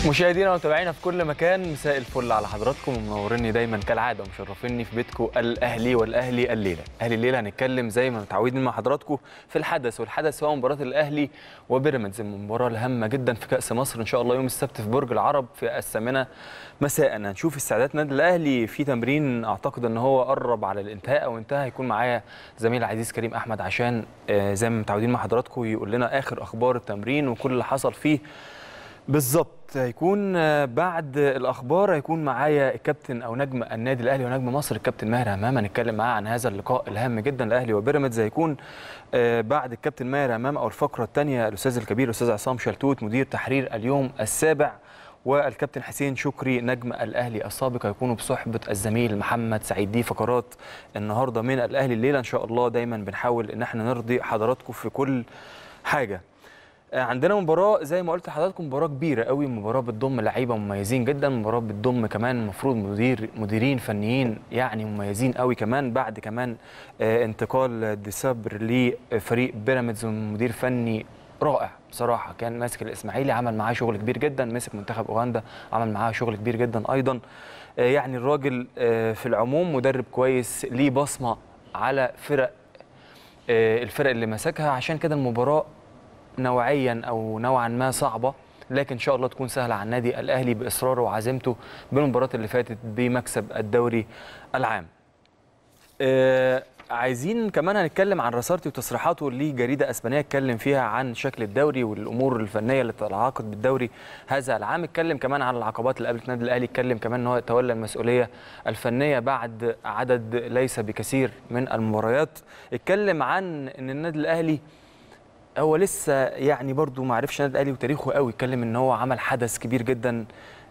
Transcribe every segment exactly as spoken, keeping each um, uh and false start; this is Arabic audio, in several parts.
مشاهدينا ومتابعينا في كل مكان، مساء الفل على حضراتكم ومنوريني دايما كالعاده ومشرفيني في بيتكم الاهلي والاهلي الليله. اهلي الليله هنتكلم زي ما متعودين مع حضراتكم في الحدث، والحدث هو مباراه الاهلي وبيراميدز، المباراه الهامه جدا في كاس مصر ان شاء الله يوم السبت في برج العرب في الثامنه مساء. هنشوف استعدادات النادي الاهلي في تمرين اعتقد ان هو قرب على الانتهاء او انتهى. هيكون معايا زميل العزيز كريم احمد عشان زي ما متعودين مع حضراتكم يقول لنا اخر اخبار التمرين وكل اللي حصل فيه بالظبط. هيكون بعد الاخبار هيكون معايا الكابتن او نجم النادي الاهلي ونجم مصر الكابتن ماهر همام، هنتكلم معاه عن هذا اللقاء الهام جدا الاهلي وبيراميدز. هيكون بعد الكابتن ماهر همام او الفقره الثانيه الاستاذ الكبير الاستاذ عصام شلتوت مدير تحرير اليوم السابع، والكابتن حسين شكري نجم الاهلي السابق هيكونوا بصحبه الزميل محمد سعيد. دي فقرات النهارده من الاهلي الليله ان شاء الله. دايما بنحاول ان احنا نرضي حضراتكم في كل حاجه. عندنا مباراة زي ما قلت لحضراتكم، مباراة كبيرة قوي، مباراة بتضم لعيبة مميزين جدا، مباراة بتضم كمان المفروض مدير مديرين فنيين يعني مميزين قوي كمان، بعد كمان انتقال ديسابر لفريق بيراميدز ومدير فني رائع بصراحة، كان ماسك الإسماعيلي عمل معاه شغل كبير جدا، مسك منتخب أوغندا عمل معاه شغل كبير جدا أيضا. يعني الراجل في العموم مدرب كويس ليه بصمة على فرق الفرق اللي مسكها، عشان كده المباراة نوعيا او نوعا ما صعبه، لكن ان شاء الله تكون سهله على النادي الاهلي باصراره وعزيمته بالمباراه اللي فاتت بمكسب الدوري العام. آه عايزين كمان هنتكلم عن رسارتي وتصريحاته لجريده اسبانيه اتكلم فيها عن شكل الدوري والامور الفنيه اللي تتعاقد بالدوري هذا العام. اتكلم كمان عن العقبات اللي قابلت النادي الاهلي، اتكلم كمان ان هو يتولى المسؤوليه الفنيه بعد عدد ليس بكثير من المباريات. اتكلم عن ان النادي الاهلي هو لسه يعني برضو ما عرفش النادي الاهلي وتاريخه قوي، اتكلم ان هو عمل حدث كبير جدا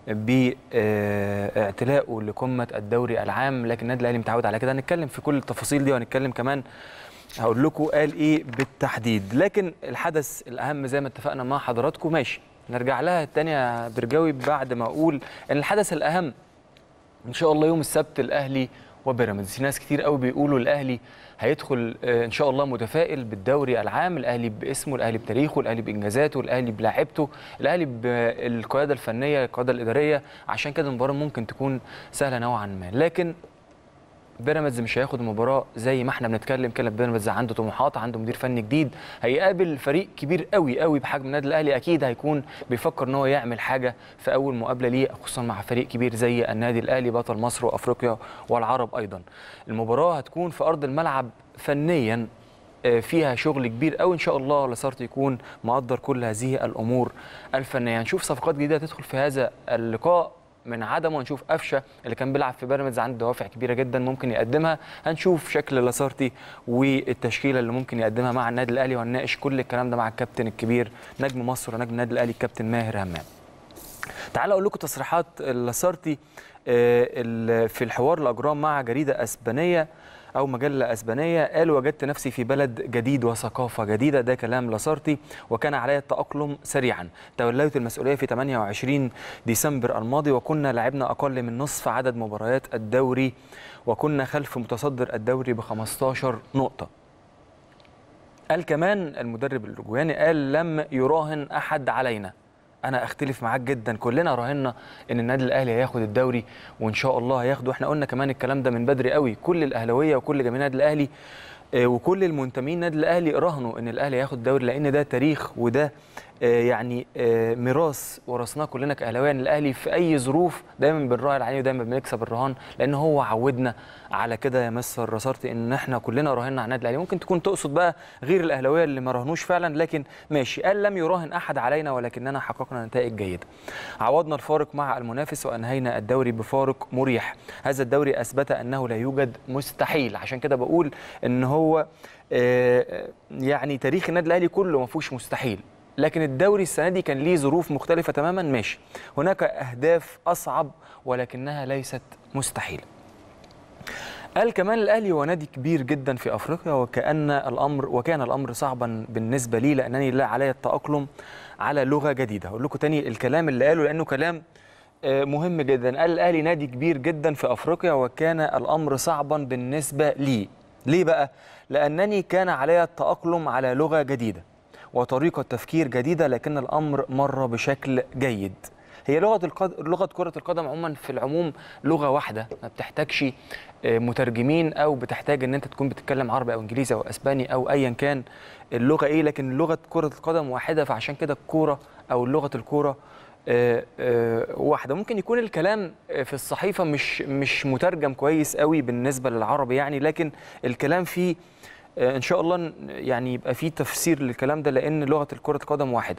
باعتلائه لقمه الدوري العام، لكن النادي الاهلي متعود على كده. هنتكلم في كل التفاصيل دي وهنتكلم كمان هقول لكم قال ايه بالتحديد. لكن الحدث الاهم زي ما اتفقنا مع حضراتكم ماشي نرجع لها الثانيه يا برجاوي بعد ما اقول ان الحدث الاهم ان شاء الله يوم السبت الاهلي وبيراميدز. في ناس كتير قوي بيقولوا الاهلي هيدخل ان شاء الله متفائل بالدوري العام، الاهلي باسمه، الاهلي بتاريخه، الاهلي بانجازاته، الاهلي بلاعيبته، الاهلي بالقياده الفنيه القياده الاداريه، عشان كده المباراه ممكن تكون سهله نوعا ما. لكن بيراميدز مش هياخد المباراه زي ما احنا بنتكلم كده. بيراميدز عنده طموحات، عنده مدير فني جديد، هيقابل فريق كبير قوي قوي بحجم النادي الاهلي، اكيد هيكون بيفكر ان هو يعمل حاجه في اول مقابله ليه، خصوصا مع فريق كبير زي النادي الاهلي بطل مصر وافريقيا والعرب ايضا. المباراه هتكون في ارض الملعب، فنيا فيها شغل كبير قوي ان شاء الله. لاسارتي يكون مقدر كل هذه الامور الفنيه. هنشوف صفقات جديده تدخل في هذا اللقاء من عدمه، هنشوف قفشه اللي كان بيلعب في بيراميدز عنده دوافع كبيره جدا ممكن يقدمها، هنشوف شكل لاسارتي والتشكيله اللي ممكن يقدمها مع النادي الاهلي، وهنناقش كل الكلام ده مع الكابتن الكبير نجم مصر ونجم النادي الاهلي الكابتن ماهر همام. تعالوا اقول لكم تصريحات لاسارتي في الحوار اللي اجراه مع جريده اسبانيه او مجله اسبانيه. قال: وجدت نفسي في بلد جديد وثقافه جديده، ده كلام لاسارتي، وكان علي التاقلم سريعا. توليت المسؤوليه في ثمانية وعشرين ديسمبر الماضي، وكنا لعبنا اقل من نصف عدد مباريات الدوري، وكنا خلف متصدر الدوري ب خمستاشر نقطه. قال كمان المدرب الأورجواني، قال: لم يراهن احد علينا. انا اختلف معاك جدا، كلنا راهنا ان النادي الاهلي هياخد الدوري وان شاء الله هياخده. احنا قلنا كمان الكلام ده من بدري قوي، كل الاهلاويه وكل جماهير النادي الاهلي وكل المنتمين النادي الاهلي راهنوا ان الاهلي هياخد الدوري، لان ده تاريخ وده يعني ميراث ورثناه كلنا كاهلاويه. ان الاهلي في اي ظروف دايما بنراهن عليه ودايما بنكسب الرهان، لان هو عودنا على كده يا مستر رسارتي ان احنا كلنا راهنا على النادي الاهلي. ممكن تكون تقصد بقى غير الاهلاويه اللي ما راهنوش فعلا، لكن ماشي. قال: لم يراهن احد علينا ولكننا حققنا نتائج جيده، عوضنا الفارق مع المنافس وانهينا الدوري بفارق مريح. هذا الدوري اثبت انه لا يوجد مستحيل. عشان كده بقول ان هو يعني تاريخ النادي الاهلي كله ما فيهوش مستحيل، لكن الدوري السنه دي كان ليه ظروف مختلفه تماما. ماشي، هناك اهداف اصعب ولكنها ليست مستحيله. قال كمان: الاهلي هو نادي كبير جدا في افريقيا، وكان الامر وكان الامر صعبا بالنسبه لي لانني لا علي التاقلم على لغه جديده. هقول لكم تاني الكلام اللي قاله لانه كلام مهم جدا. قال: الاهلي نادي كبير جدا في افريقيا وكان الامر صعبا بالنسبه لي. ليه بقى؟ لانني كان علي التاقلم على لغه جديده وطريقه تفكير جديده، لكن الامر مر بشكل جيد. هي لغه القد... لغه كره القدم عموما في العموم لغه واحده، ما بتحتاجش مترجمين او بتحتاج ان انت تكون بتتكلم عربي او انجليزي او اسباني او ايا كان اللغه ايه، لكن لغه كره القدم واحده، فعشان كده الكوره او لغه الكوره آه آه واحده. ممكن يكون الكلام في الصحيفه مش مش مترجم كويس قوي بالنسبه للعربي يعني، لكن الكلام فيه آه ان شاء الله يعني يبقى فيه تفسير للكلام ده، لان لغه كره القدم واحده.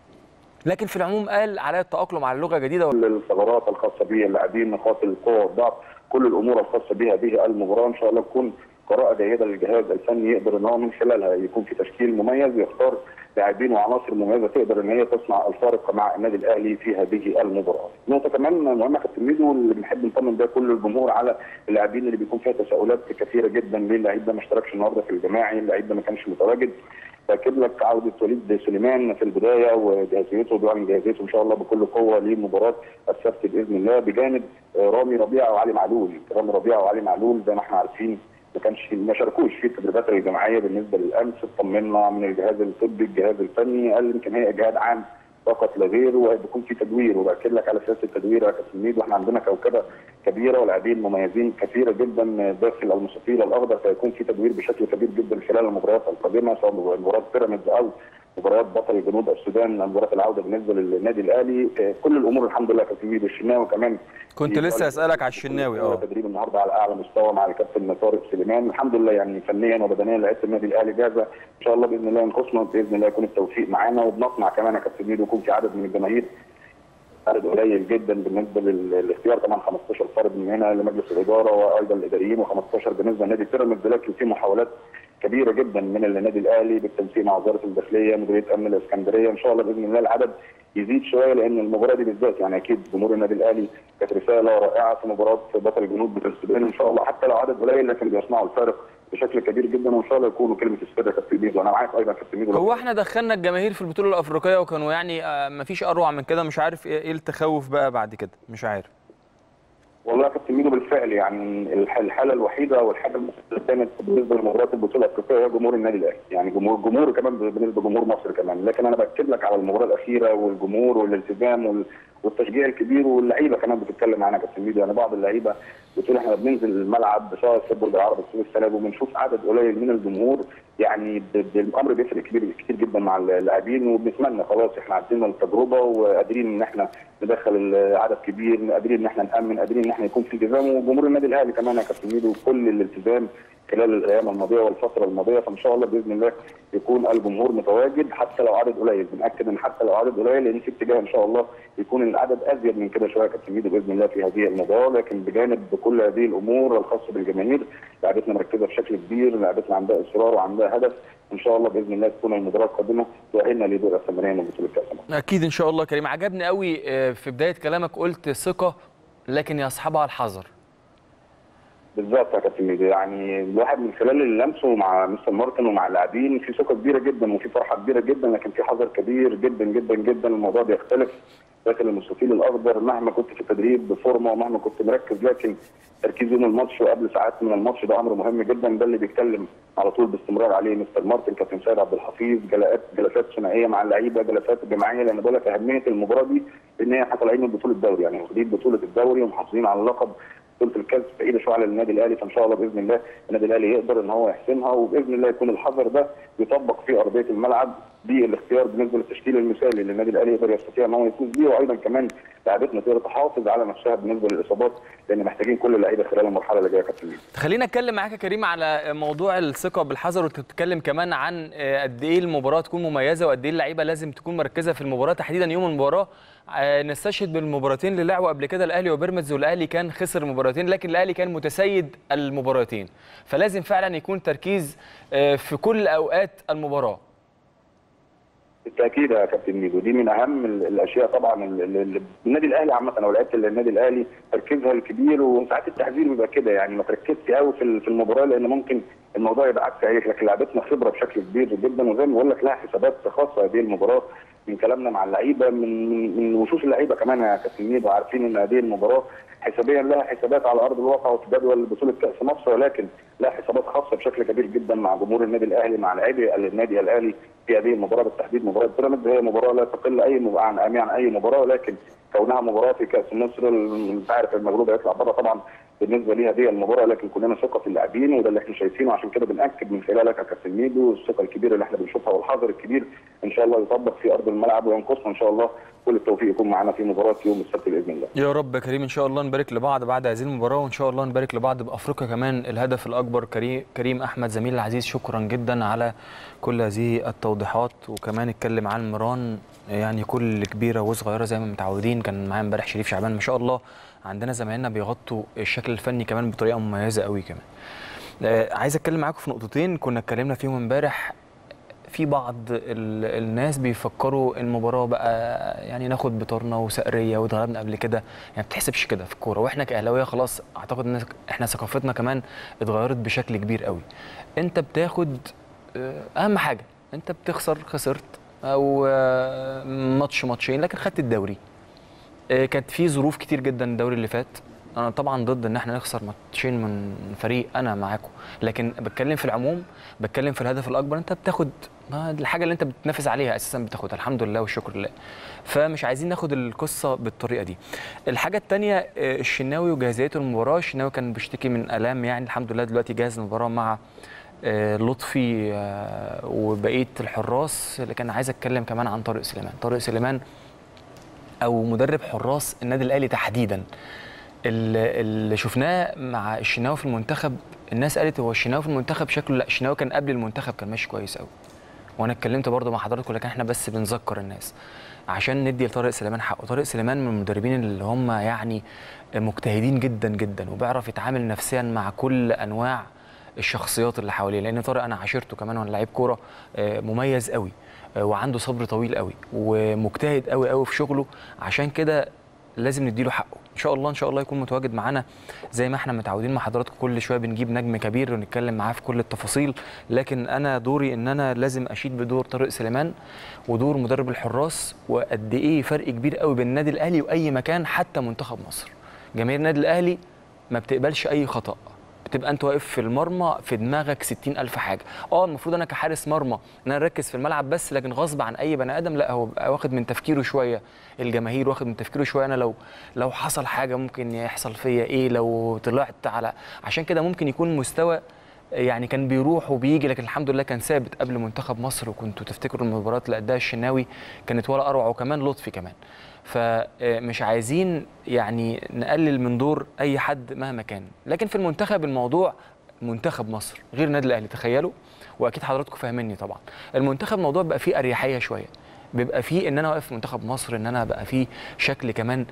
لكن في العموم قال على التاقلم على اللغه جديده. الثغرات الخاصه به اللاعبين، نقاط القوه والضعف، كل الامور الخاصه بها به المباراه ان شاء الله تكون قراءه جيده للجهاز الفني، يقدر ان هو من خلالها يكون في تشكيل مميز، يختار لاعبين وعناصر مميزه تقدر ان هي تصنع الفارق مع النادي الاهلي في هذه المباراه. نقطه كمان مهمه كابتن ميدو اللي بنحب نطمن بيها كل الجمهور على اللاعبين اللي بيكون فيها تساؤلات كثيره جدا، ليه اللعيب ده ما اشتركش النهارده في الجماعي، اللعيب ده ما كانش متواجد. باكد لك عوده وليد سليمان في البدايه وجاهزيته وبيعلن جاهزيته ان شاء الله بكل قوه لمباراه السبت باذن الله، بجانب رامي ربيعه وعلي معلول. رامي ربيعه وعلي معلول زي ما احنا عارفين ما كانش ما شاركوش في التدريبات الجماعيه بالنسبه للامس، اطمنا من الجهاز الطبي الجهاز الفني قال يمكن هي اجهاد عام فقط لا غير، وهيكون في تدوير، وباكد لك على سياسه التدوير يا كابتن ميدو واحنا عندنا كوكبه كبيره ولاعبين مميزين كثيره جدا داخل المستطيل الاخضر، فيكون في تدوير بشكل كبير جدا خلال المباريات القادمه، سواء مباراه بيراميدز او مباريات بطل جنوب السودان، مباراه العوده بالنسبه للنادي الاهلي. كل الامور الحمد لله كابتن ميدو. الشناوي كمان كنت لسه اسالك على الشناوي. اه تدريب النهارده على اعلى مستوى مع الكابتن طارق سليمان، الحمد لله يعني فنيا وبدنيا لعيبه النادي الاهلي جاهزه ان شاء الله باذن الله ينقصنا باذن الله يكون التوفيق معانا، وبنطمع كمان يا كابتن ميدو يكون في عدد من الجماهير، عدد قليل جدا بالنسبه للاختيار، طبعا خمستاشر فرد من هنا لمجلس الاداره وايضا الاداريين وخمستاشر بالنسبه لنادي بيراميدز، لكن في محاولات كبيره جدا من النادي الاهلي بالتنسيق مع وزاره الداخليه مديريه امن الاسكندريه، ان شاء الله باذن الله العدد يزيد شويه، لان المباراه دي بالذات يعني اكيد جمهور النادي الاهلي كانت رساله رائعه في مباراه بطل جنوب السودان، ان شاء الله حتى لو عدد قليل لكن بيصنعوا الفارق بشكل كبير جدا، وان شاء الله يكونوا كلمه السر يا كابتن ميدو. وانا معاك ايضا كابتن ميدو. هو احنا دخلنا الجماهير في البطوله الافريقيه وكانوا يعني ما فيش اروع من كده، مش عارف ايه التخوف بقى بعد كده، مش عارف. والله يا كابتن ميدو بالفعل يعني الحاله الوحيده او الحاجه اللي كانت بالنسبه لمباريات البطوله الافريقيه هي جمهور النادي الاهلي، يعني جمهور جمهور كمان بالنسبه لجمهور مصر كمان، لكن انا باكد لك على المباراه الاخيره والجمهور والالتزام والتشجيع الكبير، واللعيبه كمان بتتكلم معانا يا كابتن ميدو، يعني بعض اللعيبه بتقول احنا بننزل الملعب سواء في برج العرب السوق السلام وبنشوف عدد قليل من الجمهور، يعني الامر بيفرق كبير كتير جدا مع اللاعبين، وبنتمنى خلاص احنا عدينا التجربه وقادرين ان احنا ندخل عدد كبير، قادرين ان احنا نامن، قادرين ان احنا يكون في التزام، وجمهور النادي الاهلي كمان يا كابتن ميدو كل الالتزام خلال الايام الماضيه والفتره الماضيه، فان شاء الله باذن الله يكون الجمهور متواجد حتى لو عدد قليل، بناكد ان حتى لو عدد قليل لان في اتجاه ان شاء الله يكون العدد ازيد من كده شويه يا كابتن ميدو باذن الله في هذه المباراه، لكن بجانب كل هذه الامور الخاصه بالجماهير لعبتنا مركزه بشكل كبير، لعبتنا عندها اصرار وعندها هدف، ان شاء الله باذن الله تكون المباراه القادمه تؤهلنا لدور الثمانيه من بطوله كاس العالم. اكيد ان شاء الله. كريم عجبني قوي في بدايه كلامك قلت ثقه لكن يصحبها الحذر. بالظبط يا كابتن ميدو، يعني الواحد من خلال اللي لمسه مع مستر مارتن ومع اللاعبين في ثقه كبيره جدا وفي فرحه كبيره جدا، لكن في حذر كبير جدا جدا جدا، الموضوع بيختلف داخل المستطيل الاخضر مهما كنت في التدريب بفورمه ومهما كنت مركز، لكن تركيز يوم الماتش وقبل ساعات من الماتش ده امر مهم جدا، ده اللي بيتكلم على طول باستمرار عليه مستر مارتن كابتن سيد عبد الحفيظ، جلسات جلسات ثنائيه مع اللعيبه، جلسات جماعيه، لان بقول لك اهميه المباراه دي ان هي احنا طالعين من بطوله الدوري، يعني واخدين بطوله الدوري ومحافظين على اللقب، بطوله الكاس بعيده شويه على النادي الاهلي، فان شاء الله باذن الله النادي الاهلي يقدر ان هو يحسمها، وباذن الله يكون الحذر ده يطبق في ارضيه الملعب بالاختيار بالنسبه للتشكيل المثالي اللي النادي الاهلي يقدر يستطيع ان هو يفوز بيه، وايضا كمان لاعبتنا تقدر تحافظ على نفسها بالنسبه للاصابات، لان محتاجين كل اللعيبه خلال المرحله اللي جايه يا كابتن. خلينا اتكلم معاك يا كريم على موضوع الثقه بالحذر، وانت بتتكلم كمان عن قد ايه المباراه تكون مميزه وقد ايه اللعيبه لازم تكون مركزه في المباراه تحديدا يوم المباراه. نستشهد بالمباراتين اللي لعبوا قبل كده الاهلي وبيراميدز، والاهلي كان خسر مباراتين لكن الاهلي كان متسيد المباراتين، فلازم فعلا يكون تركيز في كل اوقات المباراه. بالتاكيد يا كابتن ميدو، دي من اهم الاشياء طبعا اللي النادي الاهلي عامه او لعيبه النادي الاهلي تركيزها الكبير، وساعات التحذير بيبقى كده، يعني ما تركزش قوي في المباراه لان ممكن الموضوع يبقى عكس عيش، لكن لعبتنا خبره بشكل كبير جدا، وزي ما بقول لك لها حسابات خاصه هذه المباراه من كلامنا مع اللعيبه، من من وشوش اللعيبه كمان يا كابتن ميدو، عارفين ان هذه المباراه حسابيا لها حسابات على ارض الواقع وفي جدول بطوله كاس مصر، ولكن لها حسابات خاصه بشكل كبير جدا مع جمهور النادي الاهلي، مع لاعبي النادي الاهلي في هذه المباراه بالتحديد. مباراه بيراميدز هي مباراه لا تقل اي عن عن اي مباراه، ولكن كونها مباراه في كاس مصر انت عارف المغلوب هيطلع بره طبعا بالنسبه لي هذه المباراه، لكن كلنا ثقه في اللاعبين وده اللي احنا شايفينه، عشان كده بناكد من خلالك يا كابتن ميدو الثقه الكبيره اللي احنا بنشوفها والحذر الكبير ان شاء الله يطبق في ارض الملعب وينقصنا ان شاء الله كل التوفيق يكون معانا في مباراه يوم السبت باذن الله. يا رب يا كريم، ان شاء الله نبارك لبعض بعد هذه المباراه، وان شاء الله نبارك لبعض بافريقيا كمان الهدف الاكبر. كريم كريم احمد زميلي العزيز، شكرا جدا على كل هذه التوضيحات، وكمان اتكلم عن مران يعني كل كبيره وصغيره زي ما متعودين. كان معايا امبارح شريف شعبان، ما شاء الله عندنا زمايلنا بيغطوا الشكل الفني كمان بطريقه مميزه قوي كمان. آه عايز اتكلم معاكم في نقطتين كنا اتكلمنا فيهم امبارح. في بعض الناس بيفكروا المباراه بقى يعني ناخد بطارنا وسقريه واتغلبنا قبل كده، يعني ما بتحسبش كده في الكوره، واحنا كاهلاويه خلاص اعتقد ان احنا ثقافتنا كمان اتغيرت بشكل كبير قوي. انت بتاخد اهم حاجه، انت بتخسر خسرت او ماتش ماتشين لكن خدت الدوري. كانت في ظروف كتير جدا الدوري اللي فات، انا طبعا ضد ان احنا نخسر ماتشين من فريق، انا معاكم، لكن بتكلم في العموم، بتكلم في الهدف الاكبر. انت بتاخد الحاجه اللي انت بتنافس عليها اساسا بتاخدها، الحمد لله والشكر لله. فمش عايزين ناخد القصه بالطريقه دي. الحاجه الثانيه الشناوي وجاهزيته المباراه. الشناوي كان بيشتكي من الام، يعني الحمد لله دلوقتي جاهز المباراه مع لطفي وبقيه الحراس. لكن عايز اتكلم كمان عن طارق سليمان. طارق سليمان او مدرب حراس النادي الاهلي تحديدا، اللي شفناه مع الشناوي في المنتخب، الناس قالت هو الشناوي في المنتخب شكله، لا الشناوي كان قبل المنتخب كان ماشي كويس قوي، وانا اتكلمت برضو مع حضراتكم، لكن احنا بس بنذكر الناس عشان ندي لطارق سليمان حقه. طارق سليمان من المدربين اللي هم يعني مجتهدين جدا جدا، وبيعرف يتعامل نفسيا مع كل انواع الشخصيات اللي حواليه، لان طارق انا عاشرته كمان وانا لعيب كوره، مميز قوي وعنده صبر طويل قوي ومجتهد قوي قوي في شغله، عشان كده لازم نديله حقه. ان شاء الله ان شاء الله يكون متواجد معانا زي ما احنا متعودين مع حضراتكم، كل شويه بنجيب نجم كبير ونتكلم معاه في كل التفاصيل. لكن انا دوري ان انا لازم اشيد بدور طارق سليمان ودور مدرب الحراس، وقد ايه فرق كبير قوي بين النادي الاهلي واي مكان، حتى منتخب مصر. جماهير النادي الاهلي ما بتقبلش اي خطأ، بتبقى انت واقف في المرمى في دماغك ستين ألف حاجه. اه المفروض انا كحارس مرمى ان انا اركز في الملعب بس، لكن غصب عن اي بني ادم لا، هو واخد من تفكيره شويه، الجماهير واخد من تفكيره شويه، انا لو لو حصل حاجه ممكن يحصل فيا ايه لو طلعت على، عشان كده ممكن يكون مستوى يعني كان بيروح وبيجي، لكن الحمد لله كان ثابت قبل منتخب مصر. وكنتوا تفتكروا المباريات اللي قدها الشناوي كانت ولا اروع، وكمان لطفي كمان. فمش عايزين يعني نقلل من دور اي حد مهما كان، لكن في المنتخب الموضوع منتخب مصر غير النادي الاهلي، تخيلوا، واكيد حضراتكم فاهميني طبعا. المنتخب الموضوع بقى فيه اريحيه شويه، بيبقى فيه ان انا واقف في منتخب مصر ان انا بقى فيه شكل كمان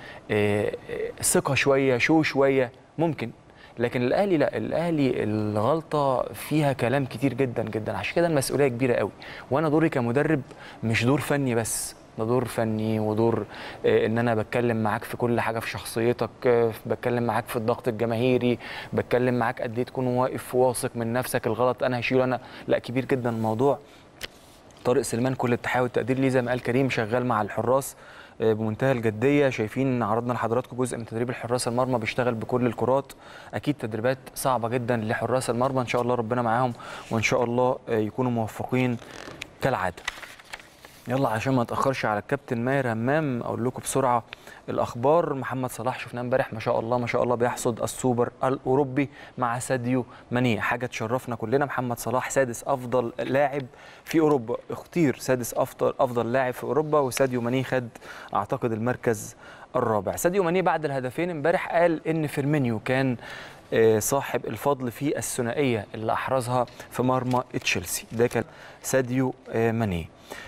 ثقه شويه، شو شويه ممكن. لكن الاهلي لا، الاهلي الغلطه فيها كلام كتير جدا جدا، عشان كده المسؤوليه كبيره قوي. وانا دوري كمدرب مش دور فني بس، ده دور فني ودور ان انا بتكلم معاك في كل حاجه في شخصيتك، بتكلم معاك في الضغط الجماهيري، بتكلم معاك قد ايه تكون واقف واثق من نفسك، الغلط انا هشيله انا، لا كبير جدا الموضوع. طارق سليمان كل التحيه والتقدير ليه، زي ما قال كريم شغال مع الحراس بمنتهى الجديه. شايفين عرضنا لحضراتكم جزء من تدريب الحراس المرمى، بيشتغل بكل الكرات، اكيد تدريبات صعبه جدا لحراس المرمى، ان شاء الله ربنا معاهم وان شاء الله يكونوا موفقين كالعاده. يلا عشان ما اتاخرش على الكابتن ماهر همام، اقول لكم بسرعه الاخبار. محمد صلاح شفناه امبارح ما شاء الله ما شاء الله بيحصد السوبر الاوروبي مع ساديو ماني، حاجه تشرفنا كلنا. محمد صلاح سادس افضل لاعب في اوروبا، اختير سادس افضل افضل لاعب في اوروبا، وساديو ماني خد اعتقد المركز الرابع. ساديو ماني بعد الهدفين امبارح قال ان فيرمينيو كان صاحب الفضل في الثنائيه اللي احرزها في مرمى تشيلسي، ده كان ساديو ماني.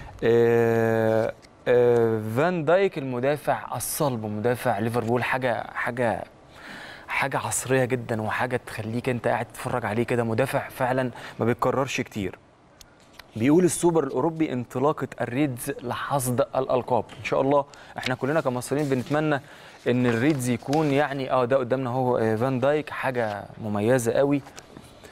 آه آه فان دايك المدافع الصلب، مدافع ليفربول، حاجه حاجه حاجه عصريه جدا، وحاجه تخليك انت قاعد تتفرج عليه كده، مدافع فعلا ما بيتكررش كتير. بيقول السوبر الاوروبي انطلاقه الريدز لحصد الالقاب، ان شاء الله احنا كلنا كمصريين بنتمنى ان الريدز يكون يعني اه ده قدامنا هو فان دايك، حاجه مميزه قوي.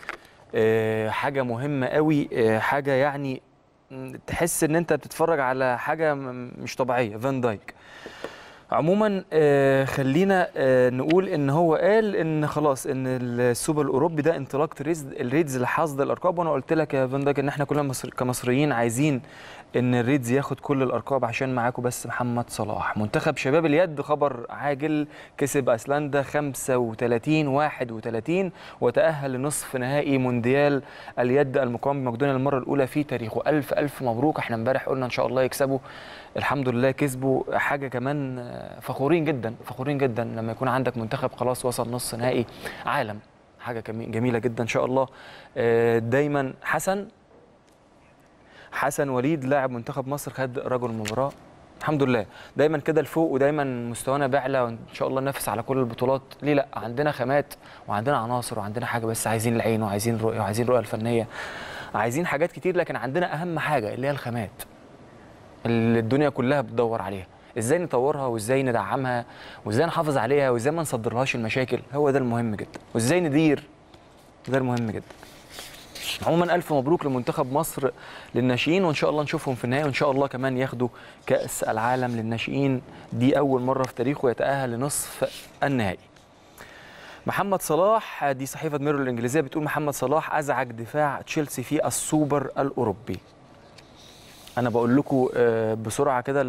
آه، حاجه مهمه قوي، آه، حاجه يعني تحس ان انت بتتفرج على حاجه مش طبيعيه. فان دايك عموما آه خلينا آه نقول ان هو قال ان خلاص ان السوبر الاوروبي ده انطلاقه الريدز لحصد الارقام. وانا قلت لك يا فان دايك ان احنا كلنا مصر كمصريين عايزين ان الريدز ياخد كل الارقام عشان معاكم بس محمد صلاح. منتخب شباب اليد خبر عاجل، كسب ايسلندا خمسة وثلاثين واحد وثلاثين وتاهل لنصف نهائي مونديال اليد المقام بمقدونيا للمره الاولى في تاريخه. الف الف مبروك. احنا امبارح قلنا ان شاء الله يكسبوا، الحمد لله كسبوا. حاجه كمان فخورين جدا فخورين جدا لما يكون عندك منتخب خلاص وصل نص نهائي عالم، حاجه جميله جدا ان شاء الله. دايما حسن حسن وليد لاعب منتخب مصر خد رجل المباراه، الحمد لله. دايما كده لفوق ودايما مستوانا بيعلى وان شاء الله ننافس على كل البطولات. ليه لا؟ عندنا خامات وعندنا عناصر وعندنا حاجه، بس عايزين العين وعايزين رؤيه وعايزين رؤيه الفنيه، عايزين حاجات كتير، لكن عندنا اهم حاجه اللي هي الخامات اللي الدنيا كلها بتدور عليها. ازاي نطورها وازاي ندعمها وازاي نحافظ عليها وازاي ما نصدرلهاش المشاكل، هو ده المهم جدا. وازاي ندير، ده المهم جدا. عموما الف مبروك لمنتخب مصر للناشئين، وان شاء الله نشوفهم في النهائي، وان شاء الله كمان ياخدوا كاس العالم للناشئين، دي اول مره في تاريخه يتاهل لنصف النهائي. محمد صلاح، دي صحيفه ميرور الانجليزيه بتقول محمد صلاح ازعج دفاع تشيلسي في السوبر الاوروبي. انا بقول لكم بسرعه كده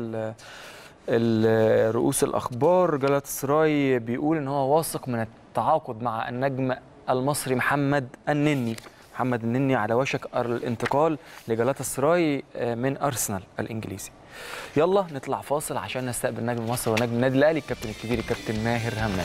رؤوس الاخبار. جالاتاسراي بيقول ان هو واثق من التعاقد مع النجم المصري محمد النني. محمد النني على وشك الانتقال لجالاتاسراي من ارسنال الانجليزي. يلا نطلع فاصل عشان نستقبل نجم مصر ونجم النادي الاهلي الكابتن الكبير الكابتن ماهر همام.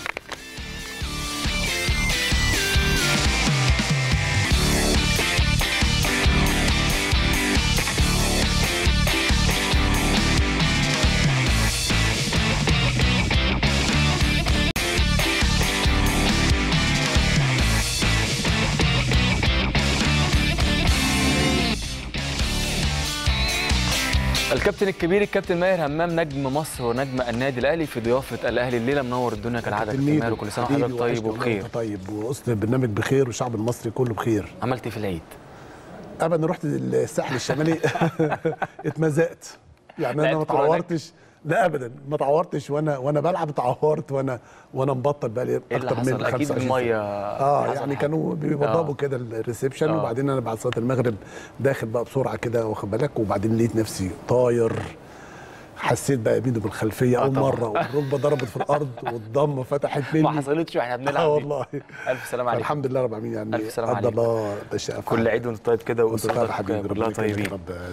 الكابتن الكبير الكابتن ماهر همام نجم مصر ونجم النادي الاهلي في ضيافه الاهلي الليله، منور الدنيا كالعاده. كابتن ماهر وكل سنه وحضرتك طيب وبخير. طيب ووسط البرنامج بخير والشعب المصري كله بخير. عملت ايه في العيد؟ ابدا رحت الساحل الشمالي اتمزقت يعني انا ما اتعورتش، لا ابدا ما اتعورتش، وانا وانا بلعب اتعورت وانا وانا مبطل بقى لي اكتر من خمسة وعشرين اكيد الميه اه يعني كانوا بيوضبوا كده الريسبشن، وبعدين انا بعد صلاه المغرب داخل بقى بسرعه كده واخد بالك، وبعدين لقيت نفسي طاير، حسيت بقى بايده بالخلفيه اول مره، والركبه ضربت في الارض والضمه فتحت مني. ما حصلتش واحنا بنلعب. اه والله. الف سلامه عليك. الحمد لله رب العالمين. يعني الف سلامه عليك. الله كل عيد وانت طيب كده واسرتك كلها طيبين.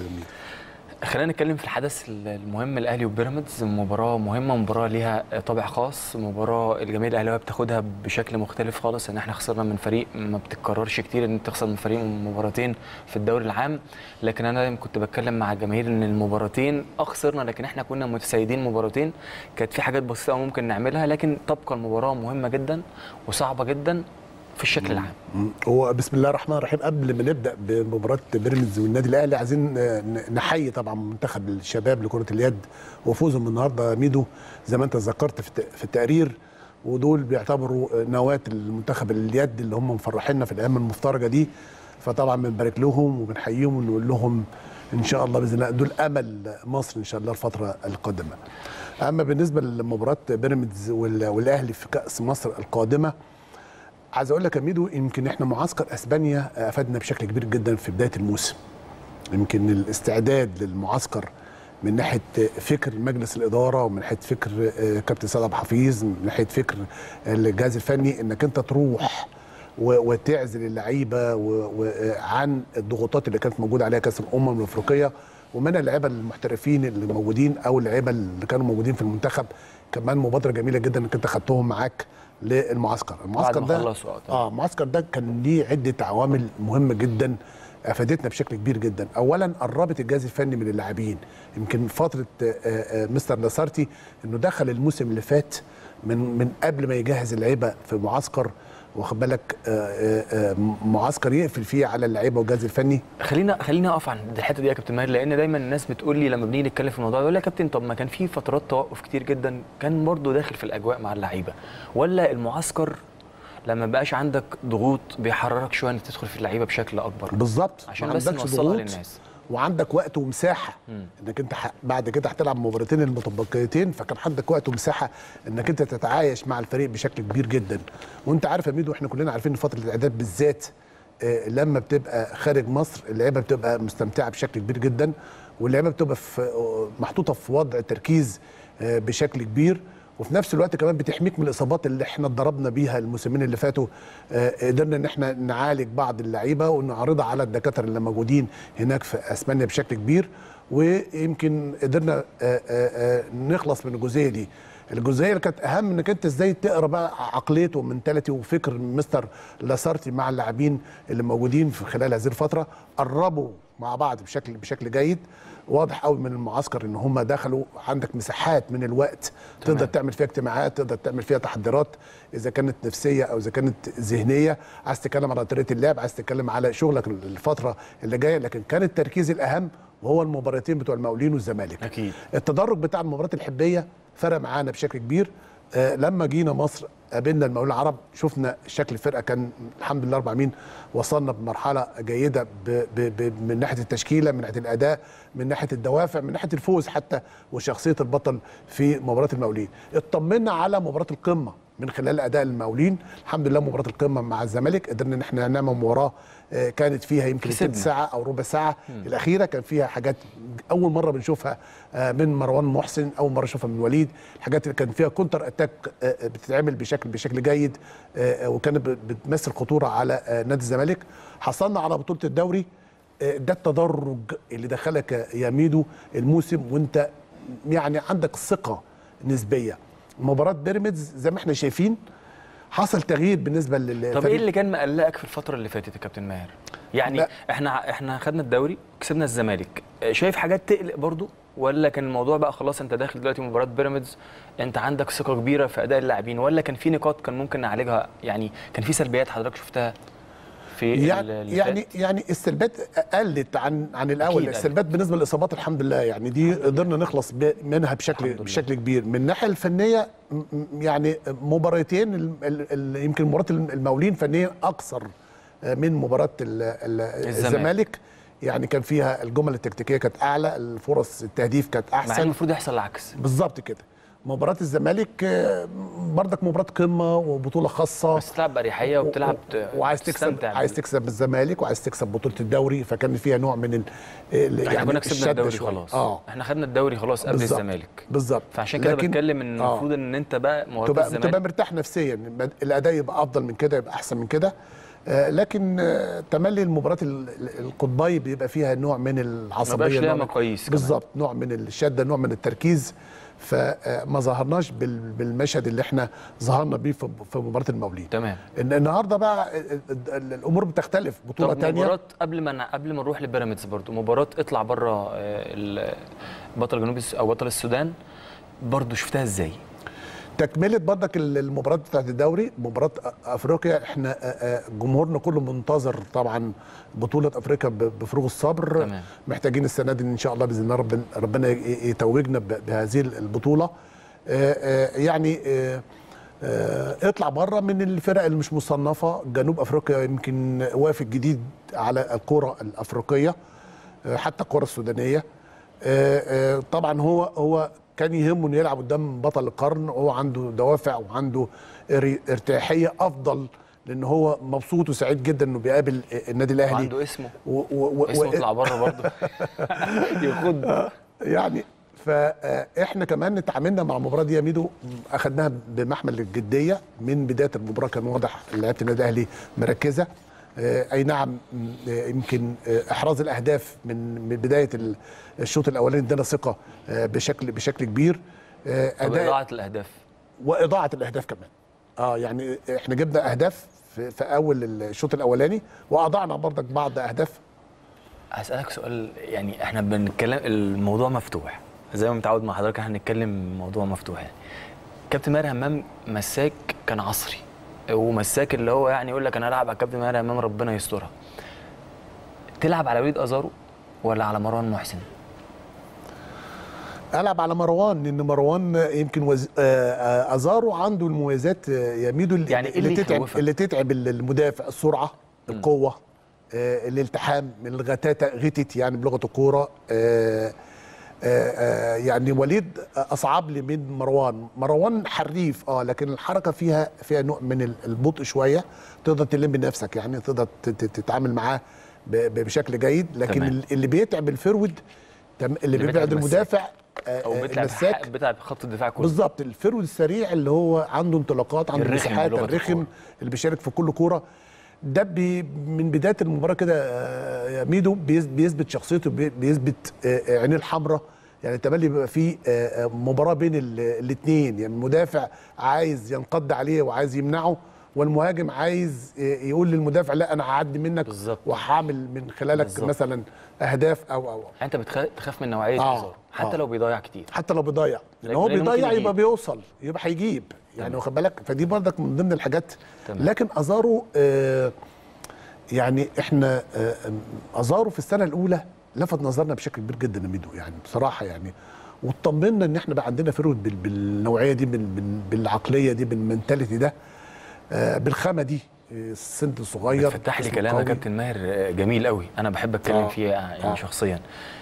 خلينا نتكلم في الحدث المهم الاهلي وبيراميدز. مباراه مهمه، مباراه ليها طابع خاص، مباراه الجماهير الاهلاويه بتاخدها بشكل مختلف خالص. ان احنا خسرنا من فريق ما بتتكررش كتير ان تخسر من فريق مباراتين في الدوري العام، لكن انا دايما كنت بتكلم مع الجماهير ان المباراتين اه خسرنا لكن احنا كنا متسيدين مباراتين، كانت في حاجات بسيطه ممكن نعملها، لكن تبقى المباراه مهمه جدا وصعبه جدا في الشكل العام. هو بسم الله الرحمن الرحيم، قبل ما نبدا بمباراه بيراميدز والنادي الاهلي عايزين نحيي طبعا منتخب الشباب لكره اليد وفوزهم النهارده ميدو زي ما انت ذكرت في التقرير، ودول بيعتبروا نواه المنتخب اليد اللي هم مفرحيننا في الايام المفترجه دي، فطبعا بنبارك لهم وبنحييهم ونقول لهم ان شاء الله باذن الله دول امل مصر ان شاء الله الفتره القادمه. اما بالنسبه لمباراه بيراميدز والاهلي في كاس مصر القادمه، عايز اقول لك يا ميدو يمكن احنا معسكر اسبانيا افادنا بشكل كبير جدا في بدايه الموسم. يمكن الاستعداد للمعسكر من ناحيه فكر مجلس الاداره ومن ناحيه فكر كابتن سيد عبد الحفيظ، من ناحيه فكر الجهاز الفني، انك انت تروح وتعزل اللعيبه عن الضغوطات اللي كانت موجوده عليها كاس الامم الافريقيه، ومن اللعيبه المحترفين اللي موجودين او اللعيبه اللي كانوا موجودين في المنتخب. كمان مبادره جميله جدا انك انت خدتهم معاك للمعسكر. المعسكر ده اه المعسكر ده كان ليه عده عوامل مهمه جدا افادتنا بشكل كبير جدا. اولا قربت الجهاز الفني من اللاعبين، يمكن فتره مستر لاسارتي انه دخل الموسم اللي فات من من قبل ما يجهز اللعيبه في معسكر، واخد بالك معسكر يقفل فيه على اللعيبه والجهاز الفني. خلينا خلينا اقف عند الحته دي يا كابتن ماهر، لان دايما الناس بتقول لي لما بنيجي نتكلم في الموضوع يقول لي يا كابتن طب ما كان في فترات توقف كتير جدا كان برضه داخل في الاجواء مع اللعيبه، ولا المعسكر لما بقاش عندك ضغوط بيحررك شويه انك تدخل في اللعيبه بشكل اكبر. بالظبط، عشان بس نوصلها للناس. وعندك وقت ومساحه م. انك انت بعد كده هتلعب مباراتين المتبقيتين، فكان عندك وقت ومساحه انك انت تتعايش مع الفريق بشكل كبير جدا. وانت عارف يا ميدو، احنا كلنا عارفين ان فتره الاعداد بالذات آه لما بتبقى خارج مصر اللعيبه بتبقى مستمتعه بشكل كبير جدا، واللعيبه بتبقى في محطوطه في وضع تركيز آه بشكل كبير، وفي نفس الوقت كمان بتحميك من الاصابات اللي احنا اتضربنا بيها الموسمين اللي فاتوا. آه قدرنا ان احنا نعالج بعض اللعيبه ونعرضها على الدكاتره اللي موجودين هناك في اسبانيا بشكل كبير، ويمكن قدرنا آه آه آه نخلص من الجزئيه دي. الجزئيه اللي كانت اهم انك انت ازاي تقرا بقى عقليته ومنتاليتي وفكر مستر لاسارتي مع اللاعبين اللي موجودين في خلال هذه الفتره، قربوا مع بعض بشكل بشكل جيد. واضح قوي من المعسكر ان هم دخلوا عندك مساحات من الوقت تقدر تعمل فيها اجتماعات، تقدر تعمل فيها تحضيرات اذا كانت نفسيه او اذا كانت ذهنيه، عايز تتكلم على طريقه اللعب، عايز تتكلم على شغلك الفتره اللي جايه. لكن كان التركيز الاهم وهو المباراتين بتوع المقاولين والزمالك. اكيد التدرج بتاع المباريات الحبيه فرق معانا بشكل كبير. آه لما جينا مصر قابلنا المقاولين العرب، شفنا شكل الفرقه كان الحمد لله رب العالمين وصلنا بمرحله جيده ب ب ب من ناحيه التشكيله، من ناحيه الاداء، من ناحيه الدوافع، من ناحيه الفوز حتى وشخصيه البطل في مباراه المقاولين. اطمنا على مباراه القمه من خلال اداء المقاولين. الحمد لله مباراه القمه مع الزمالك قدرنا ان احنا نعمل مباراه كانت فيها يمكن ثلث ساعه او ربع ساعه مم. الاخيره كان فيها حاجات اول مره بنشوفها من مروان محسن، اول مره نشوفها من وليد، الحاجات اللي كان فيها كونتر اتاك بتتعمل بشكل بشكل جيد وكانت بتمثل خطوره على نادي الزمالك. حصلنا على بطوله الدوري، ده التدرج اللي دخلك يا ميدو الموسم وانت يعني عندك ثقه نسبيه. مباراه بيراميدز زي ما احنا شايفين حصل تغيير بالنسبه لل طب ايه اللي كان مقلقك في الفتره اللي فاتت يا كابتن ماهر؟ يعني لا. احنا احنا خدنا الدوري كسبنا الزمالك، شايف حاجات تقلق برضو ولا كان الموضوع بقى خلاص انت داخل دلوقتي مباراه بيراميدز انت عندك ثقه كبيره في اداء اللاعبين، ولا كان في نقاط كان ممكن نعالجها؟ يعني كان في سلبيات حضرتك شفتها في يعني يعني يعني السلبيات قلت عن عن الاول. السلبيات بالنسبه للاصابات الحمد لله يعني دي قدرنا نخلص منها بشكل بشكل كبير. من الناحيه الفنيه يعني مباراتين يمكن مباراه المقاولين فنيا اكثر من مباراه الزمالك، يعني كان فيها الجمل التكتيكيه كانت اعلى، الفرص التهديف كانت احسن، مع المفروض يحصل العكس بالظبط كده. مباراة الزمالك بردك مباراة قمة وبطولة خاصة، بس تلعب بأريحية وبتلعب وعايز تكسب، عايز تكسب الزمالك وعايز تكسب بطولة الدوري، فكان فيها نوع من ال احنا كنا كسبنا الدوري خلاص. اه احنا خدنا الدوري خلاص قبل بالزبط. الزمالك بالظبط. فعشان كده بتكلم ان المفروض ان انت بقى مباراة الزمالك تبقى مرتاح نفسيا، الأداء يبقى أفضل من كده، يبقى أحسن من كده. آه لكن آه تملي المباريات القطبي بيبقى فيها نوع من العصبية، ما بقاش ليها مقاييس بالظبط، نوع من الشدة، نوع من التركيز، فما ظهرناش بالمشهد اللي احنا ظهرنا بيه في مباراه المقاولين. تمام. النهارده بقى الامور بتختلف، بطوله ثانيه. مباراه قبل ما قبل ما نروح لبيراميدز برضو، مباراه اطلع بره بطل جنوب او بطل السودان برضو شفتها ازاي؟ تكمله برضك المباراه بتاعت الدوري، مباراه افريقيا، احنا جمهورنا كله منتظر طبعا بطوله افريقيا بفروغ الصبر. تمام. محتاجين السنه دي ان شاء الله باذن الله ربنا ربنا يتوجنا بهذه البطوله. يعني اطلع بره من الفرق اللي مش مصنفه. جنوب افريقيا يمكن وافد جديد على الكره الافريقيه، حتى الكره السودانيه. طبعا هو هو كان يهمه انه يلعب قدام بطل القرن، وهو عنده دوافع وعنده ارتياحيه افضل، لان هو مبسوط وسعيد جدا انه بيقابل النادي الاهلي. وعنده اسمه و و اسمه يطلع بره برضه يخد يعني. فاحنا كمان اتعاملنا مع المباراه دي يا ميدو، اخذناها بمحمل الجديه من بدايه المباراه. كان واضح لعيبه النادي الاهلي مركزه. اي نعم يمكن احراز الاهداف من بدايه الشوط الاولاني ادانا ثقه بشكل بشكل كبير. اداء اضاعه الاهداف واضاعه الاهداف كمان. اه يعني احنا جبنا اهداف في, في اول الشوط الاولاني واضعنا برضك بعض اهداف. هسالك سؤال، يعني احنا بنتكلم الموضوع مفتوح زي ما متعود مع حضرتك، احنا هنتكلم موضوع مفتوح. يعني كابتن ماهر همام مساك كان عصري، ومساك اللي هو يعني يقول لك انا العب على كابتن ماهر همام ربنا يسترها. تلعب على وليد ازارو ولا على مروان محسن؟ العب على مروان، لان مروان يمكن وز... ازارو عنده المميزات يا ميدو اللي, يعني اللي, اللي تتعب اللي تتعب المدافع، السرعه، القوه، آه الالتحام من الغتاتة، غتت يعني بلغه الكوره. آه آه يعني وليد اصعب لي من مروان. مروان حريف اه لكن الحركه فيها فيها نوع من البطء شويه، تقدر تلم نفسك يعني، تقدر تتعامل معاه بشكل جيد. لكن تمام. اللي بيتعب الفرود، اللي, اللي بيبعد المدافع او بيتعب بيتعب خط الدفاع كله بالظبط. الفرود السريع اللي هو عنده انطلاقات، عنده مساحات، الرخم اللي بيشارك في كل كوره، ده بي من بدايه المباراه كده يا ميدو بيثبت شخصيته، بيثبت عينيه الحمراء. يعني تملي بيبقى في مباراه بين الاثنين، يعني المدافع عايز ينقض عليه وعايز يمنعه، والمهاجم عايز يقول للمدافع لا انا هعدي منك وهعمل من خلالك بالزبط. مثلا اهداف او او انت بتخاف من نوعيه آه. ازارو حتى آه. لو بيضيع كتير، حتى لو بيضيع، لان هو بيضيع يبقى بيوصل، يبقى هيجيب يعني، واخد بالك؟ فدي برضك من ضمن الحاجات. تمام. لكن ازارو آه يعني احنا آه ازارو في السنه الاولى لفت نظرنا بشكل كبير جدا يا ميدو، يعني بصراحه يعني، واطمنا ان احنا بقى عندنا فرود بالنوعيه دي، بالعقليه دي، بالمنتاليتي ده، آه بالخامه دي، السن الصغير. فتح لي كلام يا كابتن ماهر جميل قوي، انا بحب اتكلم آه. فيه يعني آه. شخصيا.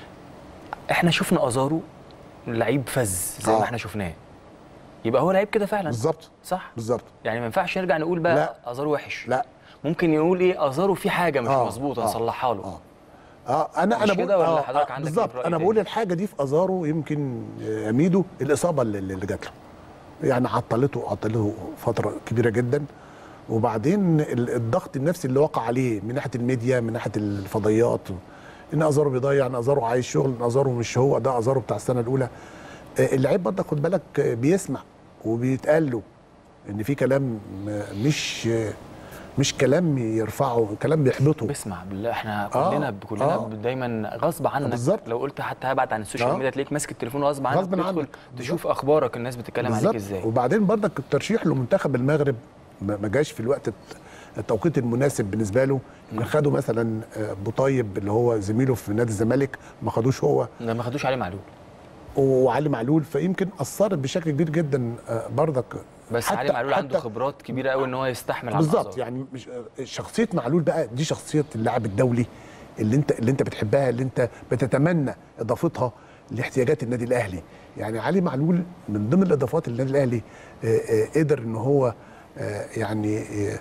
احنا شفنا ازارو لعيب فز زي آه. ما احنا شفناه، يبقى هو لعيب كده فعلا. بالظبط صح بالظبط. يعني ما ينفعش نرجع نقول بقى لا. ازارو وحش، لا، ممكن يقول ايه ازارو في حاجه مش آه. مظبوطه آه. نصلحها له. اه اه انا انا بقول كده ولا حضرتك عندك بالظبط. انا بقول الحاجه دي في ازارو يمكن يا ميدو الاصابه اللي جات له، يعني عطلته عطلته فتره كبيره جدا، وبعدين الضغط النفسي اللي وقع عليه من ناحيه الميديا، من ناحيه الفضائيات، ان ازارو بيضيع، ان ازارو عايز شغل، ان ازارو مش هو ده ازارو بتاع السنه الاولى. اللعيب برضه خد بالك بيسمع وبيتقال له ان في كلام مش مش كلام يرفعه، كلام بيحبطه. بيسمع بالله، احنا كلنا آه كلنا آه دايما غصب عنك بالزبط. لو قلت حتى هبعت عن السوشيال آه ميديا تلاقيك ماسك التليفون غصب عنك، غصب عنك تشوف اخبارك الناس بتتكلم عليك ازاي. وبعدين برضك الترشيح لمنتخب المغرب ما جاش في الوقت التوقيت المناسب بالنسبه له. ان خدوا مثلا بوطيب اللي هو زميله في نادي الزمالك، ما خدوش هو، لا ما خدوش علي معلول وعلي معلول، فيمكن اثرت بشكل كبير جدا برضك. بس علي معلول عنده خبرات كبيره قوي ان هو يستحمل على بالظبط. يعني مش شخصيه معلول بقى دي شخصيه اللاعب الدولي اللي انت اللي انت بتحبها، اللي انت بتتمنى اضافتها لاحتياجات النادي الاهلي. يعني علي معلول من ضمن الاضافات اللي النادي الاهلي قدر ان هو يعني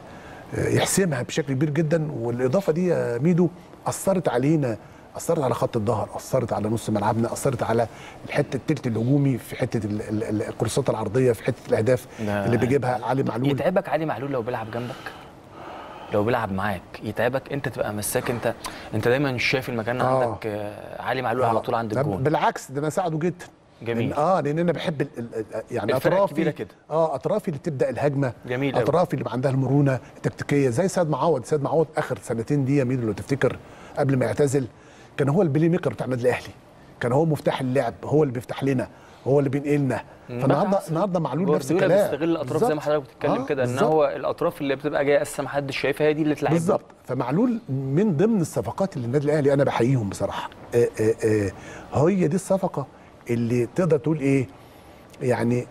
يحسمها بشكل كبير جدا. والاضافه دي يا ميدو اثرت علينا، اثرت على خط الظهر، اثرت على نص ملعبنا، اثرت على الحته الثلث الهجومي، في حته الكورسات العرضيه، في حته الاهداف اللي بيجيبها علي معلول. يتعبك علي معلول لو بيلعب جنبك، لو بيلعب معاك يتعبك، انت تبقى مساك، انت انت دايما شايف المكان آه. عندك علي معلول آه. على طول عند الجون. بالعكس ده انا ساعده جدا. جميل. اه لان انا بحب ال ال يعني اطرافي كده. اه اطرافي اللي تبدا الهجمه، جميل اطرافي اللي عندها المرونه التكتيكيه، زي سيد معوض. سيد معوض اخر سنتين دي يا ميدو لو تفتكر قبل ما يعتزل كان هو البلاي ميكر بتاع النادي الاهلي، كان هو مفتاح اللعب، هو اللي بيفتح لنا، هو اللي بينقلنا. فالنهارده النهارده معلول نفس الكلام، بيستغل الاطراف زي ما حضرتك بتتكلم آه كده، ان هو الاطراف اللي بتبقى جايه اساسا ما حدش شايفها هي دي اللي تلعب بالظبط. فمعلول من ضمن الصفقات اللي النادي الاهلي انا بحييهم بصراحه. آآ آآ هي دي الصفقه اللي تقدر تقول ايه يعني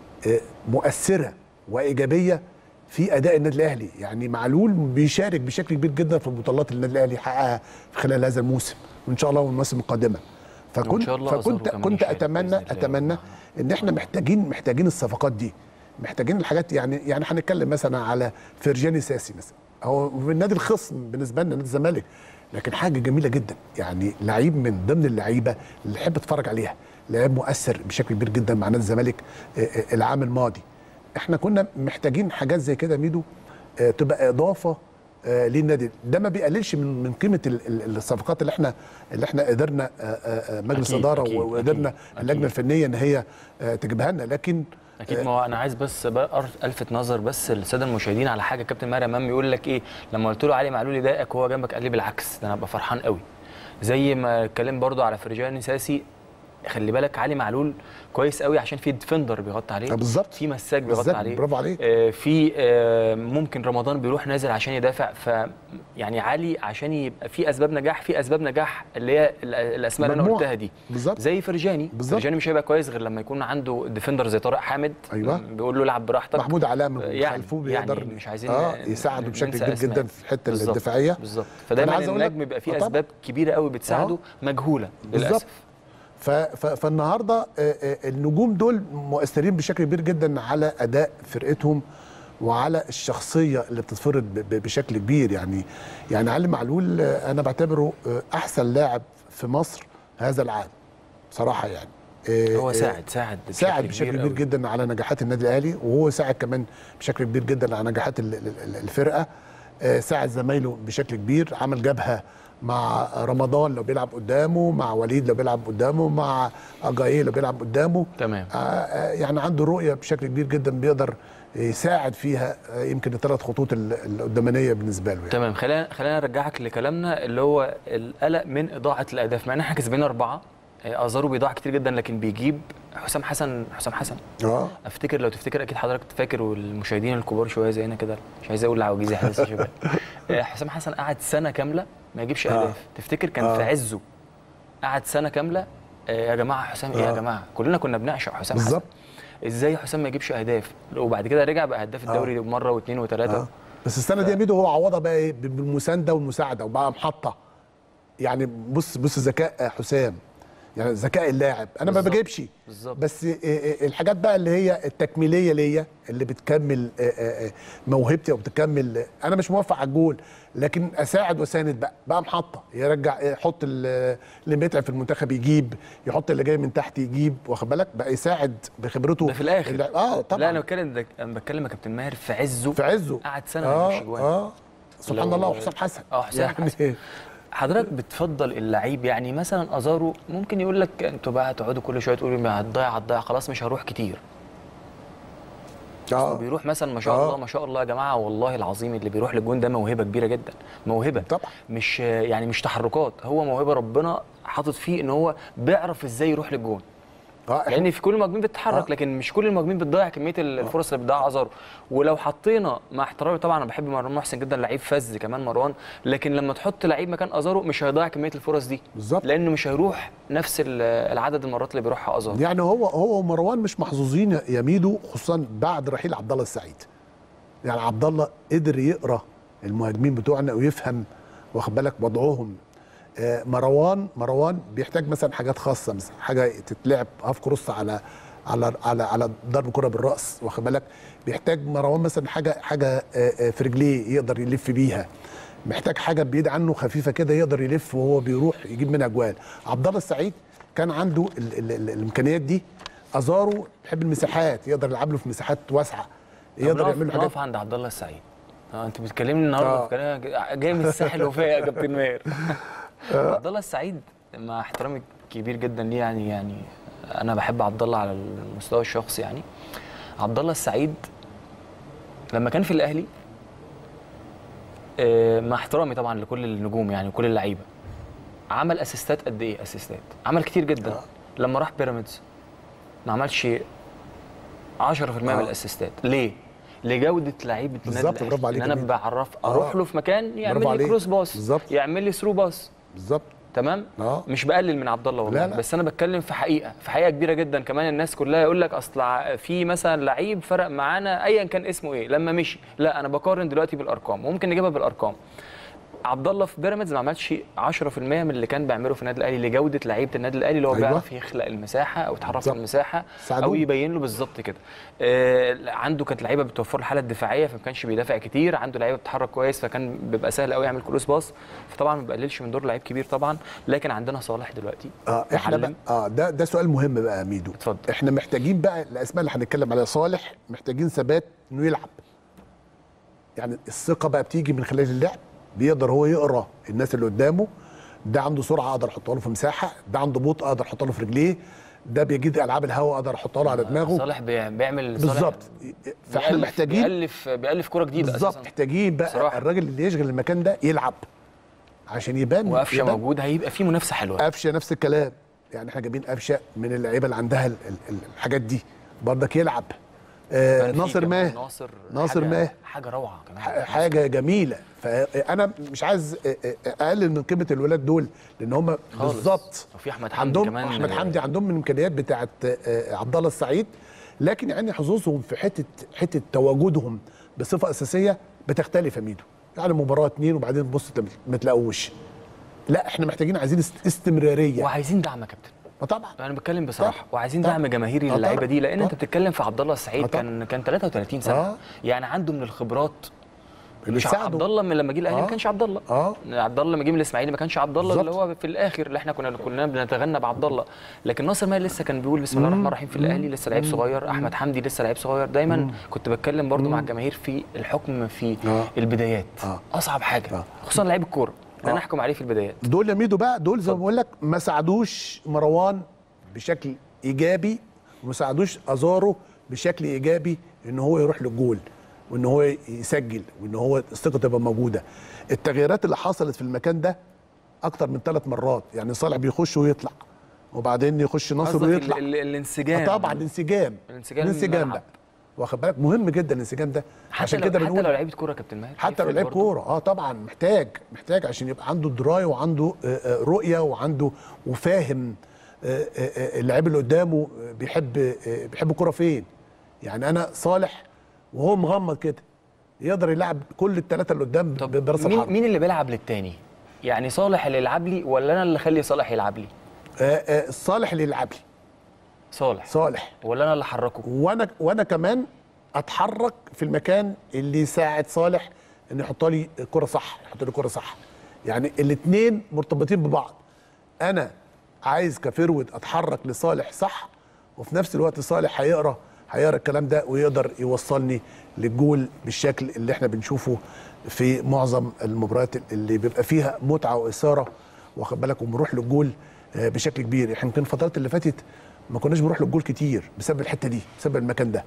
مؤثره وايجابيه في اداء النادي الاهلي. يعني معلول بيشارك بشكل كبير جدا في البطولات اللي النادي الاهلي حققها في خلال هذا الموسم، وان شاء الله والمواسم القادمه. فكنت فكنت كنت اتمنى اتمنى ان احنا محتاجين محتاجين الصفقات دي، محتاجين الحاجات. يعني يعني هنتكلم مثلا على فرجاني ساسي مثلا، هو في النادي الخصم بالنسبه لنا نادي الزمالك، لكن حاجه جميله جدا. يعني لعيب من ضمن اللعيبه اللي احب اتفرج عليها، لعيب مؤثر بشكل كبير جدا مع نادي الزمالك العام الماضي. احنا كنا محتاجين حاجات زي كده ميدو تبقى اضافه للنادي ده. ما بيقللش من من قيمه الصفقات اللي احنا اللي احنا قدرنا مجلس أكيد اداره أكيد وقدرنا أكيد اللجنه الفنيه ان هي تجيبها لنا. لكن اكيد ما هو انا عايز بس الفت نظر بس الساده المشاهدين على حاجه. كابتن ماهر امام يقول لك ايه لما قلت له علي معلول يضايقك وهو جنبك؟ قال لي بالعكس، ده انا ابقى فرحان قوي. زي ما اتكلم برضو على فرجاني ساسي، خلي بالك علي معلول كويس قوي عشان في ديفندر بيغطي عليه بالظبط، في مساك بيغطي عليه، برافو عليك. آه في آه ممكن رمضان بيروح نازل عشان يدافع. ف يعني علي عشان يبقى في اسباب نجاح، في اسباب نجاح اللي هي الاسماء اللي انا قلتها دي بالظبط، زي فرجاني. بالزبط. فرجاني مش هيبقى كويس غير لما يكون عنده ديفندر زي طارق حامد. ايوه، بيقول له العب براحتك. محمود علاء من يعني خلفه بيقدر يعني مش عايزين اه يساعده بشكل كبير أسماء. جدا في الحته بالزبط. الدفاعيه. بالظبط. فدايما النجم بيبقى فيه اسباب كبيره قوي بتساعده آه. مجهوله للاسف. فالنهارده النجوم دول مؤثرين بشكل كبير جدا على اداء فرقتهم وعلى الشخصيه اللي بتتفرض بشكل كبير. يعني يعني علي معلول انا بعتبره احسن لاعب في مصر هذا العام بصراحه. يعني هو ساعد ساعد بشكل ساعد بشكل كبير, كبير جدا على نجاحات النادي الاهلي، وهو ساعد كمان بشكل كبير جدا على نجاحات الفرقه. ساعد زمايله بشكل كبير، عمل جبهه مع رمضان لو بيلعب قدامه، مع وليد لو بيلعب قدامه، مع اجاييه لو بيلعب قدامه. تمام. آه يعني عنده رؤيه بشكل كبير جدا بيقدر يساعد فيها يمكن الثلاث خطوط القدامانيه بالنسبه له. يعني. تمام. خلينا خلينا نرجعك لكلامنا اللي هو القلق من اضاعه الاهداف، مع ان احنا كسبانين اربعه، ازارو بيضيع كتير جدا لكن بيجيب. حسام حسن حسام حسن اه افتكر لو تفتكر اكيد حضرتك فاكر، والمشاهدين الكبار شويه زينا كده مش عايز اقول عواجيز يا حدث يا شباب. حسام حسن قعد سنه كامله ما يجيبش اهداف. آه. تفتكر كان آه. في عزه قعد سنه كامله. آه يا جماعه حسام ايه آه. يا جماعه كلنا كنا بنعشق حسام حسن. بالظبط. ازاي حسام ما يجيبش اهداف؟ وبعد كده رجع بقى هداف الدوري آه. مره واثنين وثلاثه. آه. بس السنه ف... دي يا ميدو هو عوضها بقى ايه بالمسانده والمساعده وبقى محطه. يعني بص بص ذكاء حسام، يعني ذكاء اللاعب. انا بالزبط. ما بجيبش بالزبط. بس الحاجات بقى اللي هي التكميليه ليا اللي بتكمل موهبتي او بتكمل. انا مش موفق على الجول لكن اساعد واساند بقى بقى محطه، يرجع يحط اللي متعب في المنتخب يجيب، يحط اللي جاي من تحت يجيب، واخد بالك بقى يساعد بخبرته ده في الاخر. اللي... اه طبعا. لا انا بتكلم انا بتكلم يا كابتن ماهر في عزه في عزه قعد سنه آه ما يجيبش جوان. اه سبحان لو... الله. وحسام حسن اه حسام يعني حسن. حضرتك بتفضل اللعيب يعني مثلا ازارو ممكن يقول لك انتوا بقى هتقعدوا كل شويه تقولوا هتضيع هتضيع خلاص مش هروح كتير. اه بيروح مثلا ما شاء آه. الله ما شاء الله يا جماعه والله العظيم اللي بيروح للجون ده موهبه كبيره جدا، موهبه طبعا مش يعني مش تحركات، هو موهبه ربنا حاطط فيه ان هو بيعرف ازاي يروح للجون. اه لان في كل المهاجمين بتتحرك آه. لكن مش كل المهاجمين بتضيع كميه الفرص اللي بتضيعها ازارو. ولو حطينا مع احترامي طبعا انا بحب مروان محسن جدا، لعيب فذ كمان مروان، لكن لما تحط لعيب مكان ازارو مش هيضيع كميه الفرص دي بالظبط، لانه مش هيروح نفس العدد المرات اللي بيروحها ازارو. يعني هو هو ومروان مش محظوظين يا ميدو، خصوصا بعد رحيل عبد الله السعيد. يعني عبد الله قدر يقرا المهاجمين بتوعنا ويفهم واخد بالك وضعهم. مروان مروان بيحتاج مثلا حاجات خاصه، مثلا حاجه تتلعب هاف كروس على على على على ضرب كره بالراس واخد بالك. بيحتاج مروان مثلا حاجه حاجه في رجليه يقدر يلف بيها، محتاج حاجه بايد عنه خفيفه كده يقدر يلف وهو بيروح يجيب منها اجوال. عبد الله السعيد كان عنده ال ال ال الامكانيات دي. ازارو بيحب المساحات، يقدر يلعب له في مساحات واسعه، يقدر يعمل له حاجات. نقف عند عبد الله السعيد. اه انت بتكلمني النهارده في كلام جاي من الساحل وفاء يا كابتن ماهر. عبد الله السعيد مع احترامي كبير جدا ليه، يعني يعني انا بحب عبد الله على المستوى الشخصي. يعني عبد الله السعيد لما كان في الاهلي مع احترامي طبعا لكل النجوم يعني وكل اللعيبه، عمل اسيستات قد ايه؟ اسيستات عمل كتير جدا. لما راح بيراميدز ما عملش عشرة في المية من الاسيستات. ليه؟ لجوده لعيبه النادي بالظبط. برافو عليك. ان انا بعرف اروح له في مكان يعمل لي كروس باص، يعمل لي ثرو باص بالظبط. تمام. آه. مش بقلل من عبد الله والله، لا لا. بس انا بتكلم في حقيقه في حقيقه كبيره جدا. كمان الناس كلها يقول لك اصل في مثلا لعيب فرق معانا ايا كان اسمه ايه لما مشي. لا انا بقارن دلوقتي بالارقام، ممكن نجيبها بالارقام. عبد الله في بيراميدز ما عملش عشرة في المية من اللي كان بيعمله في النادي الاهلي لجوده لعيبه النادي الاهلي اللي هو أيوة. بيعرف يخلق المساحه او يتحرك في المساحه سعدو. او يبين له بالظبط كده. آه عنده كانت لعيبه بتوفر له الحاله الدفاعيه فما كانش بيدافع كتير، عنده لعيبه بتتحرك كويس فكان بيبقى سهل قوي يعمل كروس باص. فطبعا ما بقللش من دور لعيب كبير طبعا، لكن عندنا صالح دلوقتي. اه احنا بقى اه ده ده سؤال مهم بقى يا ميدو. اتفضل. احنا محتاجين بقى الاسماء اللي هنتكلم عليها. صالح محتاجين ثبات انه يلعب، يعني الثقه بقى بتيجي من خلال اللعب، بيقدر هو يقرا الناس اللي قدامه. ده عنده سرعه اقدر احطها له في مساحه، ده عنده بطء اقدر احطها له في رجليه، ده بيجيد العاب الهواء اقدر احطها له على دماغه. صالح بيعمل بالظبط. فاحنا محتاجين بيالف بيالف كوره جديده بالظبط. محتاجين بقى صراحة. الراجل اللي يشغل المكان ده يلعب عشان يبان. وقفشه موجود هيبقى في منافسه حلوه. قفشه نفس الكلام، يعني احنا جايبين قفشه من اللعيبه اللي عندها ال- ال- الحاجات دي برضك يلعب. آه ناصر ماه ناصر ناصر حاجة- ماه حاجه روعه كمان، ح- حاجه جميله. فانا مش عايز اقلل من قيمه الولاد دول لان هم بالظبط. وفي احمد حمدي عندهم كمان، احمد حمدي عندهم من الامكانيات بتاعه عبد الله السعيد، لكن يعني حظوظهم في حته حته تواجدهم بصفه اساسيه بتختلف يا ميدو. يعني مباراه اتنين وبعدين تبص ما تلاقوش. لا احنا محتاجين عايزين است- استمراريه وعايزين دعم يا كابتن. طبعا. انا بتكلم بصراحه، طبعا. وعايزين طبعا. دعم جماهيري آه للعيبه طبعا. دي، لان انت طبعا. بتتكلم في عبد الله السعيد آه طبعا. كان كان ثلاثة وثلاثين سنه، آه. يعني عنده من الخبرات. اللي مش بيساعده. عبد الله من لما جه الاهلي آه. ما كانش عبد الله. اه عبد الله لما جه من الاسماعيلي ما كانش عبد الله اللي بالظبط. هو في الاخر اللي احنا كنا كنا بنتغنى بعبد الله. لكن ناصر ماهر لسه كان بيقول بسم الله الرحمن الرحيم في الاهلي، لسه لعيب صغير. احمد حمدي لسه لعيب صغير. دايما كنت بتكلم برضو مع الجماهير في الحكم في آه. البدايات. آه. اصعب حاجه آه. خصوصا لعيب الكوره ان انا آه. احكم عليه في البدايات. دول يا ميدو بقى دول زي ما بقول لك ما ساعدوش مروان بشكل ايجابي وما ساعدوش ازارو بشكل ايجابي ان هو يروح للجول وان هو يسجل وان هو الثقه تبقى موجوده. التغييرات اللي حصلت في المكان ده اكتر من ثلاث مرات، يعني صالح بيخش ويطلع وبعدين يخش ناصر قصدك ويطلع. ال- ال- الانسجام. آه طبعا الانسجام الانسجام الانسجام الملعب. ده واخد بالك مهم جدا الانسجام ده. حتى عشان لو كده حتى بنقول لو لعيبه كوره يا كابتن ماهر، حتى لو يفرق لعيب برضو. كوره اه طبعا محتاج محتاج عشان يبقى عنده درايه وعنده آه، آه، رؤيه وعنده وفاهم آه، آه، آه، اللعيب اللي قدامه آه، بيحب آه، بيحب الكوره فين. يعني انا صالح وهو مغمض كده يقدر يلعب كل الثلاثه اللي قدام طب براس مين الحرب. مين اللي بيلعب للتاني؟ يعني صالح اللي يلعب لي ولا انا اللي اخلي صالح يلعب لي؟ آه، آه، صالح اللي يلعب لي صالح صالح ولا انا اللي احركه؟ وانا وانا كمان اتحرك في المكان اللي يساعد صالح ان يحط لي كرة صح يحط لي كرة صح. يعني الاثنين مرتبطين ببعض. انا عايز كفرود اتحرك لصالح صح وفي نفس الوقت صالح هيقرا هيقرا الكلام ده ويقدر يوصلني للجول بالشكل اللي احنا بنشوفه في معظم المباريات اللي بيبقى فيها متعه واثاره واخد بالك وبنروح للجول آه، بشكل كبير. احنا يمكن الفترات اللي فاتت ما كناش بنروح للجول كتير بسبب الحته دي بسبب المكان ده.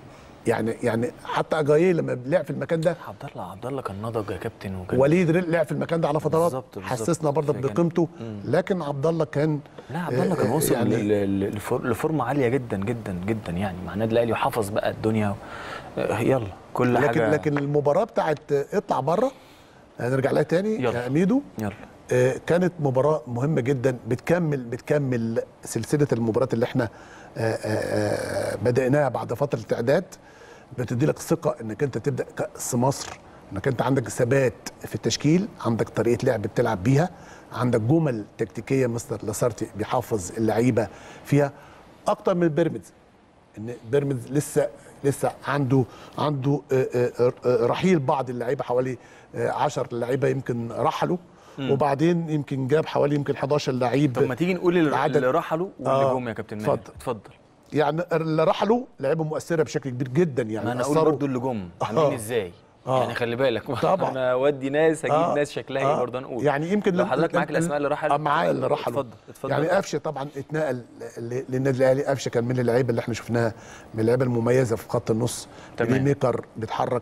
يعني يعني حتى اجاييه لما لعب في المكان ده عبد الله عبد الله كان نضج يا كابتن وكان وليد لعب في المكان ده على فترات بالظبط، بالظبط. حسسنا برضك فكان- بقيمته لكن عبد الله كان لا عبد الله كان آه، وصل يعني يعني لفورمه عاليه جدا جدا جدا يعني مع النادي الاهلي وحافظ بقى الدنيا. آه، يلا كل لكن حاجه. لكن المباراه بتاعت اطلع بره هنرجع لها تاني يلا. يا ميدو. يلا آه، كانت مباراه مهمه جدا بتكمل بتكمل سلسله المباريات اللي احنا آه، آه، آه، بدأناها بعد فتره اعداد. بتدي لك ثقه انك انت تبدا كاس مصر انك انت عندك ثبات في التشكيل عندك طريقه لعب بتلعب بيها عندك جمل تكتيكيه مستر لاسارتي بيحافظ اللعيبه فيها اكتر من بيراميدز. ان بيراميدز لسه لسه عنده عنده آه، آه، آه، رحيل بعض اللعيبه حوالي عشرة لعيبه يمكن رحلوا وبعدين يمكن جاب حوالي يمكن حداشر لعيب. طب ما تيجي نقول اللي, العدد- اللي رحلوا واللي آه، جم يا كابتن ماهر. اتفضل. اتفضل. يعني اللي رحلوا لعيبه مؤثره بشكل كبير جدا يعني ما انا اقول أثروا. برضو اللي جم عاملين آه. ازاي. آه. يعني خلي بالك طبعا. انا اودي ناس هجيب آه. ناس شكلها ايه آه. برضه نقول. يعني يمكن لو لم- حضرتك معاك لم- الاسماء اللي رحلوا. آه، معايا اللي رحلوا. اتفضل اتفضل. يعني قفشه طبعا اتنقل ل- للنادي الاهلي. قفشه كان من اللعيبه اللي احنا شفناها من اللعيبه المميزه في خط النص. تمام. بلاي ميكر بيتحرك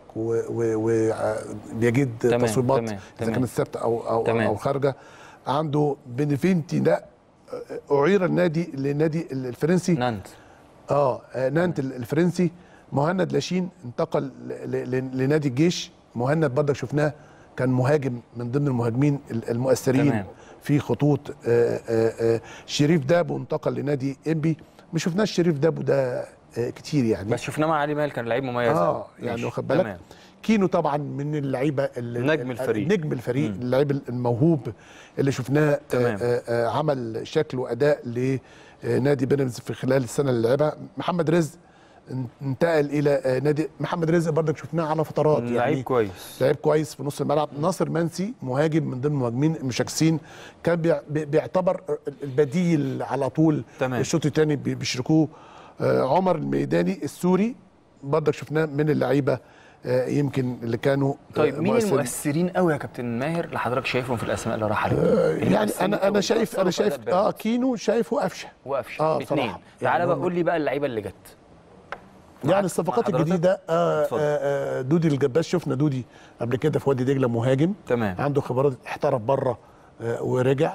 وبيجد تمام، تصويبات تمام، اذا تمام. كانت ثابته او او تمام. او خارجه. عنده بنفينتي ده اعير النادي للنادي الفرنسي نانت. اه نانت الفرنسي. مهند لاشين انتقل ل- ل- لنادي الجيش. مهند برضك شفناه كان مهاجم من ضمن المهاجمين المؤثرين تمام. في خطوط. آه، آه، آه، شريف دابو انتقل لنادي انبي. ما شفناش شريف دابو ده آه، كتير يعني بس شفناه مع علي ماهر كان لعيب مميز اه أوي. يعني ماشي. واخد بالك. تمام. كينو طبعا من اللعيبه اللي- نجم الفريق. نجم الفريق اللعيب الموهوب اللي شفناه تمام. آه، آه، عمل شكل واداء لنادي بيراميدز في خلال السنه اللي لعبها. محمد رزق انتقل الى آه، نادي محمد رزق برضك شفناه على فترات لعيب يعني كويس. لعيب كويس في نص الملعب. ناصر منسي مهاجم من ضمن المهاجمين المشاكسين كان بيع- بي- بيعتبر البديل على طول. تمام. الشوط الثاني بيشركوه. آه، عمر الميداني السوري برضك شفناه من اللعيبه آه، يمكن اللي كانوا آه، طيب مين مؤثرين. المؤثرين قوي يا كابتن ماهر اللي حضرتك شايفهم في الاسماء اللي رحلوا؟ يعني انا انا شايف انا شايف اه كينو شايفه قفشه وقفشه آه، اثنين. بصراحة. تعالى يعني بقى هم- قول لي بقى اللعيبه اللي جت. يعني الصفقات مع حضرتك؟ الجديده آه اتفضل. آه آه دودي الجباس. شفنا دودي قبل كده في وادي دجله مهاجم تمام. عنده خبرات احترف بره آه ورجع.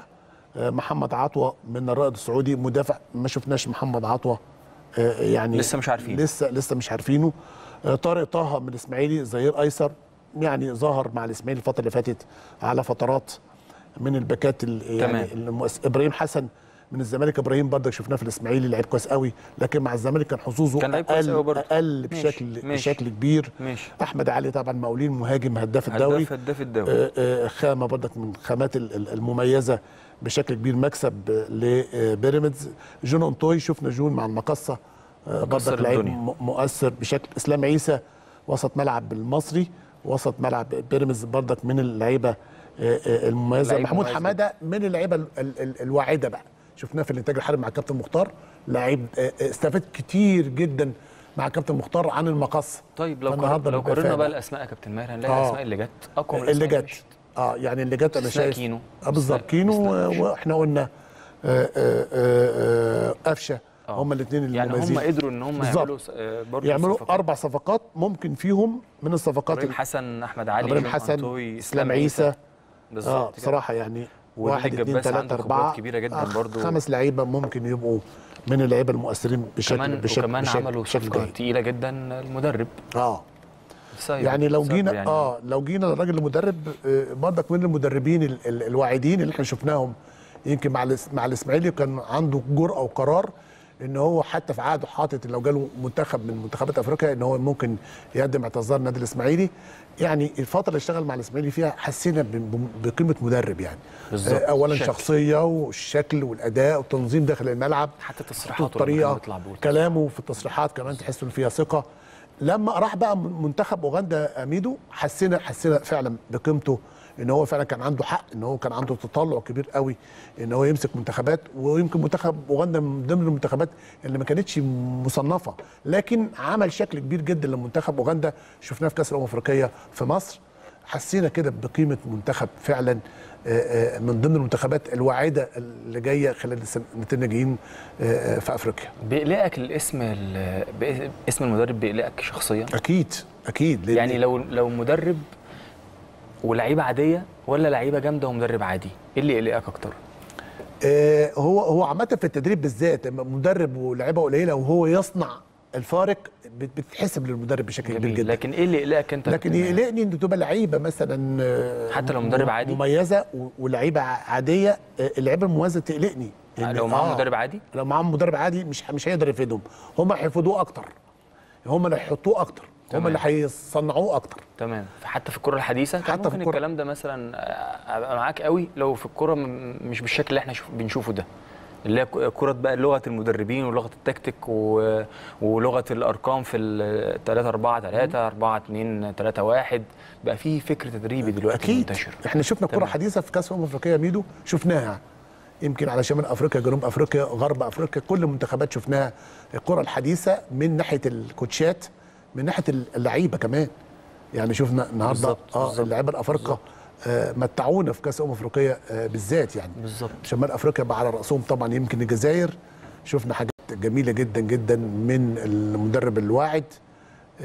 محمد عطوة من الرائد السعودي مدافع، ما شفناش محمد عطوة يعني لسه مش عارفين لسه لسه مش عارفينه. طارق طه من الاسماعيلي ظهير ايسر، يعني ظهر مع الاسماعيلي الفتره اللي فاتت على فترات من الباكات يعني المؤس... ابراهيم حسن من الزمالك، ابراهيم برضك شفناه في الاسماعيلي لعيب كويس قوي، لكن مع الزمالك كان حظوظه كان اقل اقل بشكل ماشي. بشكل كبير. ماشي. احمد علي طبعا مقاولين مهاجم هداف الدوري، هداف هداف الدوري آآ آآ خامه برضك من الخامات المميزه بشكل كبير، مكسب لبيراميدز. جون انطوي شفنا جون مع المقصه برضك لعيب مؤثر بشكل. اسلام عيسى وسط ملعب المصري، وسط ملعب بيراميدز برضك من اللعيبه المميزه. محمود حماده من اللعيبه الواعده بقى، شفناه في الانتاج الحربي مع الكابتن مختار، لعيب استفاد كتير جدا مع الكابتن مختار عن المقص. طيب لو قررنا لو قررنا بقى الاسماء يا كابتن ماهر هنلاقي آه. الاسماء اللي جت اقوى من اللي جت اه يعني اللي جت انا شايف كينو اه بالظبط كينو، واحنا قلنا قفشه، هم الاثنين اللي يعني هم قدروا ان هم يعملوا برضه يعملوا صفقات. اربع صفقات ممكن فيهم من الصفقات ابراهيم حسن، احمد علي، ابراهيم حسن، اسلام عيسى. بالظبط اه بصراحه يعني واحد اثنين ثلاثه اربعه كبيره جدا آه برضه، خمس لعيبه ممكن يبقوا من اللعيبه المؤثرين بشكل كمان بشكل وكمان بشكل عملوا صفقه تقيله جدا المدرب. اه يعني لو جينا يعني اه لو جينا للراجل المدرب آه برضك من المدربين ال ال الواعدين اللي احنا شفناهم يمكن مع مع الاسماعيلي، كان عنده جرأه وقرار ان هو حتى في عقده حاطط لو جاله منتخب من منتخبات افريقيا ان هو ممكن يقدم اعتذار النادي الاسماعيلي. يعني الفتره اللي اشتغل مع الاسماعيلي فيها حسينا بقيمه مدرب يعني آه اولا الشكل. شخصيه والشكل والاداء والتنظيم داخل الملعب، حتى تصريحاته الطريقه كلامه في التصريحات كمان تحس ان فيها ثقه. لما راح بقى منتخب اوغندا اميدو حسينا حسينا فعلا بقيمته، ان هو فعلا كان عنده حق، ان هو كان عنده تطلع كبير قوي ان هو يمسك منتخبات، ويمكن منتخب اوغندا من ضمن المنتخبات اللي ما كانتش مصنفه، لكن عمل شكل كبير جدا لمنتخب اوغندا شفناه في كاس الامم الافريقيه في مصر. حسينا كده بقيمه منتخب فعلا من ضمن المنتخبات الواعده اللي جايه خلال السنتين الجايين في افريقيا. بيقلقك الاسم اسم المدرب بيقلقك شخصيا؟ اكيد اكيد. يعني لو لو مدرب ولعيبه عاديه ولا لعيبه جامده ومدرب عادي، ايه اللي يقلقك اكتر؟ آه هو هو عامه في التدريب بالذات مدرب ولاعيبه قليله وهو يصنع الفارق بتتحسب للمدرب بشكل كبير جدا. لكن ايه اللي يقلقك انت؟ لكن يقلقني ان تبقى لعيبه مثلا حتى لو مدرب عادي مميزه ولعيبه عاديه، اللعيبه المميزه تقلقني. يعني لو معاهم آه مدرب عادي؟ لو معاهم مدرب عادي مش مش هيقدر يفيدهم، هم هيفيدوه اكتر، هم اللي هيحطوه اكتر، هم اللي هيصنعوه اكتر. تمام. حتى في الكره الحديثه حتى ممكن في الكرة. الكلام ده مثلا ابقى معاك قوي لو في الكره مش بالشكل اللي احنا بنشوفه ده، اللي هي كره بقى لغه المدربين ولغه التكتيك ولغه الارقام في ال ثلاثة أربعة ثلاثة أربعة اثنين ثلاثة واحد، بقى في فكر تدريبي دلوقتي أكيد. منتشر. احنا شفنا كره حديثه في كاس الامم الافريقيه ميدو، شفناها يمكن على شمال افريقيا، جنوب افريقيا، غرب افريقيا، كل المنتخبات شفناها. الكره الحديثه من ناحيه الكوتشات، من ناحيه اللعيبه كمان، يعني شفنا النهارده اه اللعيبه الافارقه آه متعونا في كاس الامم الافريقيه آه بالذات يعني بالظبط. شمال افريقيا بقى على راسهم طبعا يمكن الجزائر، شفنا حاجات جميله جدا جدا من المدرب الواعد آه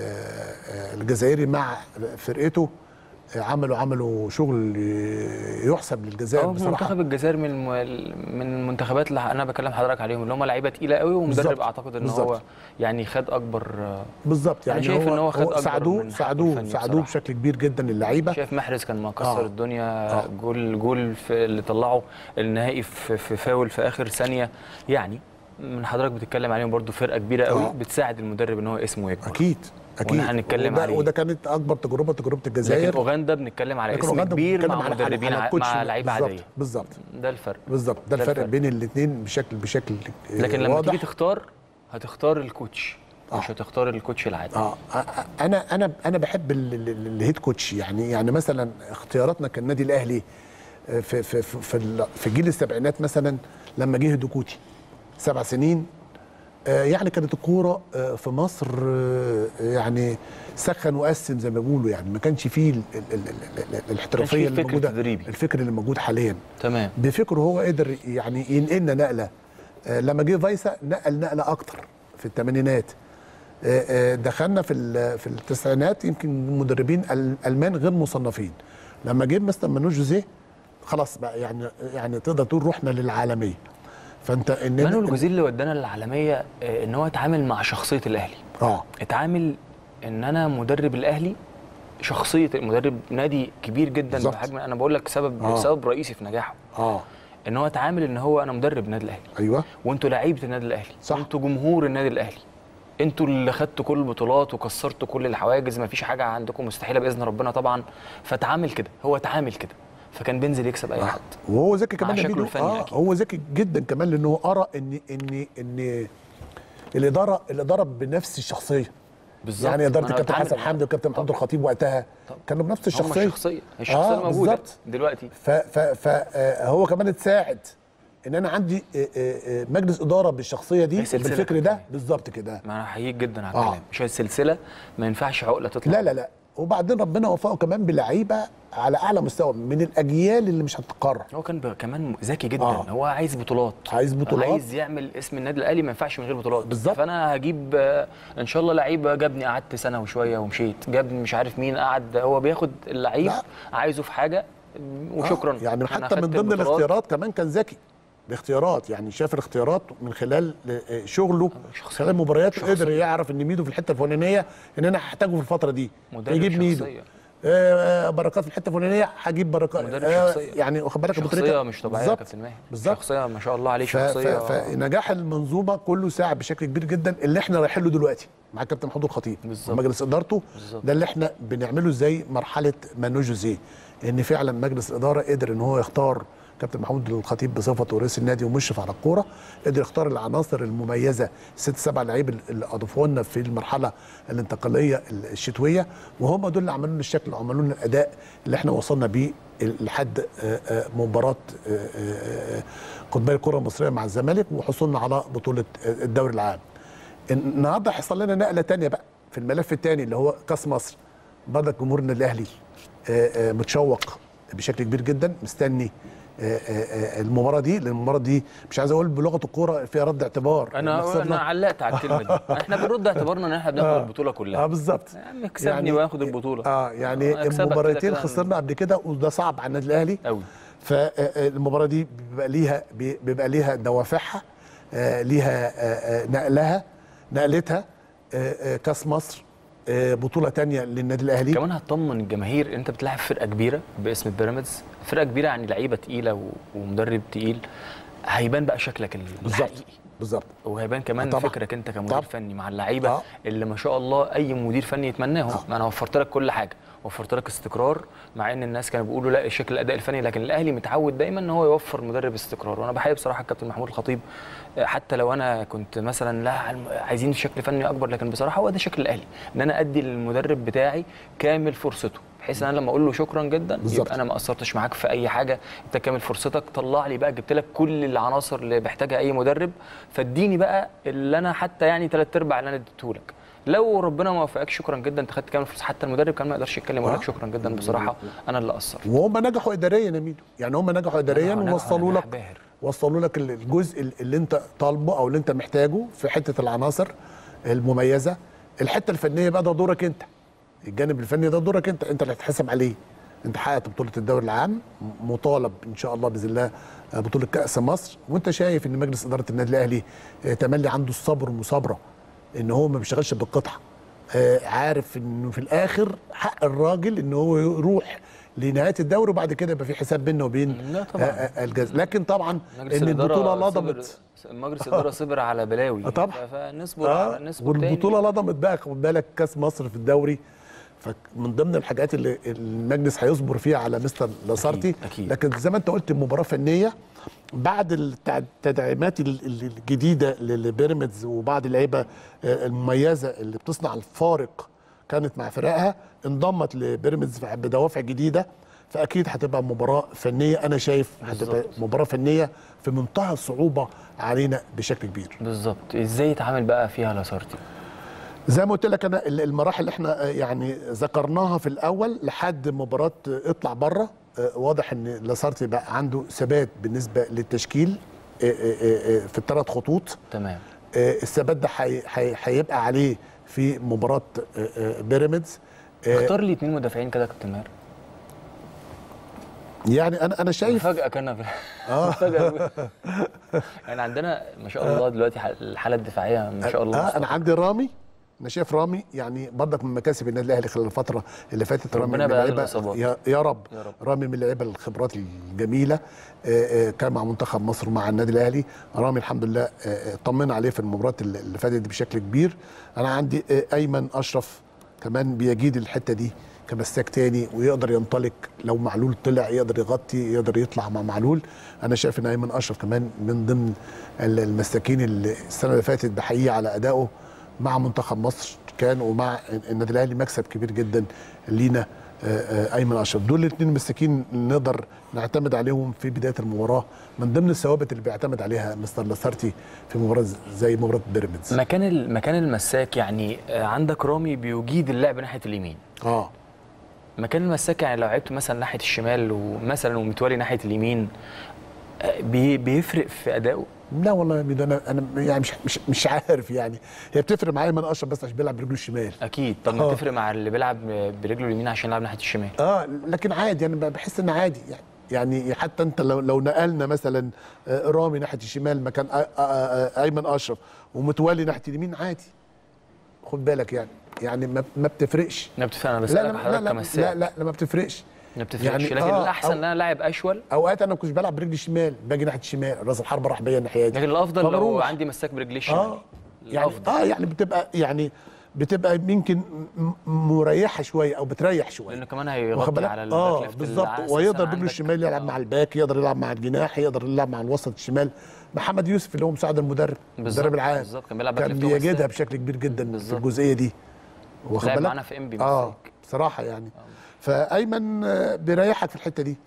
آه الجزائري مع فرقته، عملوا عملوا شغل يحسب للجزائر بصراحه. منتخب الجزائر من الم... من المنتخبات اللي انا بكلم حضرتك عليهم، اللي هم لعيبه تقيله قوي، ومدرب اعتقد ان بالزبط. هو يعني خد اكبر بالظبط، يعني شايف هو ان هو خد اكبر ساعدوه ساعدوه ساعدوه بشكل كبير جدا اللعيبه. شايف محرز كان مكسر آه. الدنيا آه. جول جول في اللي طلعه النهائي في, في فاول في اخر ثانيه، يعني من حضرتك بتتكلم عليهم برضو فرقه كبيره قوي آه. بتساعد المدرب ان هو اسمه يكبر. اكيد اكيد هنتكلم عليه، وده كانت اكبر تجربه تجربه الجزائر. لكن اوغندا بنتكلم على اسم كبير مع مدربين مع لعيبه عاديه. بالظبط ده الفرق بالظبط ده, ده الفرق, الفرق بين الاثنين بشكل بشكل لكن لما واضح. تيجي تختار هتختار الكوتش آه. مش هتختار الكوتش العادي. اه انا انا انا بحب الهيد كوتش، يعني يعني مثلا اختياراتنا كالنادي الاهلي في في في في, في جيل السبعينات مثلا لما جه هدوكوتي سبع سنين، يعني كانت الكوره في مصر يعني سخن وقسم زي ما بيقولوا، يعني ما كانش فيه الاحترافيه اللي موجوده، الفكر اللي موجود حاليا. تمام. بفكره هو قدر يعني ينقلنا نقله. لما جه فايسا نقل نقله اكتر في الثمانينات، دخلنا في في التسعينات يمكن مدربين المان غير مصنفين. لما جه مثلا مانويل جوزيه خلاص بقى يعني يعني تقدر تقول رحنا للعالميه. فانت ان مانويل جوزيه اللي ودانا للعالميه ان هو اتعامل مع شخصيه الاهلي. اه اتعامل ان انا مدرب الاهلي، شخصيه المدرب نادي كبير جدا بالظبط. بحجم، انا بقول لك سبب آه. سبب رئيسي في نجاحه. اه ان هو اتعامل ان هو انا مدرب النادي الاهلي. ايوه وانتوا لعيبه النادي الاهلي. صح. وانتوا جمهور النادي الاهلي. انتوا اللي خدتوا كل البطولات وكسرتوا كل الحواجز، ما فيش حاجه عندكم مستحيله باذن ربنا طبعا. فاتعامل كده، هو اتعامل كده، فكان بينزل يكسب اي حد. وهو ذكي كمان مع شكله يا ميدو. الفني اه أكيد. هو ذكي جدا كمان لانه ارى ان ان ان الاداره الاداره بنفس الشخصيه. بالظبط. يعني اداره ما أنا الكابتن بتعامل حسن معاه. حمدي والكابتن محمود الخطيب وقتها طبعا. كانوا بنفس هم الشخصيه. الشخصيه الشخصيه آه الموجوده بالظبط. دلوقتي. فهو كمان اتساعد ان انا عندي آه، آه، مجلس اداره بالشخصيه دي سلسلة بالفكر ده كمان. بالظبط كده. ما انا احييك جدا على آه. الكلام. مش السلسله ما ينفعش عقله تطلع. لا لا لا وبعدين ربنا وفقه كمان بلعيبه على اعلى مستوى من الاجيال اللي مش هتتكرر. هو كان ب- كمان ذكي جدا. آه. هو عايز بطولات. عايز بطولات. عايز يعمل اسم النادي الاهلي، ما ينفعش من غير بطولات. بالظبط. فانا هجيب آه، ان شاء الله لعيب جابني قعدت سنه وشويه ومشيت، جابني مش عارف مين قعد. هو بياخد اللعيب لا. عايزه في حاجه وشكرا. آه. يعني أنا حتى خدت من ضمن البطولات. الاختيارات كمان كان ذكي باختيارات. يعني شاف الاختيارات من خلال آه، شغله شخصية. خلال مباريات شخصية. قدر يعرف ان ميدو في الحته الفلانيه ان انا هحتاجه في الفتره دي مدرب يجيب ميدو. شخصية. آه، بركات في الحته الفلانيه هجيب بركات. مدرب آه، شخصية. يعني واخد بالك أبو شخصيه تريكة؟ مش طبيعيه يا بالظبط. كابتن ماهر. بالظبط. شخصيه ما شاء الله عليه. ف- شخصيه ف- فنجاح المنظومه كله ساعد بشكل كبير جدا اللي احنا رايحين له دلوقتي مع الكابتن محمود الخطيب بالظبط. ومجلس ادارته. بالظبط. ده اللي احنا بنعمله زي مرحله مانويل جوزيه، ان فعلا مجلس الاداره قدر ان هو يختار كابتن محمود الخطيب بصفته رئيس النادي ومشرف على الكوره، قدر يختار العناصر المميزه الست سبع لعيب اللي اضافوا لنا في المرحله الانتقاليه الشتويه، وهم دول اللي عملوا لنا الشكل وعملوا لنا الاداء اللي احنا وصلنا بيه لحد آه، آه، مباراه آه، آه، قطبي الكره المصريه مع الزمالك وحصولنا على بطوله الدوري العام. النهارده حصل لنا نقله ثانيه بقى في الملف الثاني اللي هو كاس مصر. برضك جمهور النادي الاهلي آه، آه، متشوق بشكل كبير جدا، مستني آه، آه، المباراه دي، لان المباراه دي مش عايز اقول بلغه الكوره فيها رد اعتبار. انا انا علقت على الكلمه دي. احنا بنرد اعتبارنا ان احنا بناخد آه. البطوله كلها. اه بالظبط. يا عم اكسبني واخد البطوله. اه يعني آه، أكسبك المباراتين كده كده. خسرنا قبل كده وده صعب على النادي الاهلي قوي. فالمباراه دي بيبقى ليها بيبقى ليها دوافعها، آه، ليها آه، آه، نقلها نقلتها آه، آه، كاس مصر، آه، بطوله تانية للنادي الاهلي. كمان هتطمن الجماهير. انت بتلاعب فرقه كبيره باسم بيراميدز، فرقه كبيره يعني لعيبه تقيله و- ومدرب تقيل. هيبان بقى شكلك بالظبط الحقيقي، بالظبط. وهيبان كمان طبعا. فكرك انت كمدير طبعا. فني مع اللعيبه آه. اللي ما شاء الله اي مدير فني يتمناهم. آه. ما انا وفرت لك كل حاجه، وفرت لك استقرار، مع ان الناس كانوا بيقولوا لا شكل الاداء الفني، لكن الاهلي متعود دايما ان هو يوفر مدرب استقرار. وانا بحيي بصراحه الكابتن محمود الخطيب، حتى لو انا كنت مثلا لا عايزين شكل فني اكبر، لكن بصراحه هو ده شكل الاهلي، ان انا ادي للمدرب بتاعي كامل فرصته، بحيث ان انا لما اقول له شكرا جدا بالظبط. يبقى انا ما قصرتش معاك في اي حاجه، انت كامل فرصتك، طلع لي بقى جبت لك كل العناصر اللي محتاجها اي مدرب، فاديني بقى اللي انا حتى يعني ثلاث ارباع اللي انا اديته لك. لو ربنا ما وفقكش شكرا جدا، انت خدت كامل فرصه، حتى المدرب كان ما يقدرش يتكلم ويقول لك آه. شكرا جدا بصراحه انا اللي قصرت. وهم نجحوا اداريا يا ميدو، يعني هم نجحوا اداريا نجحوا- ووصلوا نجحوا لك باهر. وصلوا لك الجزء اللي انت طالبه او اللي انت محتاجه في حته العناصر المميزه. الحته الفنيه بقى ده دورك انت، الجانب الفني ده دورك انت، انت اللي هتحاسب عليه. انت حققت بطوله الدوري العام، مطالب ان شاء الله باذن الله بطوله كاس مصر، وانت شايف ان مجلس اداره النادي الاهلي اه، تملي عنده الصبر والمثابره، ان هو ما بيشتغلش بالقطعه، اه، عارف انه في الاخر حق الراجل ان هو يروح لنهايه الدوري وبعد كده يبقى في حساب بينه وبين لا طبعا. اه، الجزء. لكن طبعا مجلس ان الإدارة البطوله صبر- لضمت، مجلس الاداره صبر على بلاوي. آه طبعا. ف- فنصبر اه على نصبر والبطوله تاني. لضمت بقى، خد بالك كاس مصر في الدوري، فمن ضمن الحاجات اللي المجلس هيصبر فيها على مستر لاسارتي. أكيد. أكيد. لكن زي ما انت قلت مباراه فنيه بعد التع- التدعيمات ال- ال- الجديده لبيراميدز وبعض اللعيبه آه، المميزه اللي بتصنع الفارق كانت مع فرقها، انضمت لبيراميدز بدوافع جديده، فاكيد هتبقى مباراه فنيه. انا شايف هتبقى بالظبط. مباراه فنيه في منتهى الصعوبه علينا بشكل كبير. بالظبط. ازاي يتعامل بقى فيها لاسارتي؟ زي ما قلت لك انا ال- المراحل اللي احنا آه، يعني ذكرناها في الاول لحد مباراه آه، اطلع بره، آه، واضح ان لاسارتي بقى عنده ثبات بالنسبه للتشكيل آه، آه، آه، في الثلاث خطوط. تمام. آه، الثبات ده هي- هي- هيبقى عليه في مباراه آه، آه، بيراميدز. آه، اختار لي اثنين مدافعين كده يا كابتن ماهر. يعني انا انا شايف فجاه كنا في اه فجاه يعني عندنا ما شاء الله دلوقتي الحاله الدفاعيه ما شاء الله. آه انا عندي رامي، انا شايف رامي يعني برضك من مكاسب النادي الاهلي خلال الفتره اللي فاتت. رامي ربنا من يبعد اللعيبه يا, يا رب يا رب. رامي من اللعيبه الخبرات الجميله، آآ آآ كان مع منتخب مصر ومع النادي الاهلي. رامي الحمد لله طمنا عليه في المباراه اللي فاتت دي بشكل كبير. انا عندي ايمن اشرف كمان بيجيد الحته دي كمساك تاني ويقدر ينطلق، لو معلول طلع يقدر يغطي، يقدر يطلع مع معلول. انا شايف ان ايمن اشرف كمان من ضمن المساكين اللي السنه اللي فاتت بحييه على ادائه مع منتخب مصر كان ومع النادي الاهلي، مكسب كبير جدا لينا. ايمن اشرف دول الاثنين مساكين نقدر نعتمد عليهم في بدايه المباراه، من ضمن الثوابت اللي بيعتمد عليها مستر لاسارتي في مباراه زي مباراه بيراميدز. مكان مكان المساك يعني عندك رامي بيجيد اللعب ناحيه اليمين. اه مكان المساك يعني لو لعبت مثلا ناحيه الشمال ومثلا ومتولي ناحيه اليمين بي بيفرق في ادائه؟ لا والله يا ميدو، انا انا يعني مش مش مش عارف يعني. هي بتفرق معايا ايمن اشرف بس عشان بيلعب برجله الشمال. اكيد. طب ما بتفرق مع اللي بيلعب برجله اليمين عشان يلعب ناحيه الشمال؟ اه لكن عادي يعني بحس ان عادي يعني. يعني حتى انت لو لو نقلنا مثلا رامي ناحيه الشمال مكان ايمن اشرف ومتولي ناحيه اليمين عادي، خد بالك يعني يعني ما ما بتفرقش. ما بتفرق. انا بسالك حضرتك كمساك. لا لا لا ما بتفرقش. ما بتفرقش يعني. لكن آه الاحسن ان انا لاعب اشول. اوقات انا ما كنتش بلعب برجلي الشمال باجي ناحيه الشمال، راس الحربه راح بيا الناحيه دي. لكن الافضل لو عندي مساك برجلي الشمال. اه يعني اه يعني بتبقى يعني بتبقى يمكن مريحه شويه او بتريح شويه، لانه كمان هيغطي على الباك اه ليفت بالظبط. ويقدر برجله الشمال يلعب آه. مع الباك، يقدر يلعب مع الجناح، يقدر يلعب مع الوسط الشمال. محمد يوسف اللي هو مساعد المدرب المدرب العام بالظبط كان بيلعب باك ليفت، كان بيجدها بشكل كبير جدا بالزبط. في الجزئيه دي واخد بالك معانا في انبي اه بصراحه يعني آه. فايمن بيريحك في الحته دي.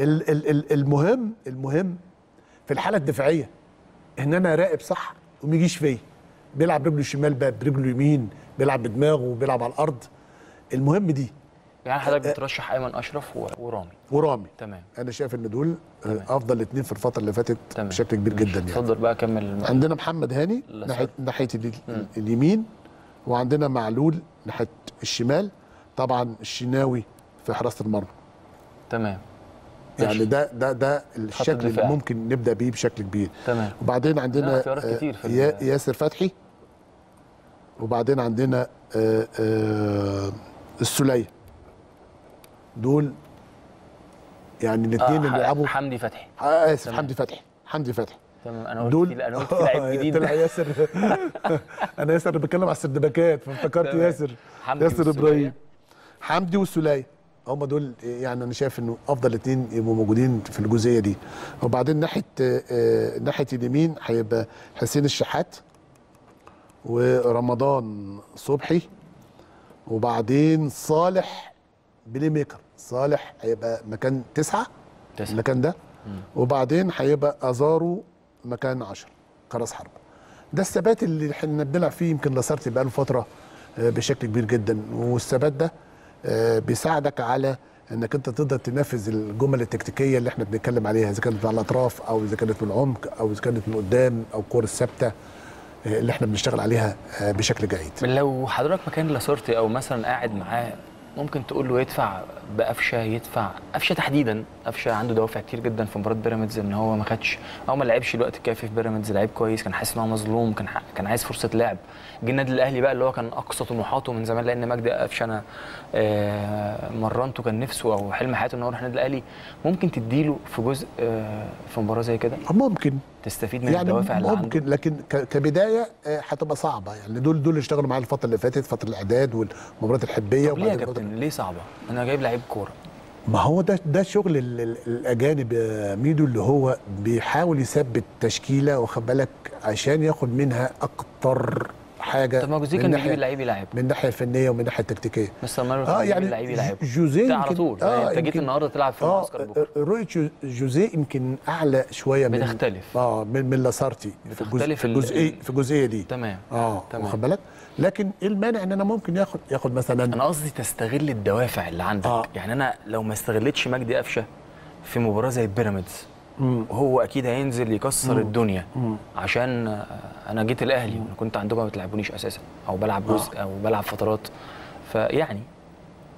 المهم المهم في الحاله الدفاعيه ان انا اراقب صح وما يجيش فيا. بيلعب برجله الشمال بقى برجله اليمين، بيلعب بدماغه وبيلعب على الارض. المهم دي يعني حضرتك بترشح ايمن اشرف ورامي ورامي تمام. انا شايف ان دول تمام. افضل اثنين في الفتره اللي فاتت تمام. بشكل كبير جدا يعني. اتفضل بقى كمل المعنى. عندنا محمد هاني ناحيه ناحيه اليمين، وعندنا معلول ناحيه الشمال. طبعا الشناوي في حراسه المرمى تمام. يعني ده ده ده الشكل اللي ممكن نبدا بيه بشكل كبير تمام. وبعدين عندنا كتير في ياسر فتحي، وبعدين عندنا آآ آآ السوليه. دول يعني الاثنين آه اللي بيلعبوا. حمدي فتحي آه اسف حمدي فتحي حمدي فتحي تمام. انا قلت دول انا قلت في لعيب جديد طلع ياسر انا ياسر بتكلم على السردباكات فافتكرت ياسر ياسر ابراهيم. حمدي والسوليه هم دول يعني انا شايف انه افضل اثنين يبقوا موجودين في الجزئيه دي. وبعدين ناحيه آه ناحيه اليمين هيبقى حسين الشحات ورمضان صبحي، وبعدين صالح بلاي ميكر. صالح هيبقى مكان تسعه تسعة. المكان ده مم. وبعدين هيبقى ازارو مكان عشرة كراس حرب. ده الثبات اللي احنا بنلعب فيه، يمكن لاسارتي بقى له فتره بشكل كبير جدا، والثبات ده بيساعدك على انك انت تقدر تنفذ الجمل التكتيكيه اللي احنا بنتكلم عليها، اذا كانت على الاطراف او اذا كانت من العمق او اذا كانت من قدام او الكور الثابته اللي احنا بنشتغل عليها بشكل جيد. لو حضرتك مكان لاسارتي او مثلا قاعد معاه، ممكن تقول له يدفع بقفشه، يدفع قفشه تحديدا. قفشه عنده دوافع كتير جدا في مباراه بيراميدز ان هو ما خدش او ما لعبش الوقت الكافي في بيراميدز. لعيب كويس، كان حاسس ان هو مظلوم، كان كان عايز فرصه لعب. جه النادي الاهلي بقى اللي هو كان اقصى طموحاته من زمان، لان مجدي قفشه انا آه مرنته كان نفسه او حلم حياته ان هو يروح النادي الاهلي. ممكن تديله في جزء آه في مباراه زي كده؟ ممكن تستفيد من يعني الدوافع اللي عنده. ممكن، لكن كبدايه هتبقى صعبه يعني. دول دول اللي اشتغلوا معايا الفتره اللي فاتت، فتره الاعداد والمباريات الحبيه. طب ليه يا كابتن ليه صعبه؟ انا جايب لعيب كوره. ما هو ده ده شغل الاجانب يا ميدو، اللي هو بيحاول يثبت تشكيله واخد بالك عشان ياخد منها اكتر حاجه. طب ما جوزيه كان بيجيب اللعيب يلعب من الناحيه الفنيه ومن الناحيه التكتيكيه. مستر مارو اه يعني اللعيب يلعب جوزيه على طول. آه انت جيت النهارده تلعب في المعسكر بكره. رؤيه جوزيه يمكن اعلى شويه من بتختلف اه من من لاسارتي في الجزئيه في الجزئيه في الجزئيه دي. تمام اه واخد بالك. لكن ايه المانع ان انا ممكن ياخد ياخد مثلا. انا قصدي تستغل الدوافع اللي عندك. آه. يعني انا لو ما استغلتش مجدي قفشه في مباراه زي بيراميدز، وهو اكيد هينزل يكسر مم. الدنيا مم. عشان انا جيت الاهلي وانا كنت عندكم ما بتلعبونيش اساسا، او بلعب جزء او بلعب فترات. فيعني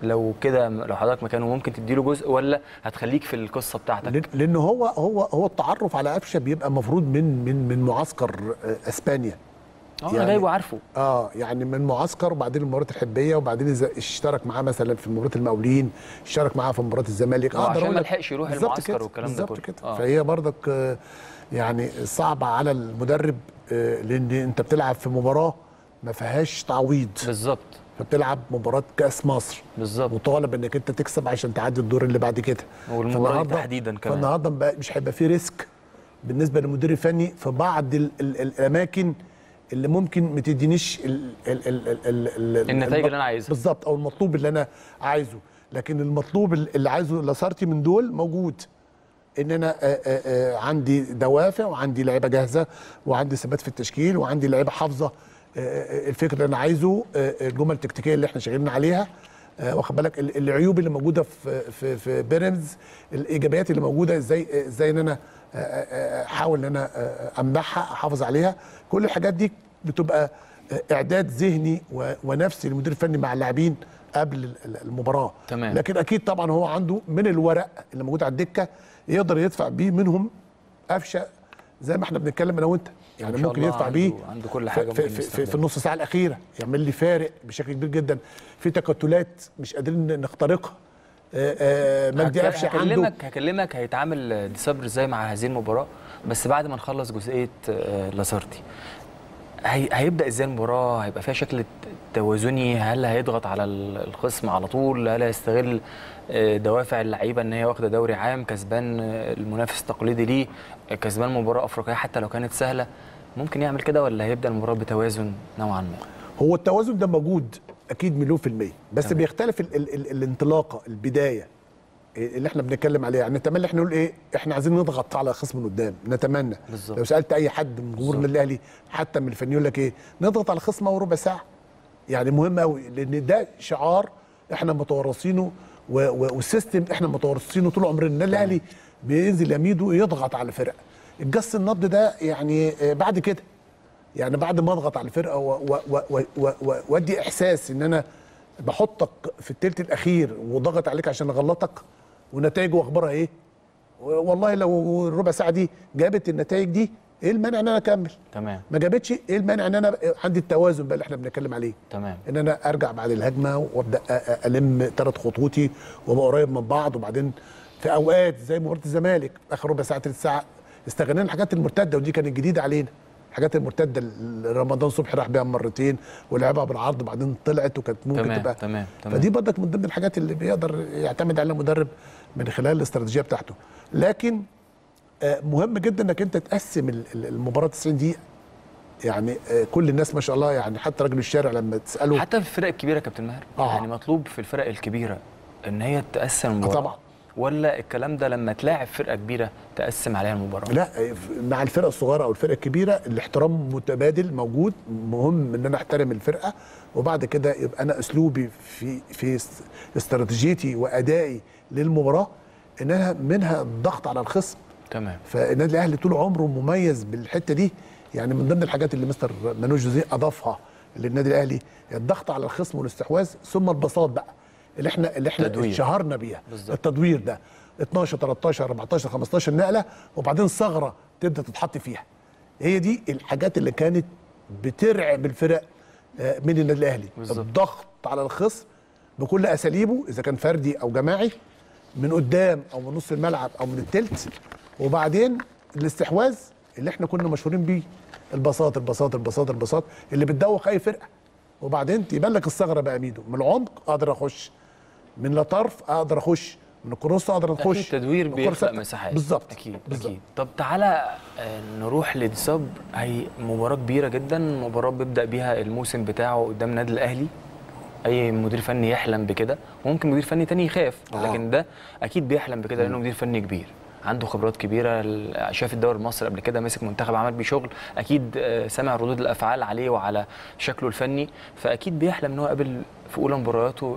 لو كده لو حضرتك مكانه ممكن تديله جزء ولا هتخليك في القصه بتاعتك؟ لان هو هو هو التعرف على قفشه بيبقى المفروض من من من معسكر اسبانيا. اه يعني جايبه عارفه. اه يعني من معسكر، وبعدين المباريات الحبيه، وبعدين اذا اشترك معاه مثلا في مباراه المقاولين، اشترك معاه في مباراه الزمالك. اه عشان ما لحقش يروح المعسكر والكلام ده كله. كده. آه. فهي برضك آه يعني صعبه على المدرب، آه لان انت بتلعب في مباراه ما فيهاش تعويض. بالظبط. فبتلعب مباراه كاس مصر بالظبط، وطالب انك انت تكسب عشان تعدي الدور اللي بعد كده، والمباراه تحديدا كمان. فالنهارده مش هيبقى في ريسك بالنسبه للمدير الفني في بعض ال ال الاماكن اللي ممكن ما تدينيش ال ال ال ال ال النتائج اللي انا عايزها بالظبط، او المطلوب اللي انا عايزه. لكن المطلوب اللي عايزه لاسارتي من دول موجود، ان انا آآ آآ عندي دوافع، وعندي لعيبه جاهزه، وعندي ثبات في التشكيل، وعندي لعيبه حافظه الفكر اللي انا عايزه، الجمل التكتيكيه اللي احنا شغالين عليها، واخد بالك العيوب اللي موجوده في في في بيراميدز، الايجابيات اللي موجوده، ازاي ازاي ان انا احاول ان انا امنحها، احافظ عليها. كل الحاجات دي بتبقى اعداد ذهني ونفسي للمدير الفني مع اللاعبين قبل المباراه. تمام. لكن اكيد طبعا هو عنده من الورق اللي موجود على الدكه يقدر يدفع بيه منهم قفشه، زي ما احنا بنتكلم انا وانت، يعني ممكن يدفع بيه عنده كل حاجه في, في, في, في النص ساعه الاخيره يعمل لي فارق بشكل كبير جدا. في تكتلات مش قادرين نخترقها. مجدي قفشه عنده. هكلمك هكلمك هيتعامل دي صبر ازاي مع هذه المباراه، بس بعد ما نخلص جزئيه لاسارتي هي هيبدا ازاي المباراه، هيبقى فيها شكل توازني، هل هيضغط على الخصم على طول، هل هيستغل دوافع اللعيبه ان هي واخده دوري عام، كسبان المنافس التقليدي ليه، كسبان مباراه افريقيه حتى لو كانت سهله، ممكن يعمل كده ولا هيبدا المباراه بتوازن نوعا ما؟ هو التوازن ده موجود اكيد مليون في الميه، بس تمام. بيختلف ال ال ال الانطلاقه، البدايه اللي احنا بنتكلم عليها. يعني نتمنى احنا نقول ايه، احنا عايزين نضغط على خصم من قدام، نتمنى بالزبط. لو سالت اي حد من جمهور النادي الاهلي حتى من الفنيين يقول لك ايه، نضغط على الخصم اول ربع ساعه. يعني مهم قوي، لان ده شعار احنا متورثينه، والسيستم احنا متورثينه طول عمرنا. النادي الاهلي بينزل يميده يضغط على الفرق. الجس النبض ده يعني بعد كده، يعني بعد ما اضغط على الفرقه وادي احساس ان انا بحطك في الثلث الاخير وضغط عليك عشان اغلطك، ونتائجه واخبارها ايه، والله لو الربع ساعه دي جابت النتائج دي، ايه المانع ان انا اكمل؟ تمام. ما جابتش، ايه المانع ان انا عندي التوازن بقى اللي احنا بنتكلم عليه؟ تمام. ان انا ارجع بعد الهجمه وابدا الم ثلاث خطوطي وابقى قريب من بعض. وبعدين في اوقات زي مباراه الزمالك اخر ربع ساعه ثلث ساعه استغلينا الحاجات المرتده، ودي كانت جديده علينا. الحاجات المرتده اللي رمضان صبحي راح بيها مرتين ولعبها بالعرض وبعدين طلعت وكانت ممكن تمام. تبقى تمام. تمام. فدي برضك من ضمن الحاجات اللي بيقدر يعتمد عليها المدرب من خلال الاستراتيجيه بتاعته. لكن مهم جدا انك انت تقسم المباراه تسعين دقيقه. يعني كل الناس ما شاء الله، يعني حتى راجل الشارع لما تساله، حتى في الفرق الكبيره يا كابتن ماهر، آه. يعني مطلوب في الفرق الكبيره ان هي تقسم المباراه. آه طبعا. ولا الكلام ده لما تلاعب فرقه كبيره تقسم عليها المباراه؟ لا، مع الفرقه الصغيره او الفرقه الكبيره الاحترام متبادل موجود. مهم ان انا احترم الفرقه، وبعد كده يبقى انا اسلوبي في في استراتيجيتي وادائي للمباراه ان انا منها الضغط على الخصم. تمام. فالنادي الاهلي طول عمره مميز بالحته دي. يعني من ضمن الحاجات اللي مستر مانويل جوزيه اضافها للنادي الاهلي الضغط على الخصم والاستحواذ، ثم البساط بقى اللي احنا اللي احنا تدوير. اتشهرنا بيها. بالزبط. التدوير ده اتناشر تلتاشر اربعتاشر خمستاشر نقله، وبعدين ثغره تبدا تتحط فيها. هي دي الحاجات اللي كانت بترعب الفرق من النادي الاهلي. بالزبط. الضغط على الخصم بكل اساليبه، اذا كان فردي او جماعي، من قدام او من نص الملعب او من الثلث، وبعدين الاستحواذ اللي احنا كنا مشهورين بيه، البساط البساط البساط البساط اللي بتدوخ اي فرقه. وبعدين تبان لك الثغره بقى ميدو، من العمق اقدر اخش، من لا طرف اقدر اخش، من الكروس اقدر اخش. التدوير بيخلق مساحات. بالظبط. اكيد بالزبط. اكيد. طب تعالى نروح لدي صبر. هي مباراه كبيره جدا، مباراه بيبدا بيها الموسم بتاعه قدام النادي الاهلي. اي مدير فني يحلم بكده، وممكن مدير فني تاني يخاف، آه. لكن ده اكيد بيحلم بكده لانه مدير فني كبير عنده خبرات كبيره، شاف الدوري المصري قبل كده، مسك منتخب عمل بيه شغل، اكيد سمع ردود الافعال عليه وعلى شكله الفني، فاكيد بيحلم ان هو قابل في اولى مبارياته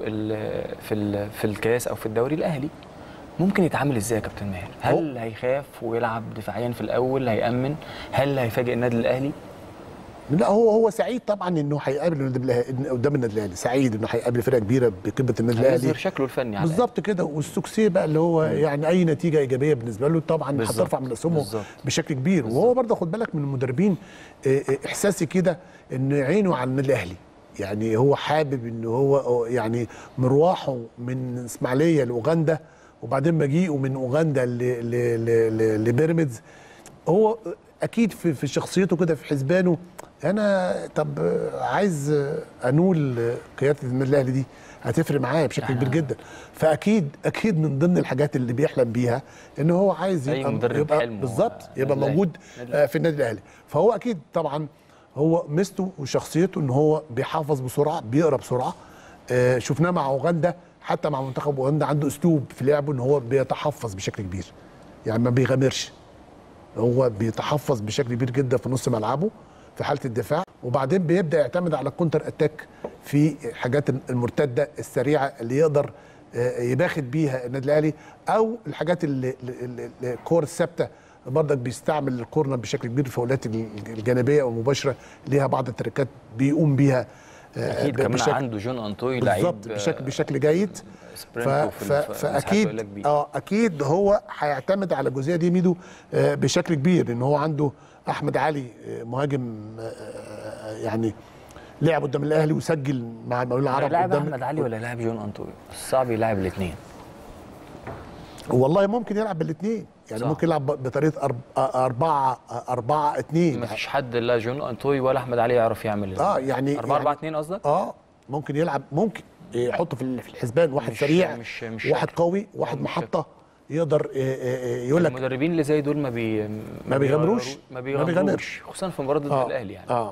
في في الكاس او في الدوري الاهلي. ممكن يتعامل ازاي يا كابتن ماهر؟ هل هيخاف ويلعب دفاعيا في الاول، هيامن، هل هيفاجئ النادي الاهلي؟ لا هو هو سعيد طبعا انه هيقابل قدام النادي الاهلي، سعيد انه هيقابل فرقه كبيره بقيمه النادي الاهلي، هيظهر شكله الفني بالظبط كده. والسوكسيه بقى اللي هو م. يعني اي نتيجه ايجابيه بالنسبه له طبعا هترفع من اسهمه بشكل كبير. بالزبط. وهو برضه خد بالك من المدربين احساسي كده ان عينه على النادي الاهلي، يعني هو حابب ان هو يعني مروحه من اسماعيليه لاوغندا وبعدين مجيئه من اوغندا لبيراميدز، هو اكيد في في شخصيته كده في حسبانه انا طب عايز انول قياده النادي الاهلي دي هتفرق معايا بشكل كبير جدا. فاكيد اكيد من ضمن الحاجات اللي بيحلم بيها ان هو عايز يبقى, يبقى بالظبط يبقى موجود في النادي الاهلي. فهو اكيد طبعا هو ميزته وشخصيته ان هو بيحافظ بسرعه، بيقرا بسرعه. آه شفناه مع اوغندا، حتى مع منتخب اوغندا عنده اسلوب في لعبه ان هو بيتحفظ بشكل كبير، يعني ما بيغامرش، هو بيتحفظ بشكل كبير جدا في نص ملعبه في حاله الدفاع، وبعدين بيبدا يعتمد على الكونتر اتاك في حاجات المرتده السريعه اللي يقدر يباخد بيها النادي الاهلي، او الحاجات اللي الكور الثابته برضك بيستعمل الكورنر بشكل كبير، الفاولات الجانبيه والمباشره ليها بعض التركات بيقوم بيها اكيد. كمان عنده جون انطوي لعيب بالظبط بشكل بشكل جيد. ف ف فاكيد اه اكيد هو هيعتمد على الجزئيه دي ميدو آه بشكل كبير، ان هو عنده احمد علي آه مهاجم آه يعني لعب قدام الاهلي وسجل مع المقاولين العرب. لاعب احمد علي ولا لاعب جون انطوي؟ صعب يلعب الاثنين. والله ممكن يلعب بالاثنين، يعني صح. ممكن يلعب بطريقه أربعة أربعة اتنين. ما فيش حد لا جون انطوي ولا احمد علي يعرف يعمل اه يعني أربعة أربعة اتنين قصدك؟ اه ممكن يلعب، ممكن يحط في الحسبان واحد مش سريع مش مش واحد قوي واحد محطه يقدر يقول لك. المدربين اللي زي دول ما بي ما بيغامروش ما بيغامروش خصوصا في مباراه ضد آه الاهلي يعني. اه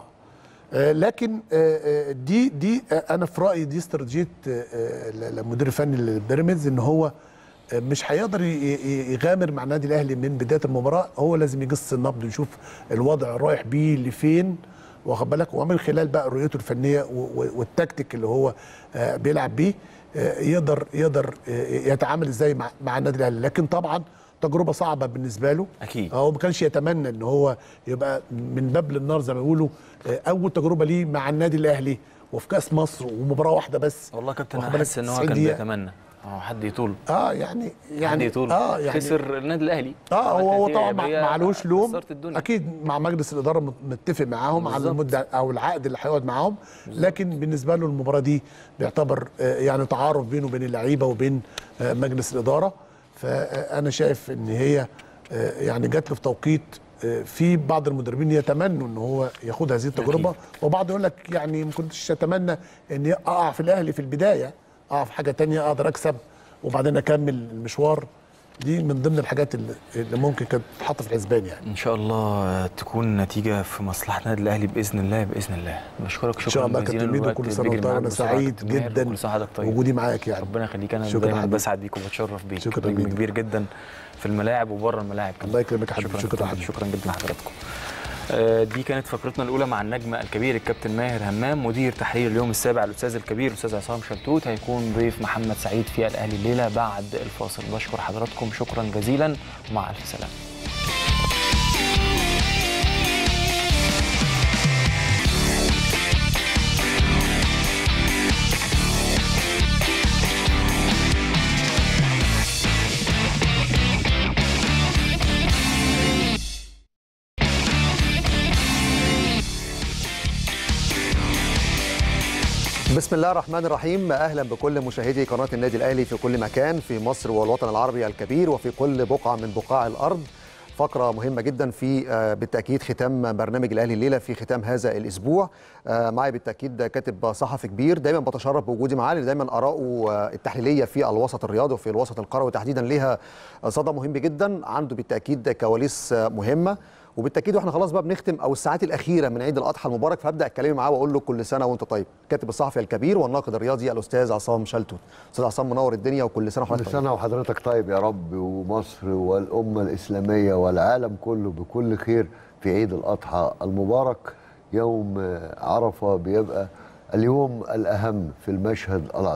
لكن دي دي انا في رايي دي استراتيجيه المدير الفني للبيراميدز، ان هو مش هيقدر يغامر مع النادي الاهلي من بدايه المباراه، هو لازم يقص النبض ويشوف الوضع رايح بيه لفين، واخد بالك، ومن خلال بقى رؤيته الفنيه والتكتيك اللي هو بيلعب بيه يقدر يقدر يتعامل ازاي مع مع النادي الاهلي. لكن طبعا تجربه صعبه بالنسبه له اكيد، هو ما كانش يتمنى ان هو يبقى من باب للنار زي ما بيقولوا، اول تجربه ليه مع النادي الاهلي وفي كاس مصر ومباراه واحده بس. والله كابتن انا حاسس ان هو كان بيتمنى اه حد يطول اه يعني يعني يطول. اه يعني خسر النادي الاهلي اه هو, هو طبعا معلوش لوم، اكيد مع مجلس الاداره متفق معاهم على المده او العقد اللي هيقعد معاهم، لكن بالنسبه له المباراه دي بيعتبر آه يعني تعارف بينه وبين اللعيبه وبين آه مجلس الاداره. فانا شايف ان هي آه يعني جات له في توقيت في بعض المدربين يتمنوا ان هو ياخد هذه التجربه أكيد. وبعض يقول لك يعني ما كنتش اتمنى اني اقع في الاهلي في البدايه، اقع في حاجه ثانيه اقدر اكسب وبعدين اكمل المشوار. دي من ضمن الحاجات اللي, اللي ممكن كانت تتحط في الحسبان يعني. ان شاء الله تكون نتيجه في مصلحه النادي الاهلي باذن الله باذن الله. بشكرك شكرا ان شاء الله كابتن ميدو، كل سنه وانت انا سعيد جدا وجودي معاك يعني. ربنا يخليك، انا دايما بسعد بيك وبتشرف بيك، شكرا نجم كبير جدا في الملاعب وبره الملاعب. الله يكرمك يا حبيبي، شكرا شكرا, شكرا جدا لحضراتكم. دي كانت فقرتنا الاولى مع النجم الكبير الكابتن ماهر همام، مدير تحرير اليوم السابع الاستاذ الكبير الاستاذ عصام شلتوت. هيكون ضيف محمد سعيد في الاهلي الليله بعد الفاصل. بشكر حضراتكم شكرا جزيلا ومع الف سلامه. بسم الله الرحمن الرحيم. اهلا بكل مشاهدي قناه النادي الاهلي في كل مكان في مصر والوطن العربي الكبير وفي كل بقعه من بقاع الارض. فقره مهمه جدا في بالتاكيد ختام برنامج الاهلي الليله في ختام هذا الاسبوع. معي بالتاكيد كاتب صحفي كبير دايما بتشرف بوجودي معاه، لان دايما اراءه التحليليه في الوسط الرياضي وفي الوسط القروي تحديدا ليها صدى مهم جدا. عنده بالتاكيد كواليس مهمه، وبالتاكيد واحنا خلاص بقى بنختم او الساعات الاخيره من عيد الاضحى المبارك، فهبدا اتكلم معاه واقول له كل سنه وانت طيب. كاتب الصحفي الكبير والناقد الرياضي الاستاذ عصام شلتوت. استاذ عصام منور الدنيا وكل سنه وحضرتك طيب. كل سنه وحضرتك طيب يا رب، ومصر والامه الاسلاميه والعالم كله بكل خير في عيد الاضحى المبارك. يوم عرفه بيبقى اليوم الاهم في المشهد العظيم.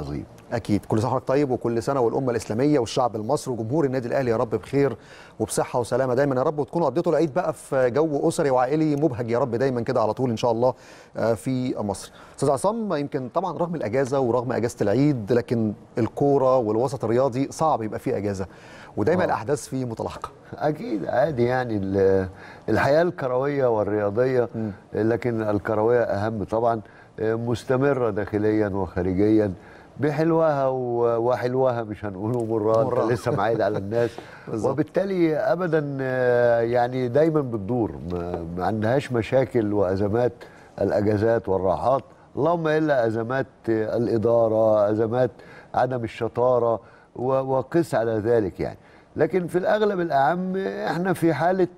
اكيد. كل سنه وحضرتك طيب، وكل سنه والامه الاسلاميه والشعب المصري وجمهور النادي الاهلي يا رب بخير وبصحه وسلامه دايما يا رب، وتكونوا قضيتوا العيد بقى في جو اسري وعائلي مبهج يا رب دايما كده على طول ان شاء الله في مصر. استاذ عصام، يمكن طبعا رغم الاجازه ورغم اجازه العيد، لكن الكوره والوسط الرياضي صعب يبقى فيه اجازه، ودايما أوه. الاحداث فيه متلاحقه. اكيد عادي، يعني الحياه الكرويه والرياضيه م. لكن الكرويه اهم طبعا، مستمره داخليا وخارجيا بحلوها وحلوها، مش هنقوله مرات انت لسه معايد على الناس وبالتالي ابدا يعني دايما بتدور، ما عندهاش مشاكل وازمات الاجازات والراحات، اللهم الا ازمات الاداره، ازمات عدم الشطاره وقس على ذلك يعني. لكن في الاغلب الاعم احنا في حاله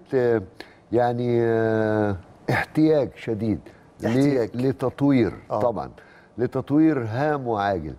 يعني احتياج شديد احتياج لتطوير آه. طبعا لتطوير هام وعاجل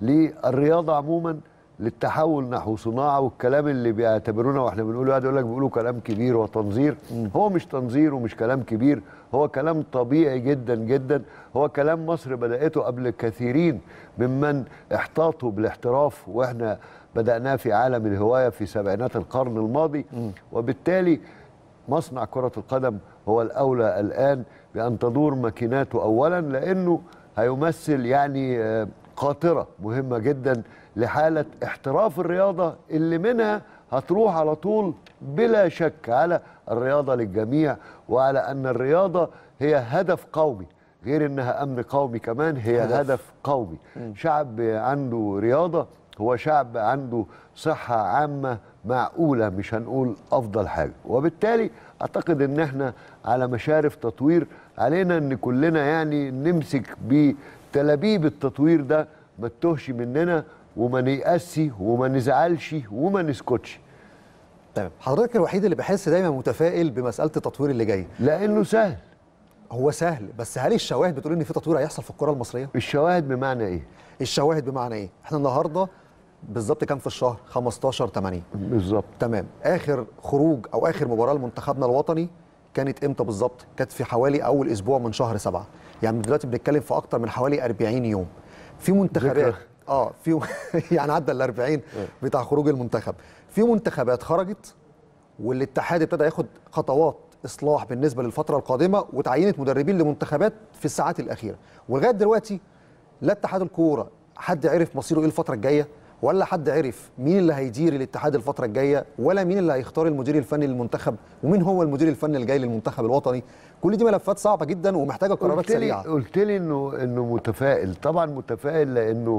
للرياضه عموما، للتحول نحو صناعه، والكلام اللي بيعتبرونا واحنا بنقوله قاعد يقول لك بيقولوا كلام كبير وتنظير، م. هو مش تنظير ومش كلام كبير، هو كلام طبيعي جدا جدا، هو كلام مصر بدأته قبل كثيرين ممن احتاطوا بالاحتراف، واحنا بدأناه في عالم الهوايه في سبعينات القرن الماضي، م. وبالتالي مصنع كرة القدم هو الأولى الآن بأن تدور ماكيناته أولا، لأنه هيمثل يعني قاطرة مهمة جدا لحالة احتراف الرياضة اللي منها هتروح على طول بلا شك على الرياضة للجميع، وعلى أن الرياضة هي هدف قومي، غير أنها أمن قومي كمان هي هدف, هدف قومي. م. شعب عنده رياضة هو شعب عنده صحة عامة معقولة، مش هنقول أفضل حاجة، وبالتالي أعتقد أن احنا على مشارف تطوير، علينا أن كلنا يعني نمسك بتلابيب التطوير ده، ما تتوهش مننا وما نيأسش وما نزعلش وما نسكتش. تمام. حضرتك الوحيد اللي بحس دايما متفائل بمسألة التطوير اللي جاي، لأنه سهل. هو سهل، بس هل الشواهد بتقول ان في تطوير هيحصل في الكرة المصرية؟ الشواهد بمعنى ايه؟ الشواهد بمعنى ايه؟ احنا النهارده بالظبط كام في الشهر؟ خمستاشر تمانية بالظبط. تمام. اخر خروج او اخر مباراه لمنتخبنا الوطني كانت امتى بالظبط؟ كانت في حوالي اول اسبوع من شهر سبعة، يعني دلوقتي بنتكلم في اكتر من حوالي أربعين يوم. في منتخبات اه في يعني عدى ال أربعين بتاع خروج المنتخب. في منتخبات خرجت والاتحاد ابتدى ياخد خطوات اصلاح بالنسبه للفتره القادمه، وتعينت مدربين لمنتخبات في الساعات الاخيره، ولغايه دلوقتي لا اتحاد الكوره حد عرف مصيره ايه الفتره الجايه، ولا حد عرف مين اللي هيدير الاتحاد الفتره الجايه، ولا مين اللي هيختار المدير الفني للمنتخب، ومين هو المدير الفني الجاي للمنتخب الوطني. كل دي ملفات صعبه جدا ومحتاجه قرارات سريعه. قلت لي انه انه متفائل، طبعا متفائل لانه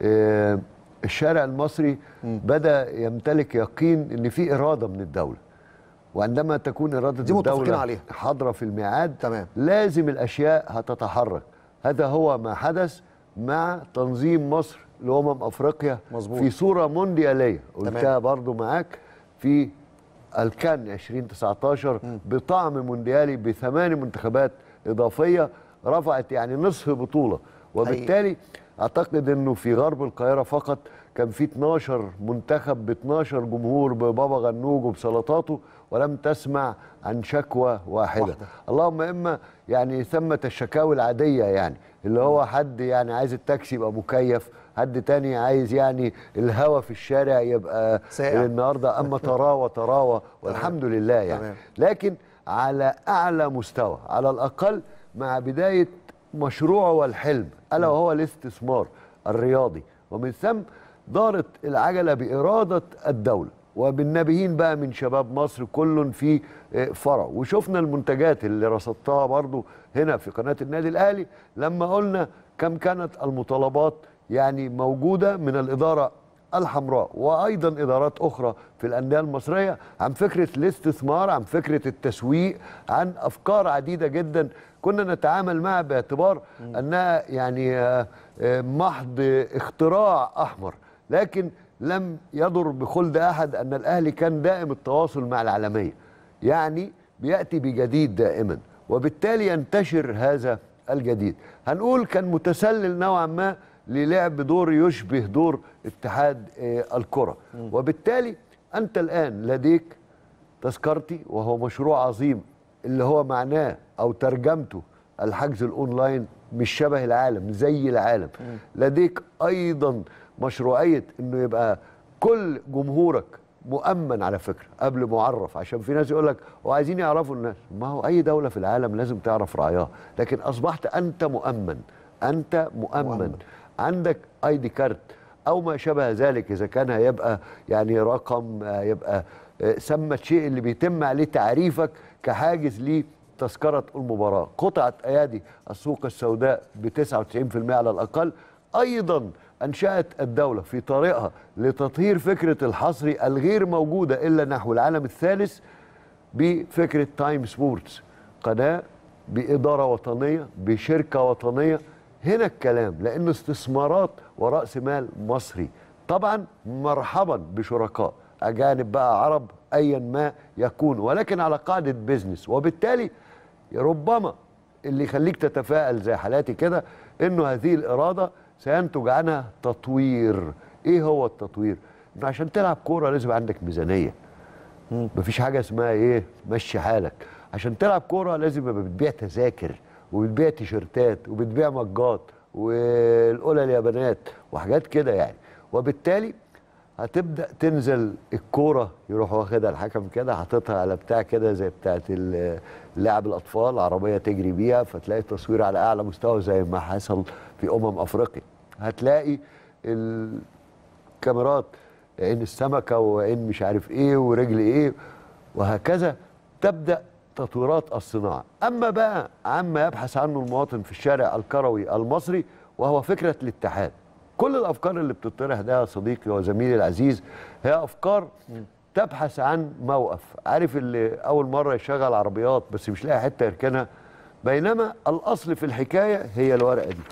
آه الشارع المصري م. بدا يمتلك يقين ان في اراده من الدوله، وعندما تكون اراده الدوله حاضره في الميعاد تمام. لازم الاشياء هتتحرك. هذا هو ما حدث مع تنظيم مصر لأمم أفريقيا مظبوط. في صورة مونديالية، قلتها برضو معاك في الكان ألفين وتسعتاشر م. بطعم مونديالي بثمان منتخبات إضافية رفعت يعني نصف بطولة، وبالتالي حقيقي. أعتقد أنه في غرب القاهرة فقط كان في اتناشر منتخب ب اتناشر جمهور ببابا غنوج وبسلطاته، ولم تسمع عن شكوى واحدة, واحدة. اللهم إما يعني ثمة الشكاوي العادية، يعني اللي هو حد يعني عايز التاكسي يبقى مكيف، حد تاني عايز يعني الهوا في الشارع يبقى سائع النهارده، اما تراوى تراوى والحمد لله يعني. لكن على اعلى مستوى على الاقل مع بدايه مشروعه والحلم الا وهو الاستثمار الرياضي، ومن ثم دارت العجله باراده الدوله وبالنابهين بقى من شباب مصر كل في فرع. وشفنا المنتجات اللي رصدتها برضو هنا في قناه النادي الاهلي لما قلنا كم كانت المطالبات يعني موجودة من الإدارة الحمراء وأيضا إدارات أخرى في الأندية المصرية عن فكرة الاستثمار، عن فكرة التسويق، عن أفكار عديدة جدا كنا نتعامل معها باعتبار أنها يعني محض اختراع أحمر، لكن لم يضر بخلد أحد أن الأهلي كان دائم التواصل مع العالمية، يعني بيأتي بجديد دائما، وبالتالي ينتشر هذا الجديد. هنقول كان متسلل نوعا ما للعب دور يشبه دور اتحاد الكرة، وبالتالي أنت الآن لديك تذكرتي وهو مشروع عظيم اللي هو معناه أو ترجمته الحجز الأونلاين مش شبه العالم زي العالم. لديك أيضا مشروعيه انه يبقى كل جمهورك مؤمن على فكره قبل معرف، عشان في ناس يقول لك وعايزين يعرفوا الناس، ما هو اي دوله في العالم لازم تعرف رعاياها، لكن اصبحت انت مؤمن، انت مؤمن, مؤمن. عندك اي دي كارت او ما شابه ذلك، اذا كان هيبقى يعني رقم، هيبقى سمى الشيء اللي بيتم عليه تعريفك كحاجز لتذكره المباراه. قطعت ايادي السوق السوداء ب تسعة وتسعين بالمئة على الاقل. ايضا انشات الدوله في طريقها لتطهير فكره الحصري الغير موجوده الا نحو العالم الثالث بفكره تايم سبورتس، قناه باداره وطنيه بشركه وطنيه. هنا الكلام، لأنه استثمارات ورأس مال مصري. طبعا مرحبا بشركاء أجانب بقى، عرب، أيا ما يكون، ولكن على قاعدة بيزنس. وبالتالي ربما اللي يخليك تتفائل زي حالاتي كده إنه هذه الإرادة سينتج عنها تطوير. إيه هو التطوير؟ إنه عشان تلعب كورة لازم عندك ميزانية. مفيش حاجة اسمها إيه مشي حالك. عشان تلعب كورة لازم يبقى بتبيع تذاكر وبتبيع تيشيرتات وبتبيع مجات والقلل يا بنات وحاجات كده يعني. وبالتالي هتبدا تنزل الكوره، يروح واخدها الحكم كده حاططها على بتاع كده زي بتاعه لعب الاطفال، عربيه تجري بيها، فتلاقي التصوير على اعلى مستوى زي ما حصل في امم افريقيا. هتلاقي الكاميرات عين السمكه وعين مش عارف ايه ورجل ايه وهكذا. تبدا تطويرات الصناعة. أما بقى عما يبحث عنه المواطن في الشارع الكروي المصري وهو فكرة الاتحاد. كل الأفكار اللي بتطرح ده يا صديقي وزميلي العزيز هي أفكار تبحث عن موقف. عارف اللي أول مرة يشغل عربيات بس مش لاقي حتة يركنها، بينما الأصل في الحكاية هي الورقة دي.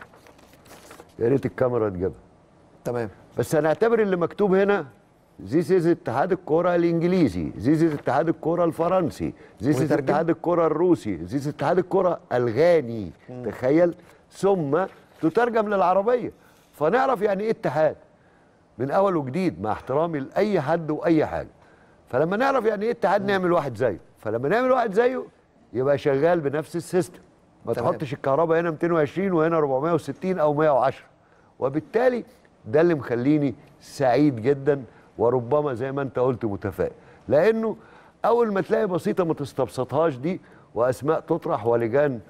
يا ريت الكاميرا تجيبها. تمام. بس هنعتبر اللي مكتوب هنا زيز اتحاد الكرة الانجليزي، زيز اتحاد الكرة الفرنسي، زيز اتحاد الكرة الروسي، زيز اتحاد الكرة الغاني. مم. تخيل، ثم تترجم للعربية فنعرف يعني ايه اتحاد من اول وجديد، مع احترامي لاي حد واي حاجة. فلما نعرف يعني ايه اتحاد نعمل واحد زيه، فلما نعمل واحد زيه يبقى شغال بنفس السيستم، ما تحطش الكهرباء هنا مئتين وعشرين وهنا أربعمائة وستين او مئة وعشرة. وبالتالي ده اللي مخليني سعيد جدا وربما زي ما انت قلت متفائل، لانه اول ما تلاقي بسيطه ما تستبسطهاش دي واسماء تطرح ولجان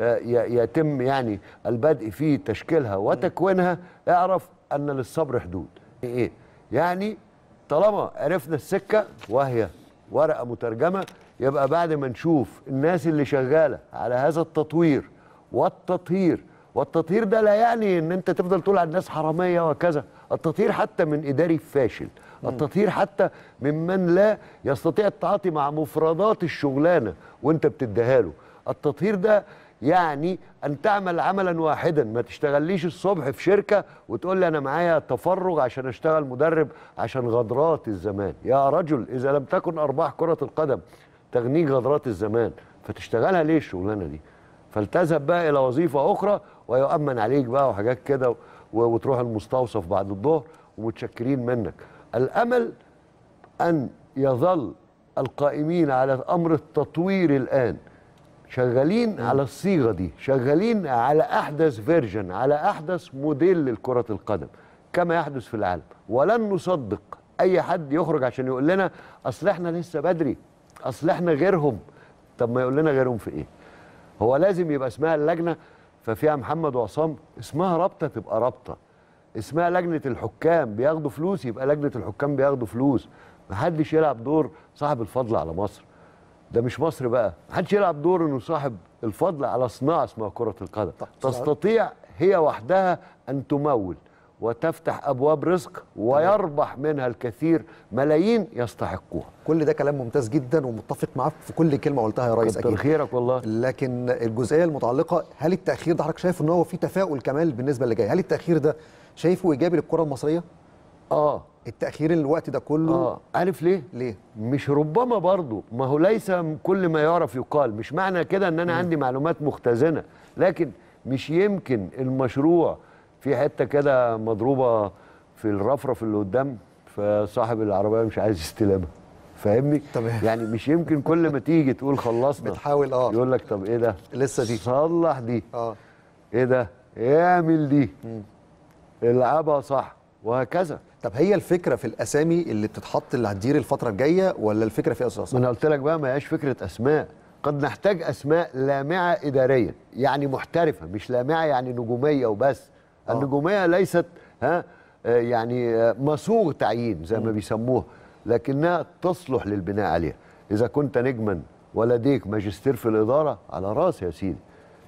يتم يعني البدء في تشكيلها وتكوينها، اعرف ان للصبر حدود. ايه يعني؟ طالما عرفنا السكه وهي ورقه مترجمه، يبقى بعد ما نشوف الناس اللي شغاله على هذا التطوير والتطهير، والتطهير ده لا يعني ان انت تفضل تقول على الناس حراميه وكذا، التطهير حتى من اداري فاشل، التطهير حتى ممن لا يستطيع التعاطي مع مفردات الشغلانه وانت بتديها له. التطهير ده يعني ان تعمل عملا واحدا، ما تشتغليش الصبح في شركه وتقول لي انا معايا تفرغ عشان اشتغل مدرب عشان غدرات الزمان. يا رجل، اذا لم تكن ارباح كره القدم تغنيك غدرات الزمان فتشتغلها ليه الشغلانه دي؟ فلتذهب بقى الى وظيفه اخرى ويؤمن عليك بقى وحاجات كده، وتروح المستوصف بعد الظهر ومتشكرين منك. الامل ان يظل القائمين على امر التطوير الان شغالين على الصيغه دي، شغالين على احدث فيرجن، على احدث موديل لكره القدم كما يحدث في العالم. ولن نصدق اي حد يخرج عشان يقول لنا اصل احنا لسه بدري، اصل احنا غيرهم. طب ما يقول لنا غيرهم في ايه؟ هو لازم يبقى اسمها اللجنه ففيها محمد وعصام، اسمها رابطه تبقى رابطه، اسمها لجنه الحكام بياخدوا فلوس يبقى لجنه الحكام بياخدوا فلوس. محدش يلعب دور صاحب الفضل على مصر، ده مش مصر بقى. محدش يلعب دور انه صاحب الفضل على صناعه اسمها كره القدم. تستطيع هي وحدها ان تمول وتفتح ابواب رزق ويربح منها الكثير، ملايين يستحقوها. كل ده كلام ممتاز جدا ومتفق معاك في كل كلمه قلتها يا ريس. كتر خيرك والله. لكن الجزئيه المتعلقه، هل التاخير ده حضرتك شايف ان هو في تفاؤل كمان بالنسبه اللي جاي؟ هل التاخير ده شايفه ايجابي للكره المصريه؟ اه التاخير الوقت ده كله اه عارف ليه؟ ليه؟ مش ربما برضو، ما هو ليس كل ما يعرف يقال، مش معنى كده ان انا م. عندي معلومات مختزنه، لكن مش يمكن المشروع في حته كده مضروبه في الرفرف اللي قدام فصاحب العربيه مش عايز يستلمها، فاهمني؟ تمام. يعني مش يمكن كل ما تيجي تقول خلصنا بتحاول اه يقول لك طب ايه ده؟ لسه دي صلح دي، اه ايه ده؟ اعمل دي، م. العبها صح، وهكذا. طب هي الفكره في الاسامي اللي بتتحط اللي هتدير الفتره الجايه، ولا الفكره في اساس؟ ما انا قلت لك بقى ما هياش فكره اسماء، قد نحتاج اسماء لامعه اداريا، يعني محترفه، مش لامعه يعني نجوميه وبس. آه. النجوميه ليست ها يعني مصوغ تعيين زي ما بيسموها، لكنها تصلح للبناء عليها. اذا كنت نجما ولديك ماجستير في الاداره، على راسي يا سيدي.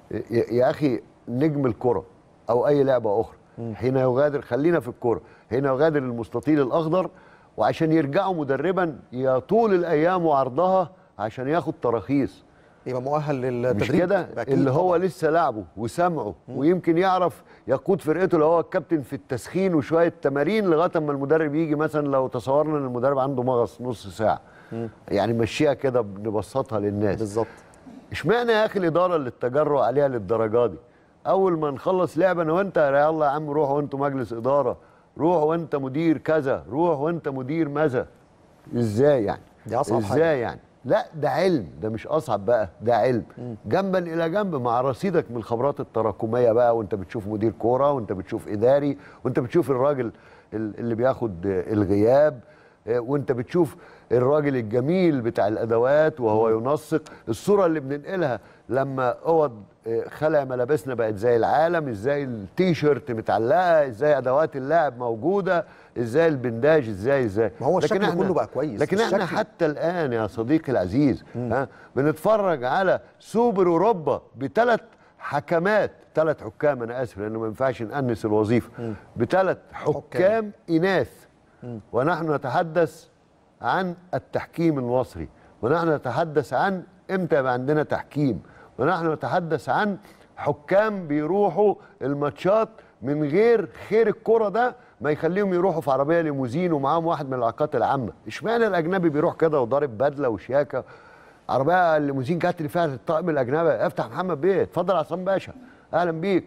يا اخي نجم الكره او اي لعبه اخرى حين يغادر، خلينا في الكره، حين يغادر المستطيل الاخضر وعشان يرجعوا مدربا يطول الايام وعرضها عشان ياخد تراخيص، يبقى مؤهل للتدريب. مش كده؟ اللي هو طبعا لسه لعبه وسمعه ويمكن يعرف يقود فرقته لو هو الكابتن في التسخين وشويه تمارين لغايه اما المدرب يجي. مثلا لو تصورنا ان المدرب عنده مغص نص ساعه، مم. يعني مشيها كده نبسطها للناس بالظبط. اشمعنى يا اخي الاداره اللي التجرؤ عليها للدرجه دي؟ اول ما نخلص لعبه انا وانت، يلا يا عم روحوا انتوا مجلس اداره، روح وانت مدير كذا، روح وانت مدير ماذا. ازاي يعني؟ دي اصعب ازاي حاجه يعني؟ لا ده علم، ده مش اصعب بقى، ده علم. م. جنبا الى جنب مع رصيدك من الخبرات التراكميه بقى، وانت بتشوف مدير كوره، وانت بتشوف اداري، وانت بتشوف الراجل اللي بياخد الغياب، وانت بتشوف الراجل الجميل بتاع الادوات وهو ينسق. الصوره اللي بننقلها لما اوض خلع ملابسنا بقت زي العالم، ازاي التيشيرت متعلقه، ازاي ادوات اللاعب موجوده، ازاي البنداج، ازاي ازاي ما هو الشكل كله بقى كويس. لكن احنا حتى الان يا صديقي العزيز ها بنتفرج على سوبر اوروبا بثلاث حكمات، ثلاث حكام، انا اسف لانه ما ينفعش نأنس الوظيفه، بثلاث حكام, حكام اناث، مم. ونحن نتحدث عن التحكيم المصري، ونحن نتحدث عن امتى يبقى عندنا تحكيم، ونحن نتحدث عن حكام بيروحوا الماتشات من غير خير الكرة ده ما يخليهم يروحوا في عربيه ليموزين ومعاهم واحد من العلاقات العامه. اشمعنى الاجنبي بيروح كده وضارب بدله وشياكه؟ عربيه الليموزين كانت اللي فيها الطاقم الاجنبي، افتح محمد بيه، اتفضل عصام باشا، اهلا بيك.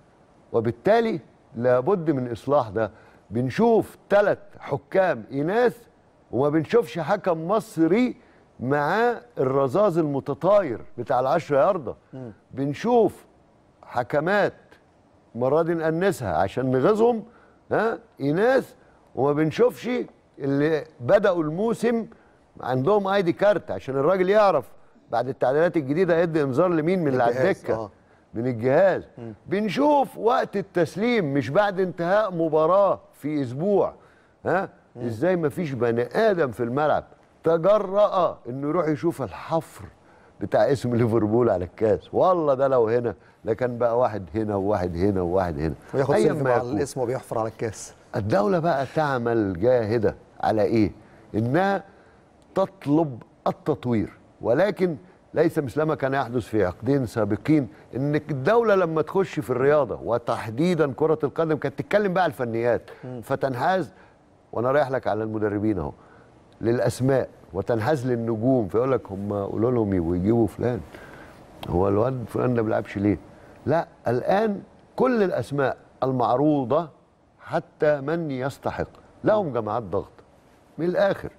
وبالتالي لابد من اصلاح ده. بنشوف ثلاث حكام اناث وما بنشوفش حكم مصري مع الرذاذ المتطاير بتاع العشرة ياردة. بنشوف حكمات مرة دي نأنسها عشان نغيظهم ها اناث، وما بنشوفش اللي بدأوا الموسم عندهم ايدي كارت عشان الراجل يعرف بعد التعديلات الجديده يدي انذار لمين من اللي على الدكه آه. من الجهاز. م. بنشوف وقت التسليم مش بعد انتهاء مباراه في اسبوع. ها م. ازاي ما فيش بني ادم في الملعب تجرأ انه يروح يشوف الحفر بتاع اسم ليفربول على الكاس؟ والله ده لو هنا لكان بقى واحد هنا وواحد هنا وواحد هنا وياخد سيلفي مع الاسم وبيحفر على الكاس. الدوله بقى تعمل جاهده على ايه؟ انها تطلب التطوير، ولكن ليس مثلما كان يحدث في عقدين سابقين، ان الدوله لما تخش في الرياضه وتحديدا كره القدم كانت تتكلم بقى على الفنيات فتنحاز، وانا رايح لك على المدربين اهو، للاسماء، وتنحاز للنجوم، فيقول لك هم قولوا لهم يبقوا يجيبوا فلان، هو الواد فلان ده ما بيلعبش ليه؟ لا، الان كل الاسماء المعروضه حتى من يستحق لهم جماعات ضغط. من الاخر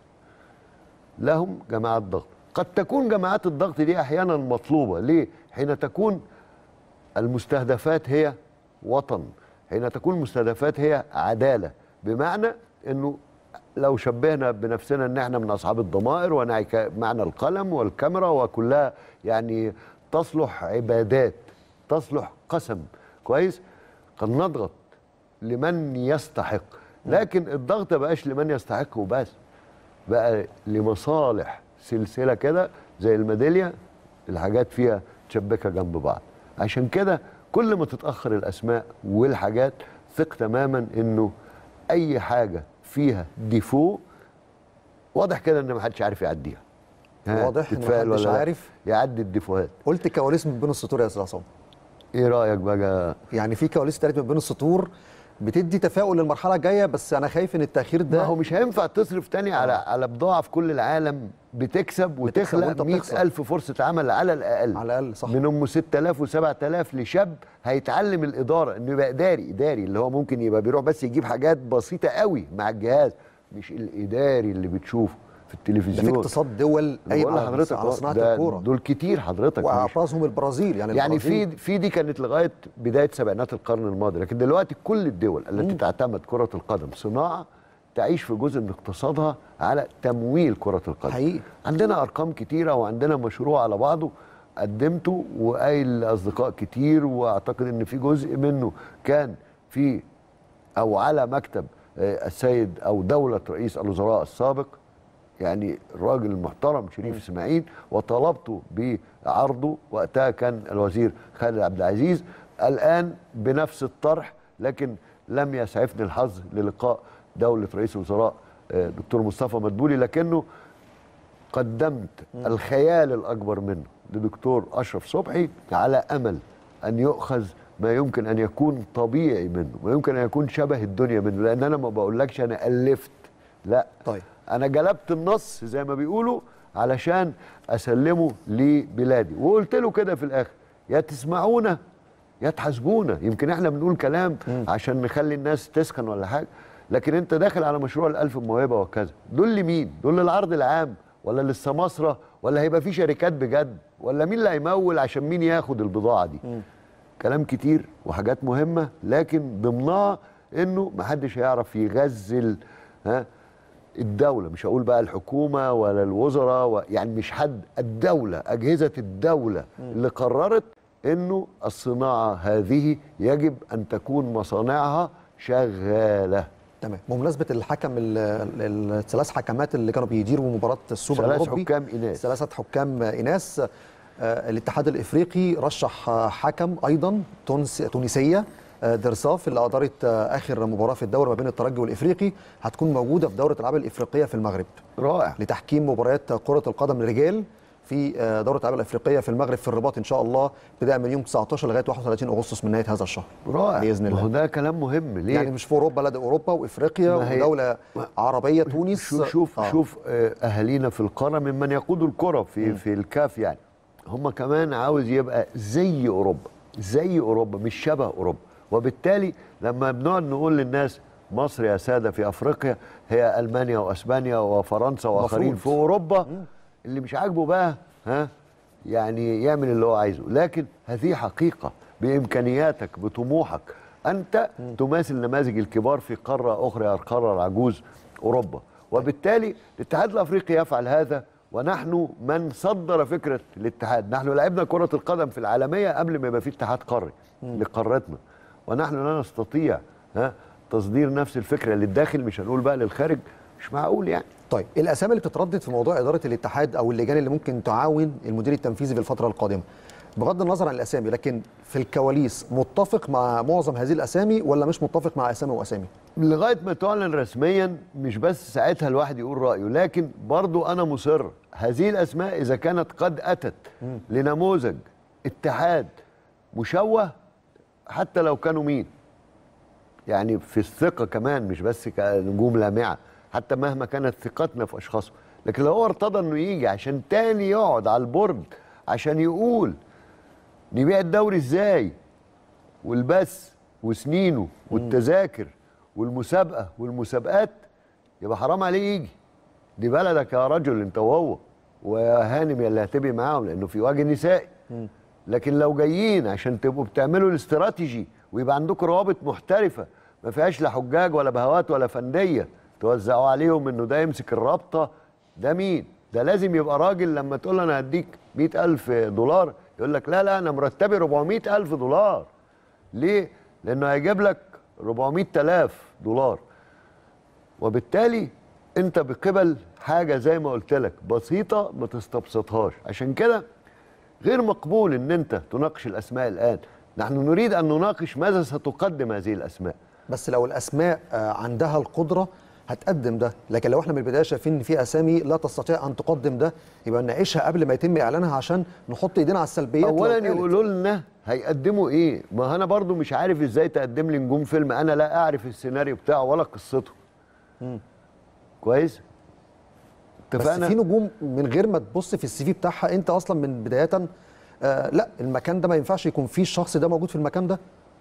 لهم جماعات ضغط. قد تكون جماعات الضغط دي احيانا مطلوبه، ليه؟ حين تكون المستهدفات هي وطن، حين تكون المستهدفات هي عداله، بمعنى انه لو شبهنا بنفسنا ان احنا من اصحاب الضمائر ونعي معنى القلم والكاميرا وكلها يعني تصلح عبادات، تصلح قسم، كويس؟ قد نضغط لمن يستحق، لكن الضغط ما بقاش لمن يستحق وبس، بقى لمصالح سلسله كده زي الميداليه، الحاجات فيها متشبكه جنب بعض. عشان كده كل ما تتاخر الاسماء والحاجات ثق تماما انه اي حاجه فيها ديفو واضح كده ان ما حدش عارف يعديها. واضح ان ما حدش عارف يعدي الديفوهات. قلت كواليس من بين السطور يا استاذ عصام. ايه رايك بقى؟ يعني في كواليس اتقالت من بين السطور بتدي تفاؤل للمرحله الجايه، بس انا خايف ان التاخير ده ما هو مش هينفع تصرف تاني على على بضاعه في كل العالم بتكسب وتخلق مئة ألف فرصه عمل على الاقل، على الاقل صح، من ام ستة آلاف وسبعة آلاف لشاب هيتعلم الاداره، انه يبقى اداري اداري اللي هو ممكن يبقى بيروح بس يجيب حاجات بسيطه قوي مع الجهاز، مش الاداري اللي بتشوفه. في التلفزيون. ده في اقتصاد دول قايم على حضرتك على صناعه الكوره، دول كتير حضرتك، وابرزهم البرازيل. يعني يعني البرازيل في في دي كانت لغايه بدايه سبعينات القرن الماضي، لكن دلوقتي كل الدول التي تعتمد كره القدم صناعه تعيش في جزء من اقتصادها على تمويل كره القدم. حقيقي عندنا ارقام كتيره وعندنا مشروع على بعضه قدمته وقايل لاصدقاء كتير، واعتقد ان في جزء منه كان في او على مكتب السيد او دوله رئيس الوزراء السابق، يعني الراجل المحترم شريف اسماعيل، وطلبته بعرضه وقتها كان الوزير خالد عبد العزيز. الان بنفس الطرح، لكن لم يسعفني الحظ للقاء دوله رئيس الوزراء دكتور مصطفى مدبولي، لكنه قدمت الخيال الاكبر منه لدكتور اشرف صبحي على امل ان يؤخذ ما يمكن ان يكون طبيعي منه، ما يمكن ان يكون شبه الدنيا منه، لان انا ما بقولكش انا الفت، لا طيب انا جلبت النص زي ما بيقولوا علشان اسلمه لبلادي، وقلت له كده في الاخر يا تسمعونا يا تحاسبونا. يمكن احنا بنقول كلام عشان نخلي الناس تسخن ولا حاجه، لكن انت داخل على مشروع الالف موهبه وكذا، دول لمين؟ دول للعرض العام ولا للسماسره ولا هيبقى في شركات بجد ولا مين اللي هيمول عشان مين ياخد البضاعه دي؟ م. كلام كتير وحاجات مهمه، لكن ضمنها انه محدش هيعرف يغزل ها الدوله، مش هقول بقى الحكومه ولا الوزراء و... يعني مش حد، الدوله، اجهزه الدوله م. اللي قررت انه الصناعه هذه يجب ان تكون مصانعها شغاله. تمام. بمناسبه الحكم الثلاث حكمات اللي كانوا بيديروا مباراه السوبر الاوروبي، ثلاث حكام اناث، ثلاثه حكام اناث، آه الاتحاد الافريقي رشح حكم ايضا تونس تونسيه آه درصاف اللي ادارت آه اخر مباراه في الدوري ما بين الترجي والافريقي، هتكون موجوده في دوره الالعاب الافريقيه في المغرب. رائع. لتحكيم مباريات كره القدم الرجال في دوره الالعاب الافريقيه في المغرب في الرباط ان شاء الله، بدايه من يوم تسعتاشر لغايه واحد وثلاثين اغسطس من نهايه هذا الشهر. رائع باذن الله. وده كلام مهم ليه؟ يعني مش في اوروبا، لا ده اوروبا وافريقيا ودوله عربيه تونس. شوف شوف, آه. شوف اهالينا في القاره ممن يقودوا الكره في م. في الكاف، يعني هم كمان عاوز يبقى زي اوروبا، زي اوروبا مش شبه اوروبا، وبالتالي لما بنقعد نقول للناس مصر يا ساده في افريقيا هي المانيا واسبانيا وفرنسا واخرين في اوروبا، م. اللي مش عاجبه بقى ها يعني يعمل اللي هو عايزه، لكن هذه حقيقة بإمكانياتك بطموحك أنت م. تماثل نماذج الكبار في قارة أخرى، القارة العجوز أوروبا، وبالتالي الاتحاد الأفريقي يفعل هذا، ونحن من صدر فكرة الاتحاد. نحن لعبنا كرة القدم في العالمية قبل ما يبقى في اتحاد قاري لقارتنا، ونحن لا نستطيع ها تصدير نفس الفكرة للداخل، مش هنقول بقى للخارج، مش معقول يعني. طيب الاسامي اللي بتتردد في موضوع اداره الاتحاد او اللجان اللي ممكن تعاون المدير التنفيذي في الفتره القادمه، بغض النظر عن الاسامي، لكن في الكواليس متفق مع معظم هذه الاسامي ولا مش متفق مع اسامي واسامي؟ لغايه ما تعلن رسميا مش بس ساعتها الواحد يقول رايه، لكن برضو انا مصر هذه الاسماء اذا كانت قد اتت م. لنموذج اتحاد مشوه، حتى لو كانوا مين يعني في الثقه كمان، مش بس كنجوم لامعه، حتى مهما كانت ثقتنا في اشخاصه، لكن لو هو ارتضى انه يجي عشان تاني يقعد على البورد عشان يقول نبيع الدوري ازاي والبث وسنينه والتذاكر والمسابقه والمسابقات، يبقى حرام عليه يجي. دي بلدك يا رجل انت وهو ويا هانم يا اللي هتبقي معاهم، لانه في وجه نسائي. لكن لو جايين عشان تبقوا بتعملوا الاستراتيجي ويبقى عندكم روابط محترفه ما فيهاش لا حجاج ولا بهوات ولا فنديه توزعوا عليهم انه ده يمسك الرابطه، ده مين؟ ده لازم يبقى راجل لما تقول له انا هديك مئة ألف دولار يقول لك لا لا انا مرتبي أربعمئة ألف دولار. ليه؟ لانه هيجيب لك أربعمئة آلاف دولار، وبالتالي انت بقبل حاجه زي ما قلت لك بسيطه ما تستبسطهاش. عشان كده غير مقبول ان انت تناقش الاسماء الان، نحن نريد ان نناقش ماذا ستقدم هذه الاسماء. بس لو الاسماء عندها القدره هتقدم ده، لكن لو احنا من البدايه شايفين ان في اسامي لا تستطيع ان تقدم ده، يبقى نناقشها قبل ما يتم اعلانها عشان نحط ايدينا على السلبيات. اولا يقولوا لنا هيقدموا ايه، ما انا برضو مش عارف ازاي تقدم لي نجوم فيلم انا لا اعرف السيناريو بتاعه ولا قصته. امم كويس؟ اتفقنا. بس في نجوم من غير ما تبص في السي في بتاعها انت اصلا من بدايه آه لا المكان ده ما ينفعش يكون فيه الشخص ده موجود في المكان ده.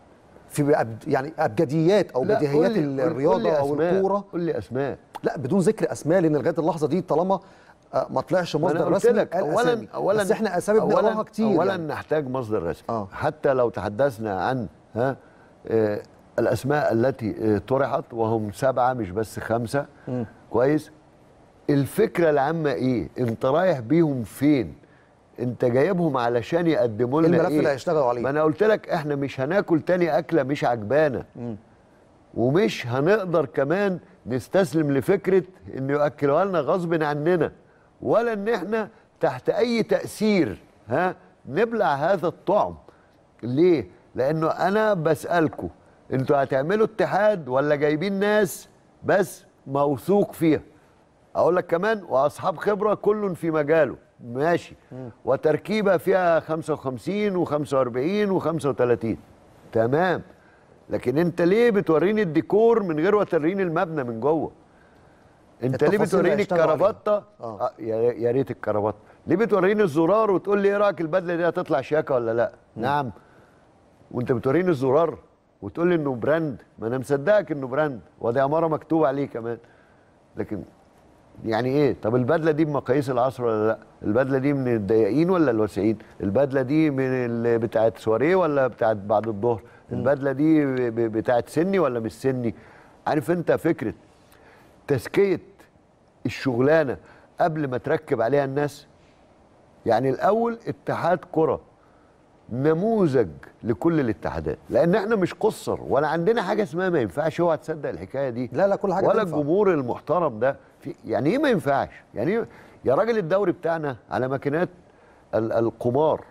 في أب يعني ابجديات او بديهيات الرياضه او الكوره. قول لي اسماء. لا بدون ذكر اسماء، لان لغايه اللحظه دي طالما ما طلعش مصدر رسمي قال اولا أسامي. اولا بس احنا اسامي بنقراها كتير. اولا يعني. نحتاج مصدر رسمي. آه. حتى لو تحدثنا عن ها آه الاسماء التي آه طرحت، وهم سبعه مش بس خمسه. م. كويس. الفكره العامه ايه؟ انت رايح بيهم فين؟ انت جايبهم علشان يقدموا لنا ايه؟ الملف اللي هيشتغلوا عليه. ما انا قلت لك احنا مش هناكل تاني اكله مش عجبانا. م. ومش هنقدر كمان نستسلم لفكره انه ياكلوها لنا غصب عننا، ولا ان احنا تحت اي تاثير ها نبلع هذا الطعم. ليه؟ لانه انا بسالكم انتوا هتعملوا اتحاد ولا جايبين ناس بس موثوق فيها؟ اقول لك كمان واصحاب خبره كل في مجاله ماشي، وتركيبه فيها خمسة وخمسين وخمسة وأربعين وخمسة وثلاثين تمام. لكن انت ليه بتوريني الديكور من غير ما توريني المبنى من جوه؟ انت ليه بتوريني الكرافته؟ آه. يا ريت الكرافته. ليه بتوريني الزرار وتقول لي ايه رايك البدله دي هتطلع شياكه ولا لا؟ م. نعم. وانت بتوريني الزرار وتقول لي انه براند، ما انا مصدقك انه براند، ودي عماره مكتوب عليه كمان. لكن يعني ايه؟ طب البدله دي بمقاييس العصر ولا لا؟ البدله دي من الضيقين ولا الواسعين؟ البدله دي من بتاعت سواريه ولا بتاعت بعد الظهر؟ البدله دي بتاعت سني ولا مش سني؟ عارف انت فكره تزكيه الشغلانه قبل ما تركب عليها الناس؟ يعني الاول اتحاد كره نموذج لكل الاتحادات، لان احنا مش قصر ولا عندنا حاجه اسمها ما ينفعش. اوعى تصدق الحكايه دي. لا لا كل حاجه ولا تنفع. الجمهور المحترم ده في يعني ايه ما ينفعش؟ يعني إيه؟ يا راجل الدوري بتاعنا على ماكينات القمار،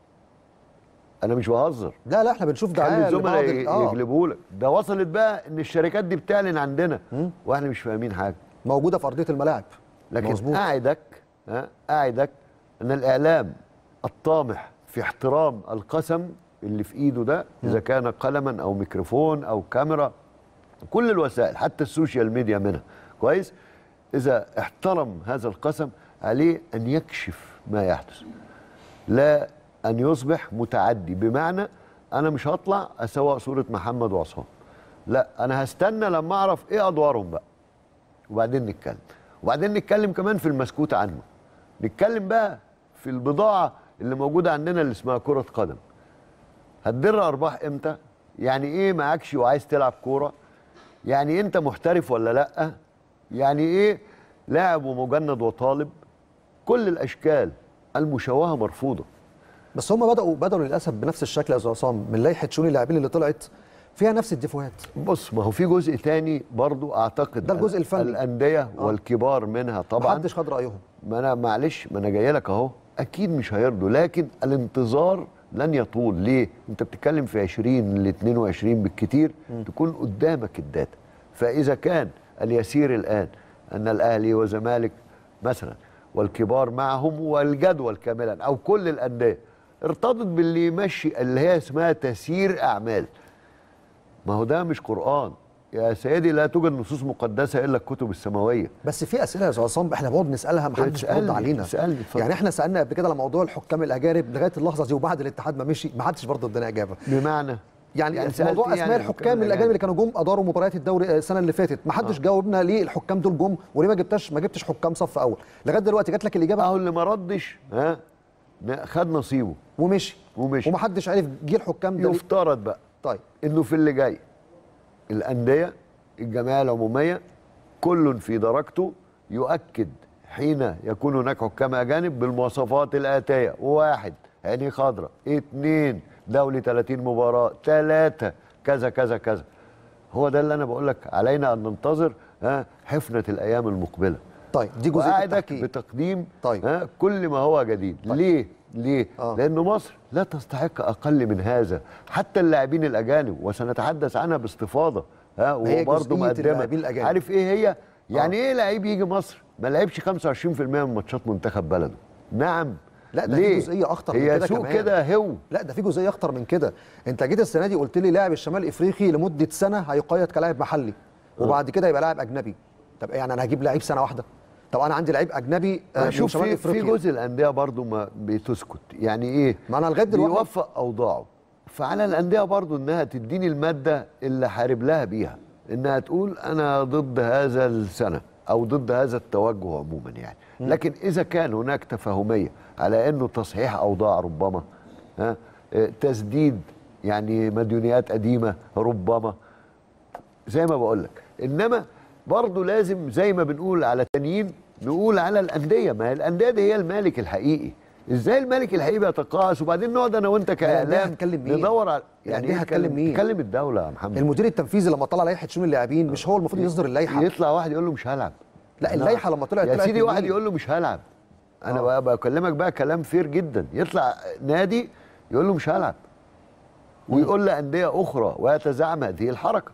انا مش بهزر. لا لا احنا بنشوف دعايه لبعض الزملاء يجلبوا لك. ده وصلت بقى ان الشركات دي بتعلن عندنا م? واحنا مش فاهمين حاجه. موجوده في ارضيه الملاعب. لكن مزبوط. اعدك ها اعدك ان الاعلام الطامح في احترام القسم اللي في ايده ده، اذا كان قلما او ميكروفون او كاميرا، كل الوسائل حتى السوشيال ميديا منها كويس، اذا احترم هذا القسم عليه ان يكشف ما يحدث، لا ان يصبح متعدي. بمعنى انا مش هطلع اسوق صوره محمد وعصام، لا انا هستنى لما اعرف ايه ادوارهم بقى وبعدين نتكلم. وبعدين نتكلم كمان في المسكوت عنه، نتكلم بقى في البضاعه اللي موجوده عندنا اللي اسمها كره قدم. هتدر ارباح امتى؟ يعني ايه معكش وعايز تلعب كوره؟ يعني انت محترف ولا لا؟ يعني ايه لاعب ومجند وطالب؟ كل الاشكال المشوهه مرفوضه. بس هم بداوا بداوا للاسف بنفس الشكل يا استاذ عصام، من لائحه شؤون اللاعبين اللي طلعت فيها نفس الديفوهات. بص، ما هو في جزء تاني برضو اعتقد ده الجزء الفني، الانديه آه. والكبار منها طبعا محدش خد رايهم. ما انا معلش، ما انا جاي لك اهو، اكيد مش هيرضوا، لكن الانتظار لن يطول. ليه؟ انت بتتكلم في عشرين ل اتنين وعشرين بالكتير م. تكون قدامك الداتا. فاذا كان اليسير الان ان الاهلي وزمالك مثلا والكبار معهم والجدول كاملا او كل الانديه ارتضت باللي يمشي اللي هي اسمها تسيير اعمال، ما هو ده مش قرآن يا سيدي. لا توجد نصوص مقدسه الا الكتب السماويه. بس في اسئله يا استاذ عصام احنا بنقعد نسالها محدش بيرد علينا. سألني يعني احنا سالنا قبل كده على موضوع الحكام الاجانب لغايه اللحظه دي، وبعد الاتحاد ما مشي ما حدش برضه ادانا اجابه. بمعنى يعني, يعني في موضوع اسماء يعني الحكام الاجانب اللي كانوا جم اداروا مباريات الدوري السنه اللي فاتت، ما حدش آه. جاوبنا ليه الحكام دول جم وليه ما جبتش ما جبتش حكام صف اول. لغايه دلوقتي جات لك الاجابه اهو اللي ما ردش ها خد نصيبه ومشي ومشي وما حدش عرف جه الحكام ده. يفترض بقى طيب انه في اللي جاي الانديه الجمعيه العموميه كل في درجته يؤكد حين يكون هناك حكام اجانب بالمواصفات الاتيه: واحد عينيه خضراء، اثنين دولي ثلاثين مباراه، ثلاثه كذا كذا كذا. هو ده اللي انا بقول لك، علينا ان ننتظر ها حفنه الايام المقبله. طيب دي جزئيه التحكيم بتقديم طيب. ها كل ما هو جديد. طيب. ليه؟ ليه؟ آه. لأن مصر لا تستحق أقل من هذا، حتى اللاعبين الأجانب، وسنتحدث عنها باستفاضة. ها وبرضه مقدمة. عارف إيه هي؟ يعني آه. إيه لعيب يجي مصر ما لعبش خمسة وعشرين في المية من ماتشات منتخب بلده؟ نعم. لا ده في جزئيه اخطر من كده كمان. هي سوق كده هو. لا ده في جزئيه اخطر من كده. انت جيت السنه دي قلت لي لاعب الشمال الافريقي لمده سنه هيقيد كلاعب محلي، وبعد كده يبقى لاعب اجنبي. طب يعني انا هجيب لعيب سنه واحده؟ طب انا عندي لعيب اجنبي من شوف شمال في افريقيا. في جزء الانديه برضو ما بتسكت. يعني ايه؟ ما انا لغايه دلوقتي بيوفق اوضاعه فعلى الانديه برضو انها تديني الماده اللي حارب لها بيها، انها تقول انا ضد هذا السنه او ضد هذا التوجه عموما يعني. لكن اذا كان هناك تفاهميه على انه تصحيح اوضاع ربما، ها، تسديد يعني مديونيات قديمه ربما، زي ما بقول لك. انما برضه لازم زي ما بنقول على تانيين نقول على الانديه، ما هي الانديه دي هي المالك الحقيقي. ازاي المالك الحقيقي بيتقاعس وبعدين نقعد انا وانت كاعلام ندور على يعني ايه؟ هتكلم مين؟ تكلم الدوله يا محمد. المدير التنفيذي لما طلع لائحه شؤون اللاعبين مش هو المفروض يصدر اللائحه؟ يطلع واحد يقول له مش هلعب. لا اللائحه لما طلعت يا طلعت سيدي واحد يقول له مش هلعب. انا آه. بقى بكلمك بقى كلام فير جدا. يطلع نادي يقول له مش هلعب ويقول لانديه اخرى ويتزعم هذه الحركه.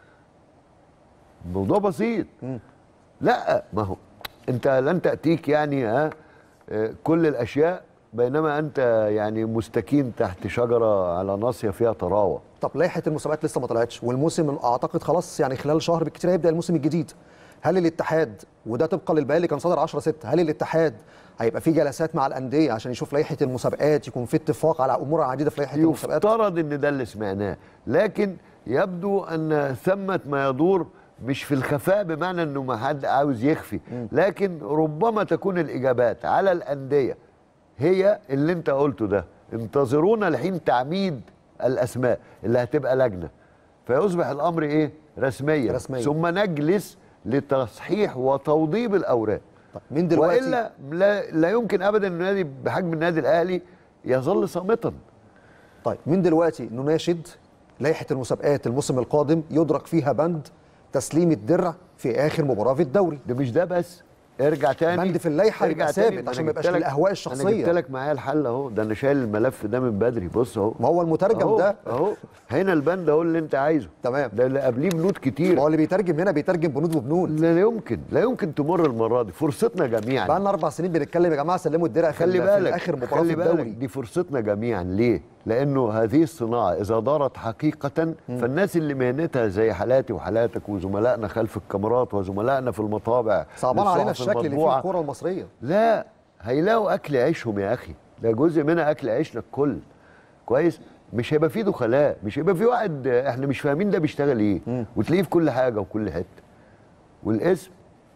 الموضوع بسيط. م. لا ما هو انت لن تاتيك يعني ها كل الاشياء بينما انت يعني مستكين تحت شجره على ناصيه فيها طراوه. طب لائحه المسابقات لسه ما طلعتش والموسم اعتقد خلاص يعني خلال شهر بالكثير هيبدا الموسم الجديد. هل الاتحاد وده طبقا للبيان اللي كان صادر عشرة ستة هل الاتحاد هيبقى في جلسات مع الانديه عشان يشوف لائحه المسابقات يكون في اتفاق على امور عديده في لائحه المسابقات؟ يفترض ان ده اللي سمعناه، لكن يبدو ان ثمه ما يدور مش في الخفاء بمعنى انه ما حد عاوز يخفي، لكن ربما تكون الاجابات على الانديه هي اللي انت قلته ده. انتظرونا لحين تعميد الاسماء اللي هتبقى لجنه فيصبح الامر ايه؟ رسميا رسميا ثم نجلس لتصحيح وتوضيب الاوراق. طيب من دلوقتي والا لا, لا يمكن ابدا النادي بحجم النادي الاهلي يظل صامتا. طيب من دلوقتي نناشد لائحه المسابقات الموسم القادم يدرك فيها بند تسليم الدرع في اخر مباراه في الدوري. ده مش ده بس، ارجع تاني بند في اللائحه يبقى ثابت عشان ما يبقاش للاهواء الشخصيه. انا جبت لك معايا الحل اهو، ده انا شايل الملف ده من بدري. بص اهو، ما هو المترجم أهو ده اهو هنا البند اهو اللي انت عايزه. تمام، ده اللي قبليه بنود كتير. ما هو اللي بيترجم هنا بيترجم بنود وبنود. لا يمكن لا يمكن تمر المره دي، فرصتنا جميعا. بقى لنا اربع سنين بنتكلم يا جماعه سلموا الدرع في, خلي بالك في اخر مباراه خلي في الدوري. بالك دي فرصتنا جميعا. ليه؟ لانه هذه الصناعه اذا دارت حقيقه م. فالناس اللي مهنتها زي حالاتي وحالاتك وزملائنا خلف الكاميرات وزملائنا في المطابع صعبان علينا الشكل اللي فيه الكره المصريه. لا هيلاقوا اكل عيشهم يا اخي، ده جزء منها اكل عيشنا الكل. كويس؟ مش هيبقى فيه دخلاء، مش هيبقى فيه واحد احنا مش فاهمين ده بيشتغل ايه م. وتلاقيه في كل حاجه وكل حته. والاسم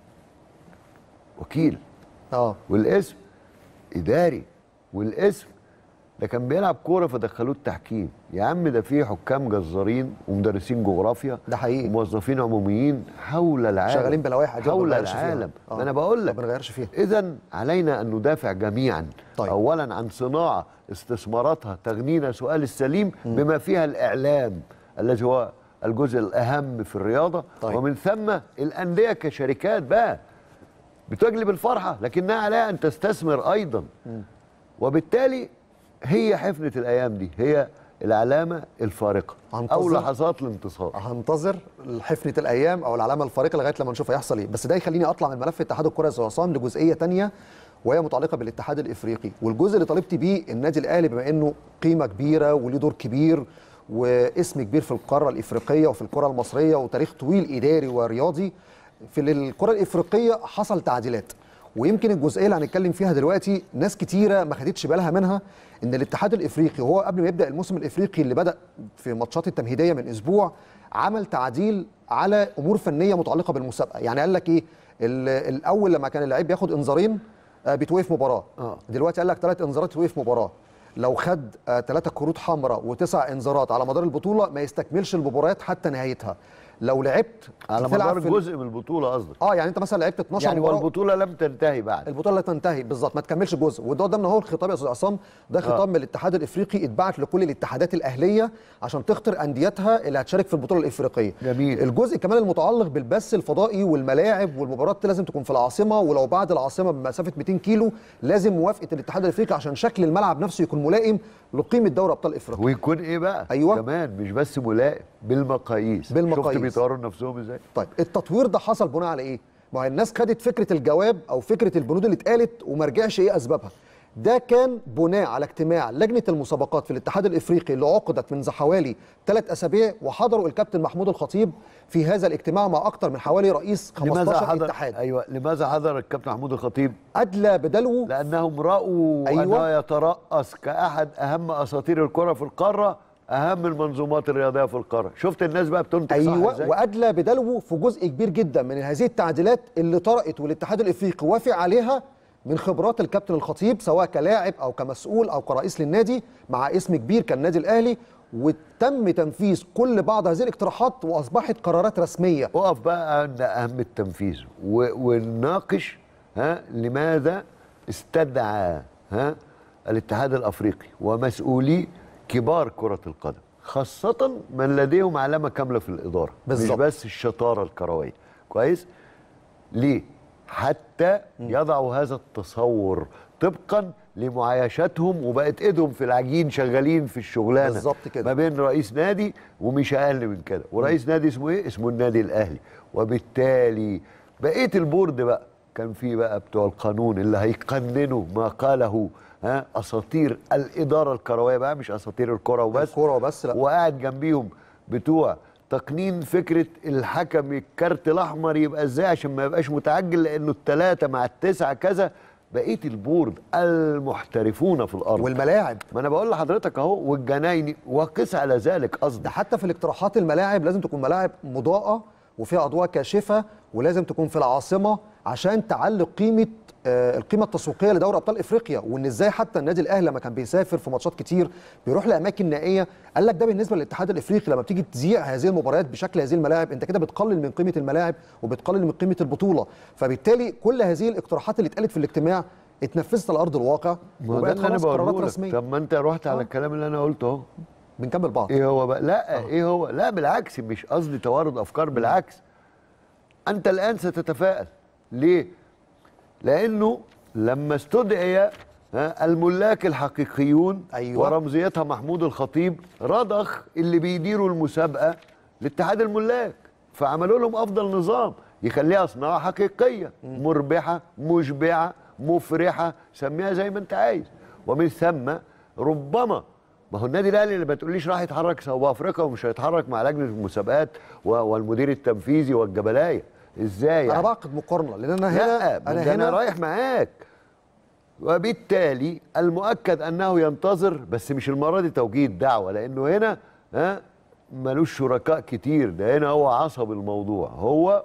وكيل اه والاسم اداري والاسم ده كان بيلعب كوره فدخلوه التحكيم. يا عم ده فيه حكام جزارين ومدرسين جغرافيا، ده حقيقي، وموظفين عموميين حول العالم شغالين بلوائح حول العالم. آه. ما انا بقول لك ما بنغيرش فيها. اذا علينا ان ندافع جميعا. طيب. اولا عن صناعه استثماراتها تغنينا سؤال السليم م. بما فيها الاعلام الذي هو الجزء الاهم في الرياضه. طيب. ومن ثم الانديه كشركات بقى بتجلب الفرحه لكنها عليها ان تستثمر ايضا م. وبالتالي هي حفنة الأيام دي هي العلامة الفارقة أو لحظات الانتصار. هنتظر حفنة الأيام أو العلامة الفارقة لغاية لما نشوف هيحصل إيه. بس ده يخليني أطلع من ملف اتحاد الكرة يا عصام لجزئية تانية وهي متعلقة بالاتحاد الإفريقي، والجزء اللي طالبت بيه النادي الأهلي بما إنه قيمة كبيرة وليه دور كبير واسم كبير في القارة الإفريقية وفي الكرة المصرية وتاريخ طويل إداري ورياضي في الكرة الإفريقية. حصل تعديلات، ويمكن الجزئيه اللي هنتكلم فيها دلوقتي ناس كتيره ما خدتش بالها منها، ان الاتحاد الافريقي وهو قبل ما يبدا الموسم الافريقي اللي بدا في ماتشات التمهيديه من اسبوع عمل تعديل على امور فنيه متعلقه بالمسابقه. يعني قال لك ايه؟ الاول لما كان اللعيب بياخد انذارين بتوقف مباراه، آه. دلوقتي قال لك ثلاث انذارات توقف مباراه. لو خد ثلاثه كروت حمراء وتسع انذارات على مدار البطوله ما يستكملش المباريات حتى نهايتها. لو لعبت على مدار جزء من البطوله قصدك؟ اه يعني انت مثلا لعبت اتناشر يعني مباراه والبطوله لم تنتهي بعد. البطوله لا تنتهي بالظبط، ما تكملش جزء. وده قدامنا اهو الخطاب يا استاذ عصام، ده خطاب آه. من الاتحاد الافريقي اتبعت لكل الاتحادات الاهليه عشان تختار انديتها اللي هتشارك في البطوله الافريقيه. جميل. الجزء كمان المتعلق بالبث الفضائي والملاعب والمباريات لازم تكون في العاصمه، ولو بعد العاصمه بمسافه مئتين كيلو لازم موافقه الاتحاد الافريقي عشان شكل الملعب نفسه يكون ملائم لقيمه دوري ابطال افريقيا. ويكون ايه بقى؟ ايوه كمان مش بس ملائم، بالمقاييس. بالمقاييس. شفت بيطوروا نفسهم ازاي؟ طيب التطوير ده حصل بناء على ايه؟ ما هي الناس خدت فكره الجواب او فكره البنود اللي اتقالت وما رجعش ايه اسبابها. ده كان بناء على اجتماع لجنه المسابقات في الاتحاد الافريقي اللي عقدت من حوالي ثلاث اسابيع، وحضروا الكابتن محمود الخطيب في هذا الاجتماع مع اكثر من حوالي رئيس خمستاشر حضر اتحاد. ايوه لماذا حضر الكابتن محمود الخطيب؟ ادلى بدلو لانهم راوا أيوة. انه يترأس كاحد اهم اساطير الكره في القاره اهم المنظومات الرياضيه في القاره. شفت الناس بقى بتنتج ايوه صح ازاي؟ وادلى بدلوه في جزء كبير جدا من هذه التعديلات اللي طرأت والاتحاد الافريقي وافق عليها من خبرات الكابتن الخطيب سواء كلاعب او كمسؤول او كرئيس للنادي مع اسم كبير كالنادي الاهلي، وتم تنفيذ كل بعض هذه الاقتراحات واصبحت قرارات رسميه. وقف بقى عند اهم التنفيذ ونناقش ها لماذا استدعى ها الاتحاد الافريقي ومسؤولي كبار كره القدم خاصه من لديهم علامه كامله في الاداره بالزبط. مش بس الشطاره الكرويه. كويس؟ ليه؟ حتى يضعوا هذا التصور طبقا لمعايشتهم، وبقت ايدهم في العجين شغالين في الشغلانه بالظبط كده ما بين رئيس نادي ومش اقل من كده، ورئيس نادي اسمه ايه؟ اسمه النادي الاهلي. وبالتالي بقيه البورد بقى كان في بقى بتوع القانون اللي هيقننوا ما قاله ها اساطير الاداره الكرويه بقى، مش اساطير الكره وبس الكره وبس لا، وقاعد جنبيهم بتوع تقنين فكره الحكم الكارت الاحمر يبقى ازاي عشان ما يبقاش متعجل لانه الثلاثه مع التسعه كذا. بقيه البورد المحترفون في الارض والملاعب، ما انا بقول لحضرتك اهو، والجنايني وقس على ذلك قصدي. ده حتى في الاقتراحات الملاعب لازم تكون ملاعب مضاءه وفيها اضواء كاشفه، ولازم تكون في العاصمه عشان تعلق قيمه آه القيمه التسويقيه لدوري ابطال افريقيا. وان ازاي حتى النادي الاهلي لما كان بيسافر في ماتشات كتير بيروح لاماكن نائيه، قال لك ده بالنسبه للاتحاد الافريقي لما بتيجي تذيع هذه المباريات بشكل هذه الملاعب انت كده بتقلل من قيمه الملاعب وبتقلل من قيمه البطوله. فبالتالي كل هذه الاقتراحات اللي اتقالت في الاجتماع اتنفذت على ارض الواقع وبقت خلاص قرارات رسميه. طب ما انت رحت على الكلام اللي انا قلته اهو. بنكمل بعض. ايه هو بقى؟ لا أوه. ايه هو؟ لا بالعكس، مش قصدي توارد افكار، بالعكس. انت الان ستتفائل. ليه؟ لانه لما استدعي الملاك الحقيقيون أيوة. ورمزيتها محمود الخطيب رضخ اللي بيديروا المسابقه لاتحاد الملاك، فعملوا لهم افضل نظام يخليها صناعه حقيقيه مربحه مشبعه مفرحه، سميها زي ما انت عايز. ومن ثم ربما ما هو النادي الاهلي اللي ما تقوليش راح يتحرك سوف افريقيا ومش هيتحرك مع لجنه المسابقات والمدير التنفيذي والجبلايه، ازاي يعني؟ انا بعقد مقارنه لان انا هنا لا انا هنا انا رايح معاك. وبالتالي المؤكد انه ينتظر، بس مش المره دي توجيه دعوه، لانه هنا ها ملوش شركاء كتير، ده هنا هو عصب الموضوع، هو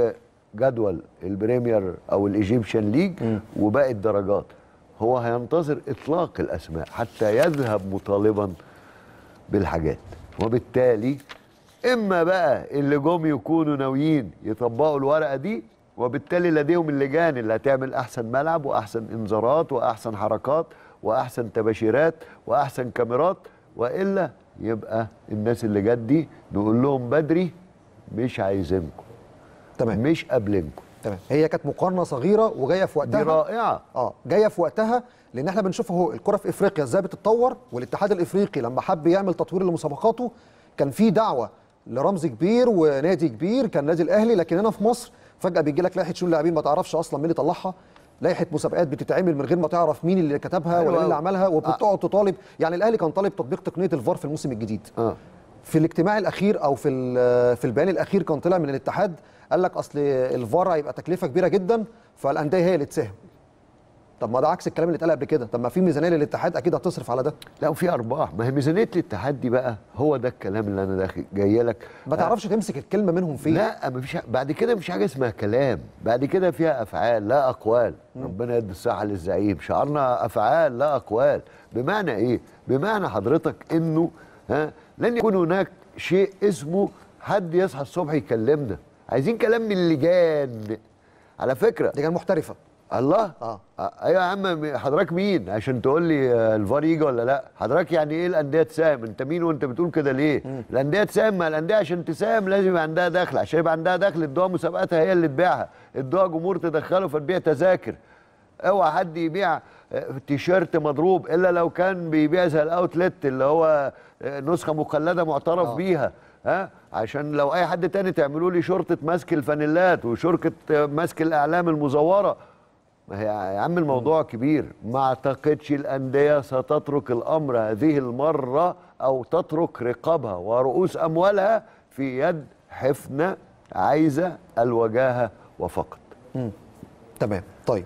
وجدول البريمير او الايجيبشن ليج وباقي الدرجات. هو هينتظر اطلاق الاسماء حتى يذهب مطالبا بالحاجات. وبالتالي اما بقى اللي جم يكونوا ناويين يطبقوا الورقه دي، وبالتالي لديهم اللجان اللي هتعمل احسن ملعب واحسن انذارات واحسن حركات واحسن تباشيرات واحسن كاميرات، والا يبقى الناس اللي جت دي نقول لهم بدري مش عايزينكم، تمام، مش قابلينكم. تمام. هي كانت مقارنه صغيره وجايه في وقتها، دي رائعه. اه جايه في وقتها، لان احنا بنشوف اهو الكره في افريقيا ازاي بتتطور، والاتحاد الافريقي لما حب يعمل تطوير لمسابقاته كان في دعوه لرمز كبير ونادي كبير كان النادي الاهلي، لكن هنا في مصر فجاه بيجي لك لائحه شؤون اللاعبين ما تعرفش اصلا مين اللي طلعها، لائحه مسابقات بتتعمل من غير ما تعرف مين اللي كتبها ولا مين اللي عملها، وبتقعد تطالب. يعني الاهلي كان طالب تطبيق تقنيه الفار في الموسم الجديد. آه. في الاجتماع الاخير او في في البيان الاخير كان طلع من الاتحاد قال لك اصل الفار هيبقى تكلفه كبيره جدا فالانديه هي اللي تساهم. طب ما ده عكس الكلام اللي اتقال قبل كده، طب ما في ميزانيه للاتحاد اكيد هتصرف على ده. لا وفي ارباح، ما هي ميزانيه الاتحاد دي بقى، هو ده الكلام اللي انا داخل جاي لك. ما تعرفش تمسك الكلمه منهم فين. لا مفيش، بعد كده مفيش حاجه اسمها كلام، بعد كده فيها افعال لا اقوال. م. ربنا يدي الصحه للزعيم، شعارنا افعال لا اقوال. بمعنى ايه؟ بمعنى حضرتك انه ها لن يكون هناك شيء اسمه حد يصحى الصبح يكلمنا، عايزين كلام من اللجان. على فكره لجان محترفه. الله اه ايوه يا عم، حضرتك مين عشان تقول لي الفار يجي ولا لا؟ حضرتك يعني ايه الانديه تساهم؟ انت مين وانت بتقول كده ليه؟ مم. الانديه تساهم، ما الانديه عشان تساهم لازم يبقى عندها دخل، عشان يبقى عندها دخل ادوها مسابقاتها هي اللي تبيعها، ادوها جمهور تدخله فتبيع تذاكر. اوعى حد يبيع تيشيرت مضروب الا لو كان بيبيع زي الاوتلت اللي هو نسخه مقلده معترف آه. بيها، ها، عشان لو اي حد تاني تعملوا لي شرطه ماسك الفانيلات وشركه ماسك الاعلام المزوره. ما هي يا عم الموضوع كبير. ما اعتقدش الانديه ستترك الامر هذه المره او تترك رقابها ورؤوس اموالها في يد حفنه عايزه الوجاهه وفقط. امم تمام. طيب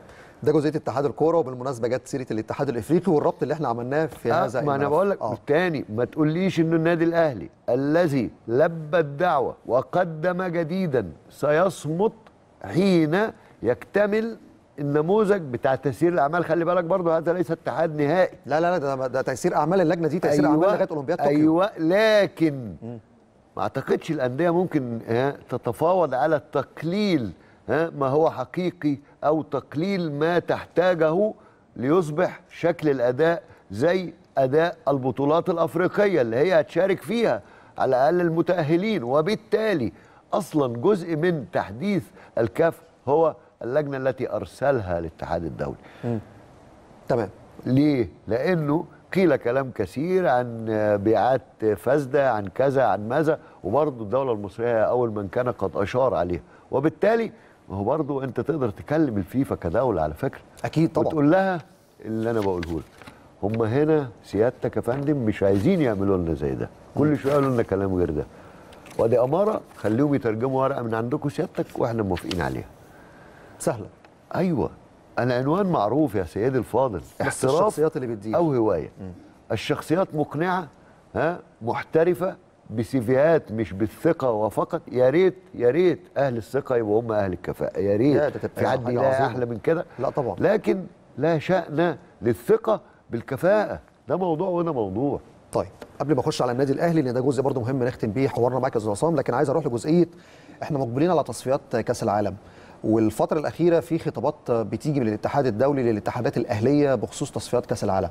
ده جزئيه اتحاد الكوره. وبالمناسبه جت سيره الاتحاد الافريقي والربط اللي احنا عملناه في آه هذا ما انا الملف. بقول لك آه. تاني، ما تقوليش انه النادي الاهلي الذي لبى الدعوه وقدم جديدا سيصمت حين يكتمل النموذج بتاع تسيير الاعمال. خلي بالك برضه هذا ليس اتحاد نهائي. لا لا لا ده, ده تيسير اعمال اللجنه دي، تيسير أيوة اعمال لغايه اولمبياد طوكيو. ايوه لكن م. ما اعتقدش الانديه ممكن تتفاوض على تقليل ما هو حقيقي او تقليل ما تحتاجه ليصبح شكل الاداء زي اداء البطولات الافريقيه اللي هي هتشارك فيها على الاقل المتاهلين. وبالتالي اصلا جزء من تحديث الكاف هو اللجنه التي ارسلها الاتحاد الدولي. م. تمام. ليه؟ لانه قيل كلام كثير عن بيعات فاسده، عن كذا عن ماذا، وبرضه الدوله المصريه اول من كان قد اشار عليها. وبالتالي ما هو برضه انت تقدر تكلم الفيفا كدوله على فكره. اكيد طبعا. وتقول لها اللي انا بقوله لك، هم هنا سيادتك يا فندم مش عايزين يعملوا لنا زي ده، كل شويه يقولوا لنا كلام غير ده. ودي اماره خليهم يترجموا ورقه من عندكم سيادتك واحنا موافقين عليها. سهله. ايوه العنوان معروف يا سيدي الفاضل، بس الشخصيات اللي بتدير او هوايه. م. الشخصيات مقنعه، ها محترفه بسيفيات مش بالثقه وفقط. يا ريت يا ريت اهل الثقه يبقوا هم اهل الكفاءه، يا ريت في حد يلاقي احلى من كده. لا طبعا. لكن لا شأن للثقه بالكفاءه، ده موضوع وده موضوع. طيب قبل ما اخش على النادي الاهلي لان ده جزء برضه مهم نختم بيه حوارنا معاك يا استاذ عصام، لكن عايز اروح لجزئيه احنا مقبلين على تصفيات كاس العالم، والفتره الاخيره في خطابات بتيجي من الاتحاد الدولي للاتحادات الاهليه بخصوص تصفيات كاس العالم.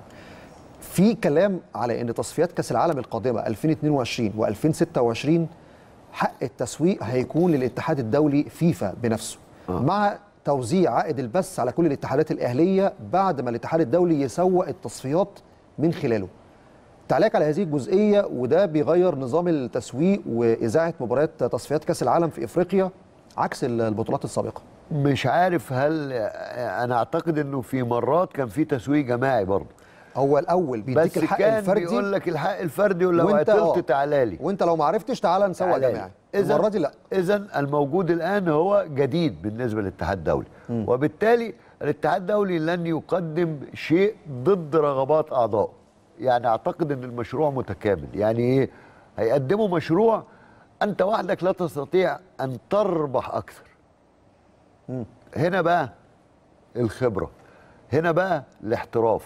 في كلام على ان تصفيات كاس العالم القادمه ألفين واثنين وعشرين وألفين وستة وعشرين حق التسويق هيكون للاتحاد الدولي فيفا بنفسه، آه. مع توزيع عائد البث على كل الاتحادات الاهليه بعد ما الاتحاد الدولي يسوق التصفيات من خلاله. تعليق على هذه الجزئيه، وده بيغير نظام التسويق واذاعه مباريات تصفيات كاس العالم في افريقيا عكس البطولات السابقه. مش عارف، هل انا اعتقد انه في مرات كان في تسويق جماعي برضه. هو الاول بيديك الحق كان الفردي، بيقول لك الحق الفردي ولو عطلت تعالى لي، وانت لو ما عرفتش تعالى نسوق جماعي. المره دي لا. اذا الموجود الان هو جديد بالنسبه للاتحاد الدولي، م. وبالتالي الاتحاد الدولي لن يقدم شيء ضد رغبات اعضائه. يعني اعتقد ان المشروع متكامل. يعني ايه؟ هيقدموا مشروع انت وحدك لا تستطيع ان تربح اكثر. م. هنا بقى الخبره، هنا بقى الاحتراف.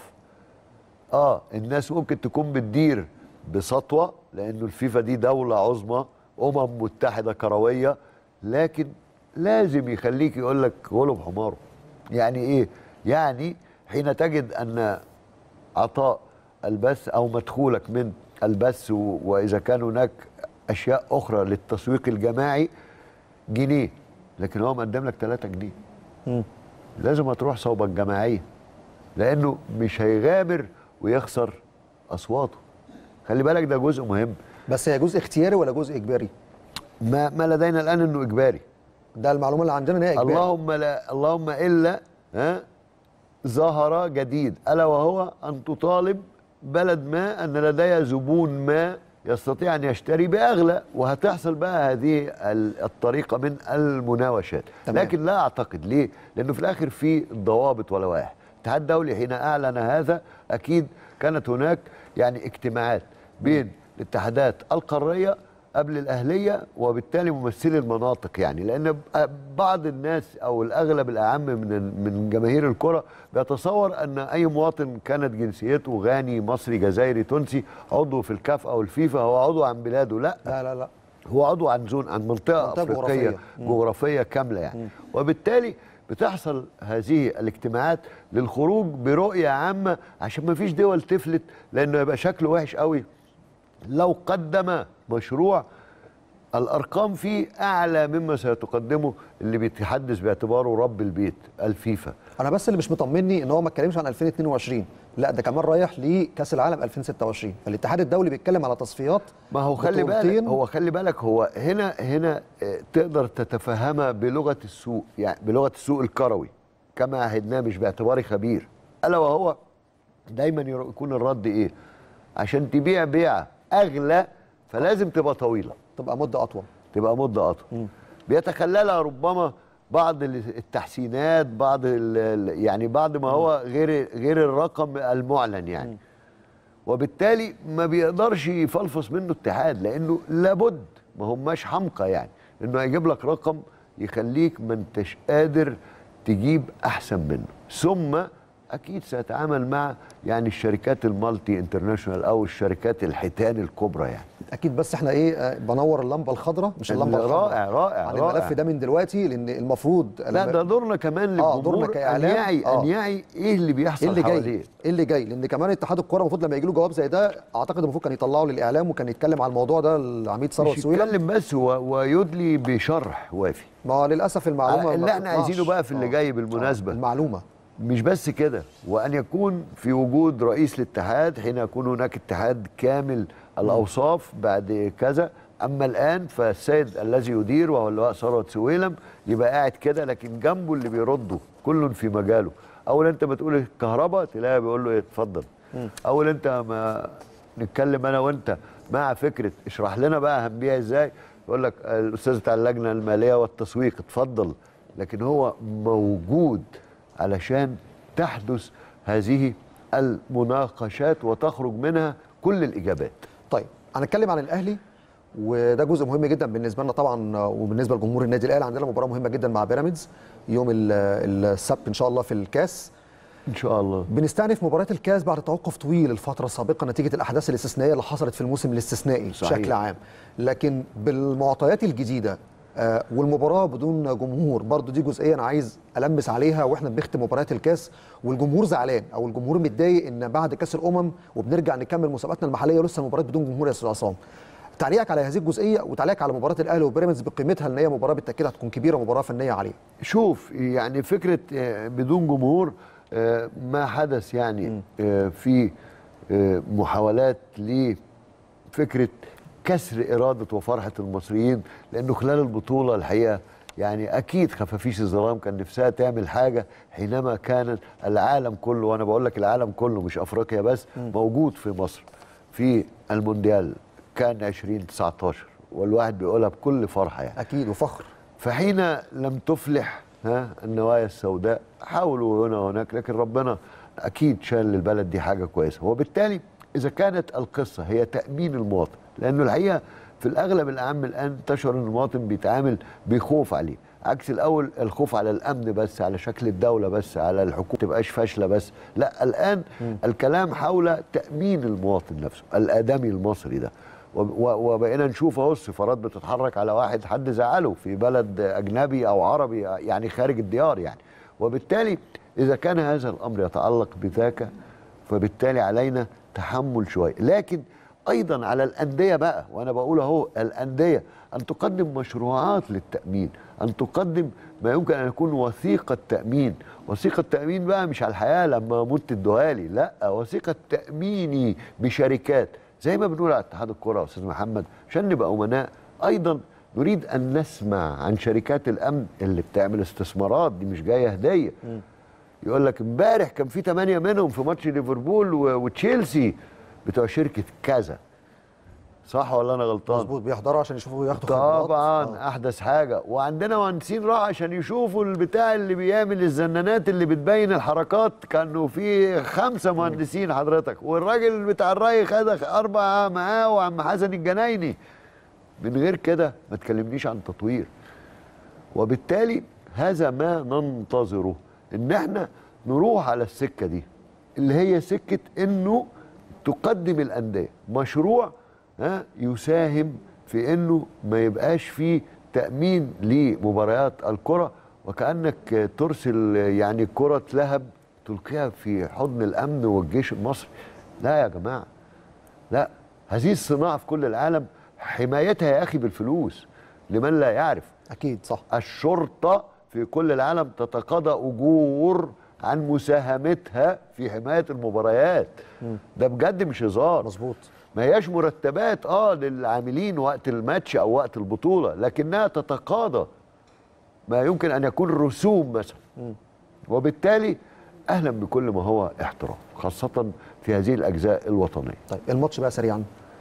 اه الناس ممكن تكون بتدير بسطوه لانه الفيفا دي دوله عظمى، امم متحده كرويه، لكن لازم يخليك يقول لك غلب حماره. يعني ايه؟ يعني حين تجد ان عطاء البث او مدخولك من البث، واذا كان هناك اشياء اخرى للتسويق الجماعي جنيه، لكن هو مقدم لك ثلاثة جنيه، م. لازم هتروح صوبة الجماعيه، لانه مش هيغامر ويخسر اصواته. خلي بالك ده جزء مهم. بس هي جزء اختياري ولا جزء اجباري؟ ما, ما لدينا الان انه اجباري. ده المعلومه اللي عندنا ان هي اجباري. اللهم لا، اللهم الا ها ظهر جديد، الا وهو ان تطالب بلد ما ان لديها زبون ما يستطيع ان يشتري باغلى، وهتحصل بقى هذه الطريقه من المناوشات. تمام. لكن لا اعتقد. ليه؟ لانه في الاخر في ضوابط ولوائح. الاتحاد الدولي حين اعلن هذا اكيد كانت هناك يعني اجتماعات بين الاتحادات القاريه قبل الاهليه، وبالتالي ممثلي المناطق. يعني لان بعض الناس او الاغلب الاعم من من جماهير الكره بيتصور ان اي مواطن كانت جنسيته غاني مصري جزائري تونسي عضو في الكاف او الفيفا هو عضو عن بلاده. لا لا لا, لا. هو عضو عن زون، عن منطقه, منطقة افريقيه جغرافيه, جغرافية كامله يعني. م. وبالتالي بتحصل هذه الاجتماعات للخروج برؤيه عامه عشان ما فيش دول تفلت، لانه يبقى شكله وحش قوي لو قدم مشروع الارقام فيه اعلى مما سيتقدمه اللي بيتحدث باعتباره رب البيت الفيفا. انا بس اللي مش مطمني ان هو ما اتكلمش عن ألفين واثنين وعشرين، لا ده كمان رايح لكاس العالم ألفين وستة وعشرين، فالاتحاد الدولي بيتكلم على تصفيات. ما هو خلي بالك هو خلي بالك هو هنا هنا تقدر تتفهمها بلغه السوق، يعني بلغه السوق الكروي كما عهدناه، مش باعتباري خبير. الا وهو دايما يكون الرد ايه؟ عشان تبيع بيعه اغلى فلازم تبقى طويله، تبقى مده اطول، تبقى مده اطول. م. بيتخللها ربما بعض التحسينات، بعض يعني بعض ما هو غير غير الرقم المعلن يعني. وبالتالي ما بيقدرش يفلفص منه اتحاد، لانه لابد ما هماش حمقى يعني انه هيجيب لك رقم يخليك ما انتش قادر تجيب احسن منه. ثم اكيد سيتعامل مع يعني الشركات المالتي انترناشونال او الشركات الحيتان الكبرى يعني. اكيد، بس احنا ايه بنور اللمبه الخضراء مش اللمبه الحمراء. رائع رائع عن رائع الملف ده من دلوقتي، لان المفروض لا ده دورنا كمان للجمهور ان يعي ان يعي ايه اللي بيحصل اللي حواليه، ايه اللي جاي، لان كمان اتحاد الكوره المفروض لما يجي له جواب زي ده اعتقد المفروض كان يطلعه للاعلام وكان يتكلم على الموضوع ده العميد ثروت سويلم. مش يتكلم بس ويدلي بشرح وافي. ما هو للاسف المعلومه اللي احنا عايزينه بقى في اللي جاي بالمناسبه المعلومه مش بس كده، وأن يكون في وجود رئيس الاتحاد حين يكون هناك اتحاد كامل الأوصاف بعد كذا. أما الآن فالسيد الذي يدير وهو اللواء ثروت سويلم يبقى قاعد كده، لكن جنبه اللي بيرده كل في مجاله. أول أنت بتقول الكهرباء تلاقيه بيقول له اتفضل. أول أنت ما نتكلم أنا وأنت مع فكرة اشرح لنا بقى هنبيع إزاي، يقول لك الأستاذ بتاع اللجنة المالية والتسويق اتفضل. لكن هو موجود علشان تحدث هذه المناقشات وتخرج منها كل الإجابات. طيب هنتكلم عن الأهلي، وده جزء مهم جدا بالنسبة لنا طبعا وبالنسبة لجمهور النادي الأهلي. عندنا مباراة مهمة جدا مع بيراميدز يوم السبت إن شاء الله في الكاس إن شاء الله. بنستأنف مباراة الكاس بعد توقف طويل الفترة السابقة نتيجة الأحداث الاستثنائية اللي حصلت في الموسم الاستثنائي بشكل عام، لكن بالمعطيات الجديدة آه والمباراه بدون جمهور برضو دي جزئيه انا عايز المس عليها. واحنا بنختم مباريات الكاس والجمهور زعلان او الجمهور متضايق ان بعد كاس الامم وبنرجع نكمل مسابقاتنا المحليه ولسه المباريات بدون جمهور يا استاذ عصام. تعليقك على هذه الجزئيه وتعليقك على مباراه الاهلي وبيراميدز بقيمتها ان هي مباراه بالتاكيد هتكون كبيره ومباراه فنيه عاليه. شوف يعني فكره بدون جمهور ما حدث يعني في محاولات لفكره كسر إرادة وفرحة المصريين، لأنه خلال البطولة الحقيقة يعني أكيد خفافيش الظلام كان نفسها تعمل حاجة حينما كان العالم كله، وأنا بقول لك العالم كله مش أفريقيا بس، موجود في مصر في المونديال كان ألفين وتسعتاشر والواحد بيقولها بكل فرحة يعني. أكيد وفخر. فحين لم تفلح ها النوايا السوداء حاولوا هنا وهناك، لكن ربنا أكيد شال للبلد دي حاجة كويسة. وبالتالي إذا كانت القصة هي تأمين المواطن، لأنه الحقيقة في الأغلب الأعم الآن تشعر أن المواطن بيتعامل بخوف عليه، عكس الأول الخوف على الأمن بس، على شكل الدولة بس، على الحكومة تبقاش فاشلة بس. لا، الآن م. الكلام حول تأمين المواطن نفسه الآدمي المصري ده. وبقينا نشوف اهو السفارات بتتحرك على واحد حد زعله في بلد أجنبي أو عربي يعني خارج الديار يعني. وبالتالي إذا كان هذا الأمر يتعلق بذاك فبالتالي علينا تحمل شوية، لكن أيضا على الأندية بقى، وأنا بقول أهو الأندية أن تقدم مشروعات للتأمين، أن تقدم ما يمكن أن يكون وثيقة تأمين. وثيقة تأمين بقى مش على الحياة لما أموت الدهالي، لا، وثيقة تأميني بشركات زي ما بنقول على اتحاد الكرة يا أستاذ محمد عشان نبقى أمناء. أيضا نريد أن نسمع عن شركات الأمن اللي بتعمل استثمارات، دي مش جاية هدية. يقول لك امبارح كان في ثمانية منهم في ماتش ليفربول وتشيلسي بتوع شركة كذا، صح ولا انا غلطان؟ مظبوط، بيحضروا عشان يشوفوا ياخدوا خبرات طبعا آه. احدث حاجه. وعندنا مهندسين راحوا عشان يشوفوا البتاع اللي بيعمل الزنانات اللي بتبين الحركات، كانوا في خمسه مهندسين حضرتك، والراجل بتاع الري خد اربعه معاه وعم حسن الجنايني. من غير كده ما تكلمنيش عن تطوير. وبالتالي هذا ما ننتظره، ان احنا نروح على السكه دي اللي هي سكه انه تقدم الانديه مشروع ها يساهم في انه ما يبقاش فيه تأمين لمباريات الكرة، وكأنك ترسل يعني كرة لهب تلقيها في حضن الأمن والجيش المصري. لا يا جماعة، لا، هذه الصناعة في كل العالم حمايتها يا أخي بالفلوس لمن لا يعرف. أكيد صح. الشرطة في كل العالم تتقاضى أجور عن مساهمتها في حماية المباريات. م. ده بجد مش هزار. مظبوط. ما هياش مرتبات اه للعاملين وقت الماتش او وقت البطوله، لكنها تتقاضى ما يمكن ان يكون رسوم مثلا. م. وبالتالي اهلا بكل ما هو احتراف، خاصه في هذه الاجزاء الوطنيه. طيب الماتش بقى سريعا.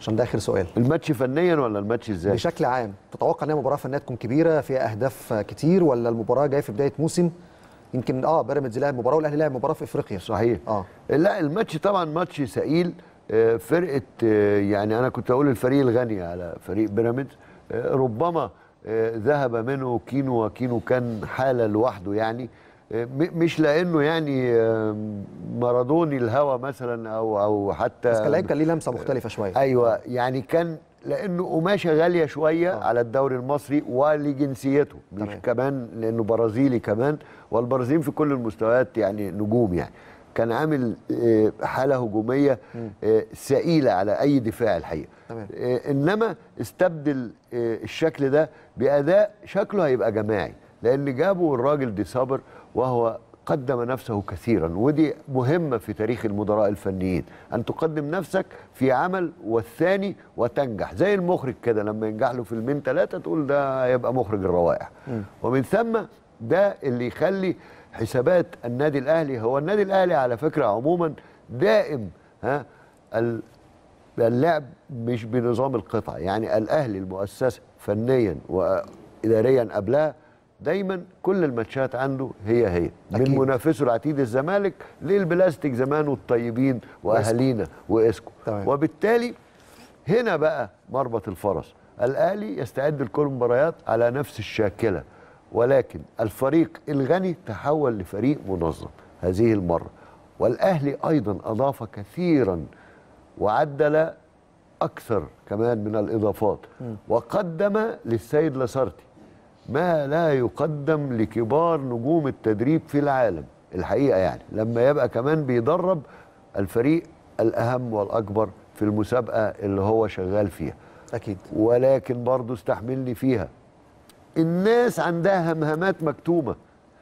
عشان ده اخر سؤال. الماتش فنيا ولا الماتش ازاي؟ بشكل عام تتوقع ان هي مباراه فنيه تكون كبيره فيها اهداف كتير، ولا المباراه جايه في بدايه موسم يمكن اه بيراميدز لعب مباراه والاهلي لعب مباراه في افريقيا؟ صحيح. اه لا الماتش طبعا ماتش ثقيل. فرقه يعني انا كنت اقول الفريق الغني على فريق بيراميدز، ربما ذهب منه كينو، وكينو كان حاله لوحده يعني، مش لانه يعني مارادوني الهوى مثلا او او حتى، بس كان كان ليه لمسه مختلفه شويه. ايوه يعني كان لانه قماشه غاليه شويه آه. على الدوري المصري ولجنسيته، مش تمام. كمان لانه برازيلي كمان، والبرازيل في كل المستويات يعني نجوم يعني. كان عامل حاله هجوميه ثقيله على اي دفاع الحقيقه. تمام. انما استبدل الشكل ده باداء شكله هيبقى جماعي، لان جابوا الراجل دي صابر وهو قدم نفسه كثيرا، ودي مهمه في تاريخ المدراء الفنيين، ان تقدم نفسك في عمل والثاني وتنجح، زي المخرج كده لما ينجح له فيلمين ثلاثه تقول ده هيبقى مخرج الروائع. م. ومن ثم ده اللي يخلي حسابات النادي الاهلي، هو النادي الاهلي على فكره عموما دائم ها اللعب مش بنظام القطع، يعني الاهلي المؤسسه فنيا واداريا قبلها دايما كل الماتشات عنده هي هي أكيد. من منافسه العتيد الزمالك للبلاستيك زمان والطيبين واهالينا واسكو، وبالتالي هنا بقى مربط الفرس، الاهلي يستعد لكل المباريات على نفس الشاكله، ولكن الفريق الغني تحول لفريق منظم هذه المره، والاهلي ايضا اضاف كثيرا وعدل اكثر كمان من الاضافات، م. وقدم للسيد لاسارتي ما لا يقدم لكبار نجوم التدريب في العالم الحقيقه، يعني لما يبقى كمان بيدرب الفريق الاهم والاكبر في المسابقه اللي هو شغال فيها اكيد. ولكن برضه استحملني فيها، الناس عندها همهمات مكتومه،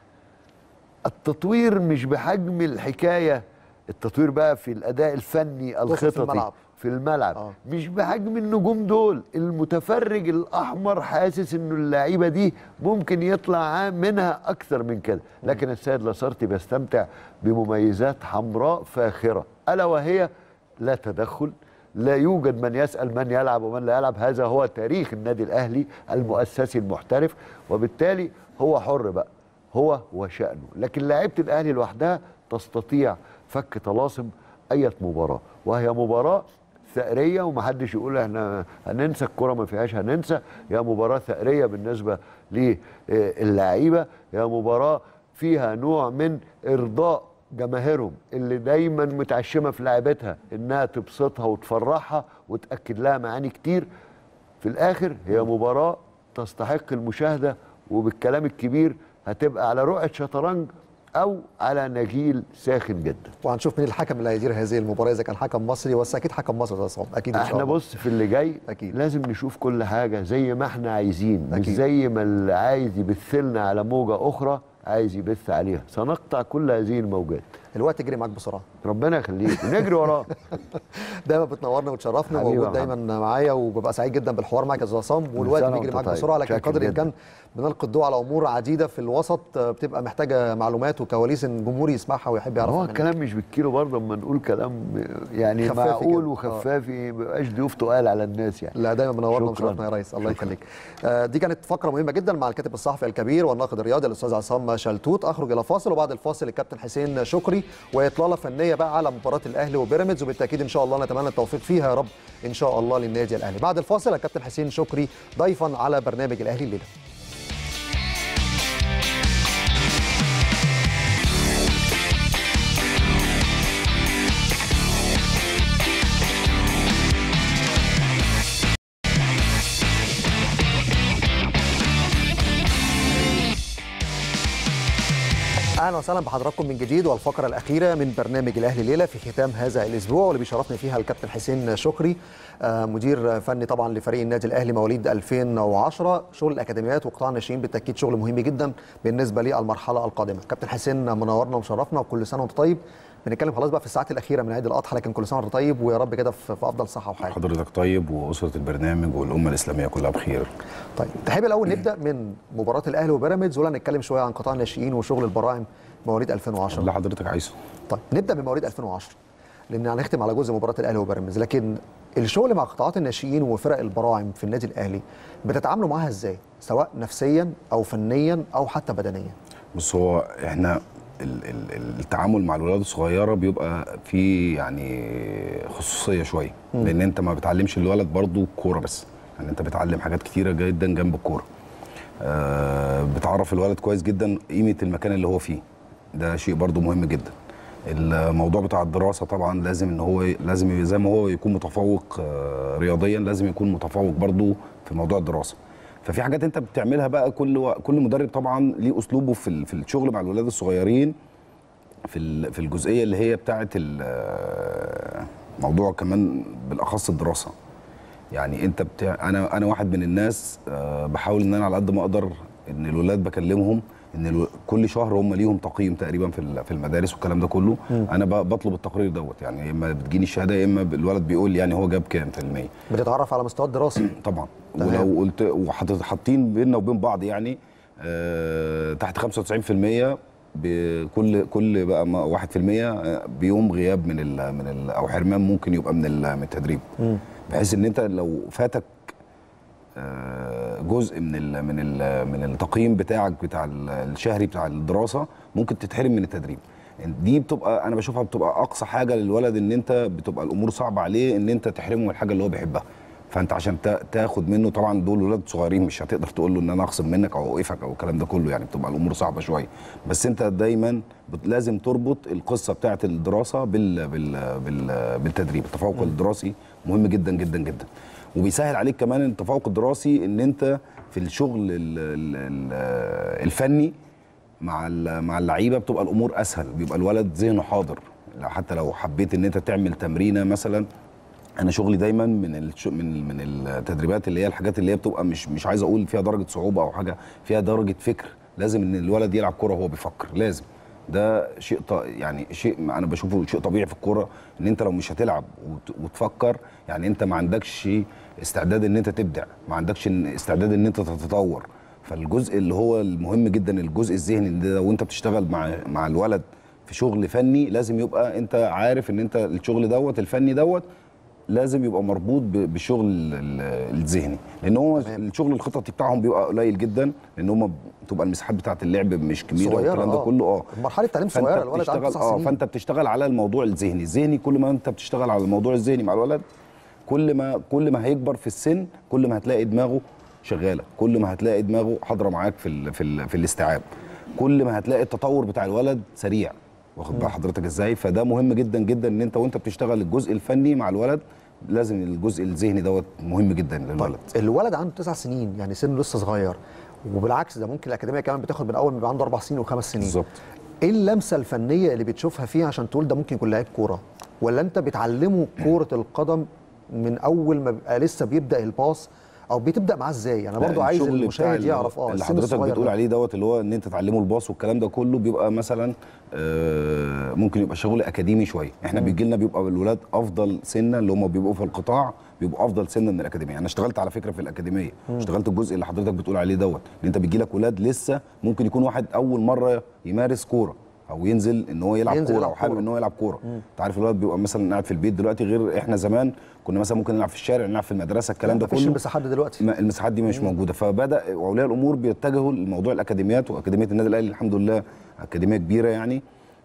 التطوير مش بحجم الحكايه، التطوير بقى في الاداء الفني الخططي في الملعب, في الملعب. آه. مش بحجم النجوم دول، المتفرج الاحمر حاسس انه اللعيبه دي ممكن يطلع منها اكثر من كده، لكن السيد لاسارتي بيستمتع بمميزات حمراء فاخره، الا وهي لا تدخل، لا يوجد من يسأل من يلعب ومن لا يلعب، هذا هو تاريخ النادي الأهلي المؤسسي المحترف، وبالتالي هو حر بقى، هو وشأنه، لكن لاعيبة الأهلي لوحدها تستطيع فك طلاسم أي مباراة، وهي مباراة ثأرية، ومحدش يقول احنا هننسى الكرة، ما فيهاش هننسى، هي مباراة ثأرية بالنسبة للاعيبة، هي مباراة فيها نوع من إرضاء جماهيرهم اللي دايما متعشمه في لعبتها انها تبسطها وتفرحها وتاكد لها معاني كتير. في الاخر هي مباراه تستحق المشاهده، وبالكلام الكبير هتبقى على رقعه شطرنج او على نجيل ساخن جدا. وهنشوف مين الحكم اللي هيدير هذه المباراه، اذا كان حكم مصري، بس اكيد حكم مصري ده صعب اكيد ان شاء الله. احنا بص في اللي جاي أكيد. لازم نشوف كل حاجه زي ما احنا عايزين، مش زي ما اللي عايز يبثلنا على موجه اخرى عايز يبث عليها، سنقطع كل هذه الموجات. الوقت يجري معاك بسرعه، ربنا يخليك ونجري وراه. دايما بتنورنا وتشرفنا وموجود دايما معايا، وببقى سعيد جدا بالحوار معاك يا استاذ عصام، والوقت بيجري معاك بسرعه، لكن قدر الامكان بنلقي الضوء على امور عديده في الوسط بتبقى محتاجه معلومات وكواليس الجمهور يسمعها ويحب يعرفها. هو الكلام مش بالكيلو برضه، اما نقول كلام يعني معقول وخفافي، ما يبقاش ضيوف تقال على الناس يعني. لا دايما منورنا وشرفنا يا ريس، الله يخليك. دي كانت فقره مهمه جدا مع الكاتب الصحفي الكبير والناقد الرياضي الاستاذ عصام شلتوت. اخرج الى فاصل، وبعد الفاصل الكابتن حسين شكري واطلاله فنيه بقى على مباراه الاهلي وبيراميدز، وبالتاكيد ان شاء الله نتمنى التوفيق فيها يا رب ان شاء الله للنادي الاهلي. بعد الفاصل الكابتن حسين شكري ضيفا على برنامج الاهلي الليله. اهلا وسهلا بحضراتكم من جديد، والفقره الاخيره من برنامج الاهلي الليله في ختام هذا الاسبوع، واللي بيشرفني فيها الكابتن حسين شكري مدير فني طبعا لفريق النادي الاهلي مواليد ألفين وعشرة. شغل الاكاديميات وقطاع الناشئين بالتاكيد شغل مهم جدا بالنسبه للمرحله القادمه. كابتن حسين منورنا ومشرفنا، وكل سنه وانت طيب. بنتكلم خلاص بقى في الساعات الاخيره من عيد الاضحى، لكن كل سنه وانت طيب، ويا رب كده في افضل صحه وحال. حضرتك طيب، واسره البرنامج والامه الاسلاميه كلها بخير. طيب تحب الاول نبدا من مباراه الاهلي وبيراميدز، ولا نتكلم شويه عن قطاع الناشئين وشغل البراعم مواليد ألفين وعشرة؟ اللي حضرتك عايزه. طيب نبدا بمواليد ألفين وعشرة. لان هنختم على جزء مباراه الاهلي وبيراميدز، لكن الشغل مع قطاعات الناشئين وفرق البراعم في النادي الاهلي بتتعاملوا معاها ازاي؟ سواء نفسيا او فنيا او حتى بدنيا. بص، هو احنا ال- ال- التعامل مع الولاد الصغيره بيبقى فيه يعني خصوصيه شويه، لان انت ما بتعلمش الولد برضو كوره بس، يعني انت بتعلم حاجات كتيره جدا جنب الكوره. آه بتعرف الولد كويس جدا قيمه المكان اللي هو فيه، ده شيء برضو مهم جدا. الموضوع بتاع الدراسه طبعا لازم ان هو لازم زي ما هو يكون متفوق آه رياضيا، لازم يكون متفوق برضو في موضوع الدراسه. ففي حاجات انت بتعملها بقى، كل كل مدرب طبعا ليه اسلوبه في في الشغل مع الولاد الصغيرين، في في الجزئيه اللي هي بتاعه الموضوع كمان بالاخص الدراسه. يعني انت بتاع انا انا واحد من الناس بحاول ان انا على قد ما اقدر ان الولاد بكلمهم ان كل شهر هم ليهم تقييم تقريبا في في المدارس والكلام ده كله. م. انا بطلب التقرير دوت، يعني يا اما بتجيني الشهاده يا اما الولد بيقول يعني هو جاب كام في المية. بتتعرف على مستوى الدراسي طبعا. ولو قلت وحاطين بيننا وبين بعض يعني آه تحت خمسة وتسعين في المية بكل كل بقى واحد في المية بيوم غياب من ال من ال او حرمان ممكن يبقى من من التدريب. م. بحيث ان انت لو فاتك جزء من ال من ال من التقييم بتاعك بتاع الشهري بتاع الدراسه ممكن تتحرم من التدريب. دي بتبقى انا بشوفها بتبقى اقصى حاجه للولد، ان انت بتبقى الامور صعبه عليه ان انت تحرمه من الحاجه اللي هو بيحبها. فانت عشان تاخد منه، طبعا دول ولاد صغيرين مش هتقدر تقول له ان انا اخصم منك او اوقفك او الكلام ده كله، يعني بتبقى الامور صعبه شويه. بس انت دايما لازم تربط القصه بتاعه الدراسه بال بال بال بالتدريب. التفوق الدراسي مهم جدا جدا جدا، وبيسهل عليك كمان التفوق الدراسي ان انت في الشغل الفني مع مع اللعيبه بتبقى الامور اسهل، بيبقى الولد ذهنه حاضر. حتى لو حبيت ان انت تعمل تمرينه مثلا، انا شغلي دايما من من من التدريبات اللي هي الحاجات اللي هي بتبقى مش مش عايز اقول فيها درجه صعوبه او حاجه، فيها درجه فكر. لازم ان الولد يلعب كوره وهو بيفكر، لازم. ده شيء يعني شيء انا بشوفه شيء طبيعي في الكوره، ان انت لو مش هتلعب وتفكر يعني انت ما عندكش استعداد ان انت تبدع، ما عندكش استعداد ان انت تتطور. فالجزء اللي هو المهم جدا الجزء الذهني ده، وانت بتشتغل مع مع الولد في شغل فني، لازم يبقى انت عارف ان انت الشغل دوت الفني دوت لازم يبقى مربوط بالشغل الذهني، لان هو الشغل الخططي بتاعهم بيبقى قليل جدا، لان هم بتبقى المساحات بتاعه اللعب مش كبيره والكلام ده كله. اه مرحله تعليم صغيره، الولد عنده تسع سنين. اه فانت بتشتغل على الموضوع الذهني. الذهني كل ما انت بتشتغل على الموضوع الذهني مع الولد، كل ما كل ما هيكبر في السن، كل ما هتلاقي دماغه شغاله، كل ما هتلاقي دماغه حاضره معاك في ال في ال في الاستيعاب، كل ما هتلاقي التطور بتاع الولد سريع. واخد بال حضرتك ازاي؟ فده مهم جدا جدا ان انت وانت بتشتغل الجزء الفني مع الولد، لازم الجزء الذهني دوت مهم جدا للولد. طيب الولد عنده تسع سنين، يعني سنه لسه صغير، وبالعكس ده ممكن الاكاديميه كمان بتاخد من اول ما يبقى عنده اربع سنين وخمس سنين. بالظبط. ايه اللمسه الفنيه اللي بتشوفها فيه عشان تقول ده ممكن يكون لعيب كوره؟ ولا انت بتعلمه كوره القدم من اول ما بيبقى لسه بيبدا الباص، او بتبدا معاه ازاي؟ انا برضو عايز المشاهد يعرف اه اللي حضرتك بتقول عليه دوت اللي هو ان انت تعلمه الباص والكلام ده كله، بيبقى مثلا آه ممكن يبقى شغل اكاديمي شويه. احنا بيجي لنا بيبقى الولاد افضل سنه اللي هم بيبقوا في القطاع، بيبقوا افضل سنه من الاكاديميه. انا اشتغلت على فكره في الاكاديميه، مم. اشتغلت الجزء اللي حضرتك بتقول عليه دوت، ان انت بيجي لك ولاد لسه ممكن يكون واحد اول مره يمارس كوره او ينزل ان هو يلعب كوره او حابب ان هو يلعب كوره. انت عارف الولد بيبقى مثلا قاعد في البيت دلوقتي، غير احنا زمان كنا مثلا ممكن نلعب في الشارع، نلعب في المدرسه، الكلام ده كله. مفيش المساحات دلوقتي، المساحات دي مش مم. موجوده. فبدا اولياء الامور بيتجهوا لموضوع الاكاديميات، واكاديميه النادي الاهلي الحمد لله اكاديميه كبيره يعني.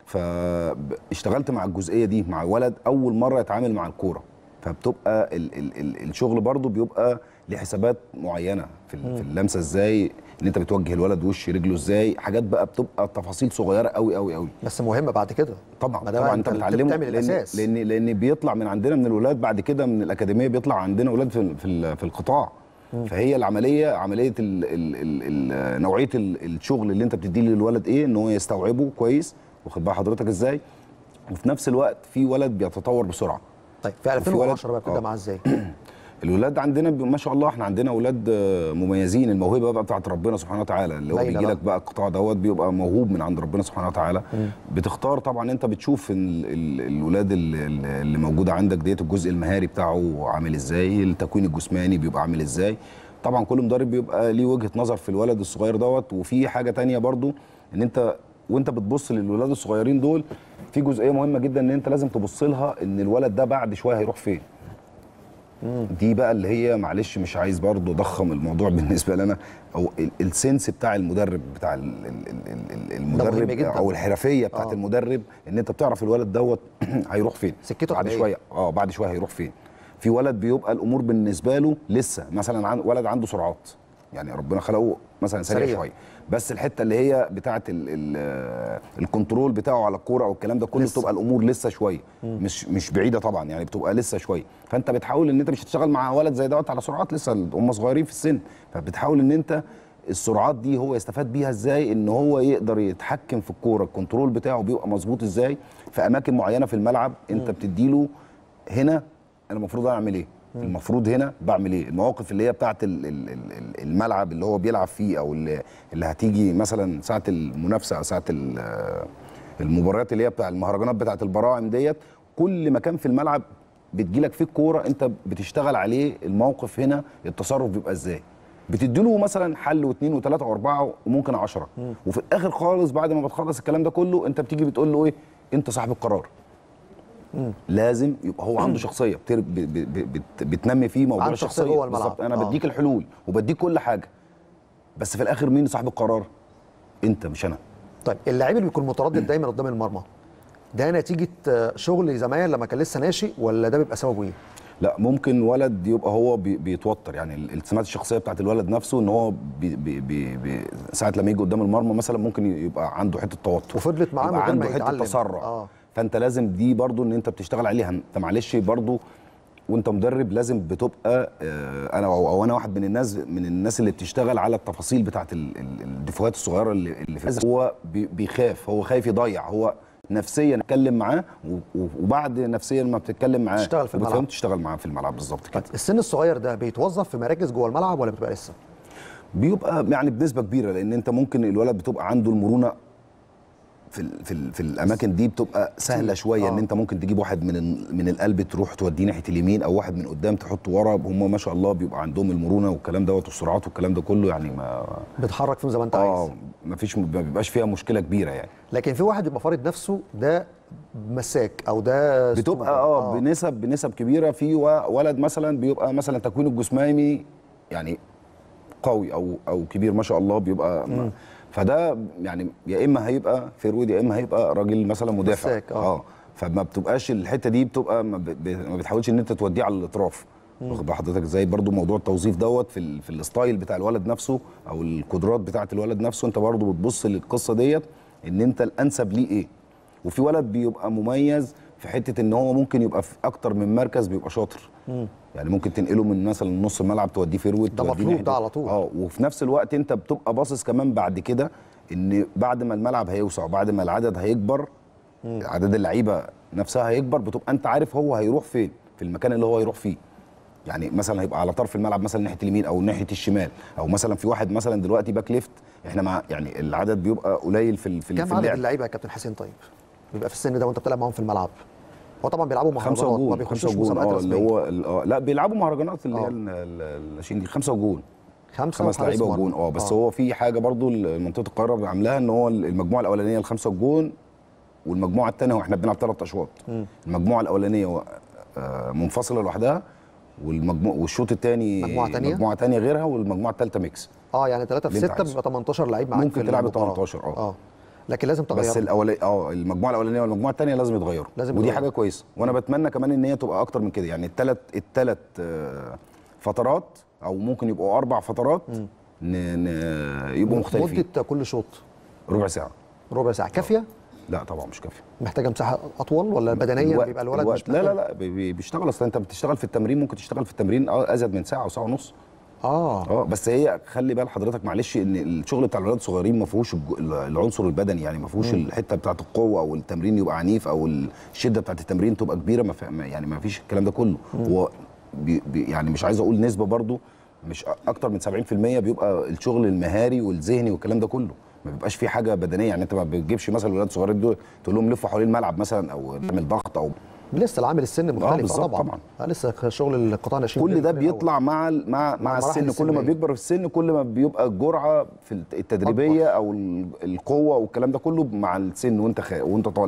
فاشتغلت مع الجزئيه دي مع ولد اول مره يتعامل مع الكوره، فبتبقى ال ال ال الشغل برضو بيبقى ليه حسابات معينه في, في اللمسه، ازاي ان انت بتوجه الولد وش رجله ازاي، حاجات بقى بتبقى تفاصيل صغيره قوي قوي قوي، بس مهمه بعد كده. طبعا طبعا انت بتعلمه، لان لان لان بيطلع من عندنا من الولاد بعد كده من الاكاديميه، بيطلع عندنا ولاد في في, في القطاع. م. فهي العمليه عمليه ال ال ال ال نوعيه الشغل اللي انت بتديه للولد ايه، ان هو يستوعبه كويس، واخد بال حضرتك ازاي، وفي نفس الوقت في ولد بيتطور بسرعه. طيب في ألفين وعشرة بقى بتبدا معاه ازاي؟ الولاد عندنا ما شاء الله احنا عندنا اولاد مميزين، الموهبه بقى بتاعت ربنا سبحانه وتعالى، اللي هو بيجي لك بقى القطاع دوت بيبقى موهوب من عند ربنا سبحانه وتعالى. م. بتختار طبعا، انت بتشوف الولاد اللي موجوده عندك ديت الجزء المهاري بتاعه عامل ازاي، التكوين الجسماني بيبقى عامل ازاي. طبعا كل مدرب بيبقى ليه وجهه نظر في الولد الصغير دوت. وفي حاجه ثانيه برضو، ان انت وانت بتبص للولاد الصغيرين دول في جزئيه مهمه جدا ان انت لازم تبص لها ان الولد ده بعد شويه هيروح فين. مم. دي بقى اللي هي معلش مش عايز برضه اضخم الموضوع بالنسبه لنا، او السنس بتاع المدرب بتاع المدرب او الحرفيه بتاعت آه. المدرب، ان انت بتعرف الولد دوت هيروح فين سكته بعد شويه. اه بعد شويه هيروح فين. في ولد بيبقى الامور بالنسبه له لسه، مثلا عن ولد عنده سرعات، يعني ربنا خلقه مثلا سريع شويه، بس الحته اللي هي بتاعه الكنترول بتاعه على الكوره او الكلام ده كله بتبقى الامور لسه شويه، مش مش بعيده طبعا، يعني بتبقى لسه شويه. فانت بتحاول ان انت مش هتشتغل مع ولد زي دوت على سرعات، لسه هم صغيرين في السن، فبتحاول ان انت السرعات دي هو يستفاد بيها ازاي، ان هو يقدر يتحكم في الكوره، الكنترول بتاعه بيبقى مظبوط ازاي في اماكن معينه في الملعب. انت بتديله هنا انا المفروض اعمل ايه، المفروض هنا بعمل ايه، المواقف اللي هي بتاعه الملعب اللي هو بيلعب فيه، او اللي, اللي هتيجي مثلا ساعه المنافسه او ساعه المباريات اللي هي بتاع المهرجانات بتاعه البراعم ديت، كل مكان في الملعب بتجيلك فيه الكوره انت بتشتغل عليه، الموقف هنا التصرف بيبقى ازاي، بتديله مثلا حل واثنين وثلاثه واربعه وممكن عشرة، وفي الاخر خالص بعد ما بتخلص الكلام ده كله انت بتيجي بتقول له ايه، انت صاحب القرار. مم. لازم يبقى هو عنده شخصيه بتر... ب... ب... بت... بتنمي فيه موضوع الشخصيه جوه الملعب. بالظبط. انا آه. بديك الحلول وبديك كل حاجه، بس في الاخر مين صاحب القرار؟ انت مش انا. طيب اللاعب اللي بيكون متردد دايما قدام المرمى ده نتيجه شغل زمان لما كان لسه ناشئ، ولا ده بيبقى سببه ايه؟ لا، ممكن ولد يبقى هو بي... بيتوتر، يعني السمات الشخصيه بتاعت الولد نفسه ان هو بي... بي... بي... بي... ساعه لما يجي قدام المرمى مثلا ممكن يبقى عنده حته توتر، وفضلت معاه يبقى عنده حته تسرع. آه. فانت لازم دي برضو ان انت بتشتغل عليها. انت معلش برضو وانت مدرب لازم بتبقى آه انا او انا واحد من الناس من الناس اللي بتشتغل على التفاصيل بتاعت الديفوهات الصغيره اللي, اللي في هو بيخاف، هو خايف يضيع، هو نفسيا اتكلم معاه، وبعد نفسيا ما بتتكلم معاه تشتغل في الملعب، تشتغل معاه في الملعب بالظبط كده. السن الصغير ده بيتوظف في مراكز جوه الملعب ولا بتبقى لسه؟ بيبقى يعني بنسبه كبيره، لان انت ممكن الولد بتبقى عنده المرونه في ال في, ال في الاماكن دي بتبقى سهله شويه. آه. ان انت ممكن تجيب واحد من من القلب تروح توديه ناحيه اليمين، او واحد من قدام تحطه ورا، هم ما شاء الله بيبقى عندهم المرونه والكلام دوت والسرعات والكلام ده كله، يعني ما بتحرك فيهم زي ما انت عايز. اه ما فيش ما بيبقاش فيها مشكله كبيره يعني. لكن في واحد بيبقى فارض نفسه، ده مساك او ده بتبقى اه, آه. بنسب بنسب كبيره. في ولد مثلا بيبقى مثلا تكوينه الجسماني يعني قوي او او كبير ما شاء الله، بيبقى م. فده يعني يا اما هيبقى فيرود يا اما هيبقى راجل مثلا مدافع. مساك. اه, آه. فما بتبقاش الحته دي بتبقى ما بتحاولش ان انت توديه على الاطراف، واخد بال حضرتك ازاي؟ برضو موضوع التوظيف دوت في ال في الستايل بتاع الولد نفسه او القدرات بتاعه الولد نفسه، انت برضو بتبص للقصه ديت ان انت الانسب ليه ايه. وفي ولد بيبقى مميز في حته ان هو ممكن يبقى في اكتر من مركز بيبقى شاطر. مم. يعني ممكن تنقله من مثلا نص الملعب توديه فيرود، ده مطلوب ده على طول. اه وفي نفس الوقت انت بتبقى باصص كمان بعد كده ان بعد ما الملعب هيوسع وبعد ما العدد هيكبر، مم. عدد اللعيبه نفسها هيكبر، بتبقى انت عارف هو هيروح فين في المكان اللي هو هيروح فيه. يعني مثلا هيبقى على طرف الملعب مثلا ناحيه اليمين او ناحيه الشمال، او مثلا في واحد مثلا دلوقتي باك ليفت، احنا مع يعني العدد بيبقى قليل في في كم عدد اللعيبه يا كابتن حسين؟ طيب بيبقى في السن ده وانت بتلعب معاهم في الملعب، هو طبعا بيلعبوا مهرجانات ما بيخشوش مسابقات رسميه. اللي هو اه لا بيلعبوا مهرجانات اللي هي الناشئين دي، خمسه وجون، خمسه خمس لعيبه وجون. اه بس آه. هو في حاجه برضو منطقه القاهره عاملاها، ان هو المجموعه الاولانيه الخمسه وجون، والمجموعه الثانيه واحنا بنلعب ثلاث اشواط، المجموعه الاولانيه منفصله لوحدها، والمجموع والشوط الثاني مجموعه ثانيه مجموعه ثانيه غيرها، والمجموعه الثالثه ميكس. اه يعني ثلاثة في ستة بيبقى تمنتاشر لعيب معاك، ممكن تلعب تمنتاشر. اه اه لكن لازم تغير. بس الاولانيه اه المجموعه الاولانيه والمجموعه الثانيه لازم يتغيروا، لازم ودي يتغير. حاجه كويسه، وانا بتمنى كمان ان هي تبقى اكتر من كده، يعني الثلاث الثلاث فترات او ممكن يبقوا اربع فترات ن... ن... يبقوا مختلفين. مده كل شوط ربع ساعه. ربع ساعه كافيه؟ لا طبعا مش كافيه، محتاجه مساحه اطول ولا بدنيا بيبقى الولد مش لا لا لا بيشتغل اصلا. انت بتشتغل في التمرين، ممكن تشتغل في التمرين ازيد من ساعه او ساعه ونص. اه اه بس هي خلي بال حضرتك معلش ان الشغل بتاع الولاد الصغيرين ما فيهوش العنصر البدني، يعني ما فيهوش الحته بتاعه القوه او التمرين يبقى عنيف او الشده بتاعه التمرين تبقى كبيره، ما يعني ما فيش الكلام ده كله. هو بي بي يعني مش عايز اقول نسبه برضو، مش اكتر من سبعين في المية بيبقى الشغل المهاري والذهني والكلام ده كله، ما بيبقاش في حاجه بدنيه. يعني انت ما بتجيبش مثلا الولاد الصغيرين دول تقول لهم لفوا حوالين الملعب مثلا او تعمل ضغط او لسه العامل السن مختلف. آه طبعا طبعا آه لسه شغل القطاع الناشئين كل ده بيطلع مع ال مع مع السن. كل ما بيكبر في السن كل ما بيبقى الجرعه في التدريبيه أكبر. او القوه والكلام ده كله مع السن وانت خ... وانت طالع.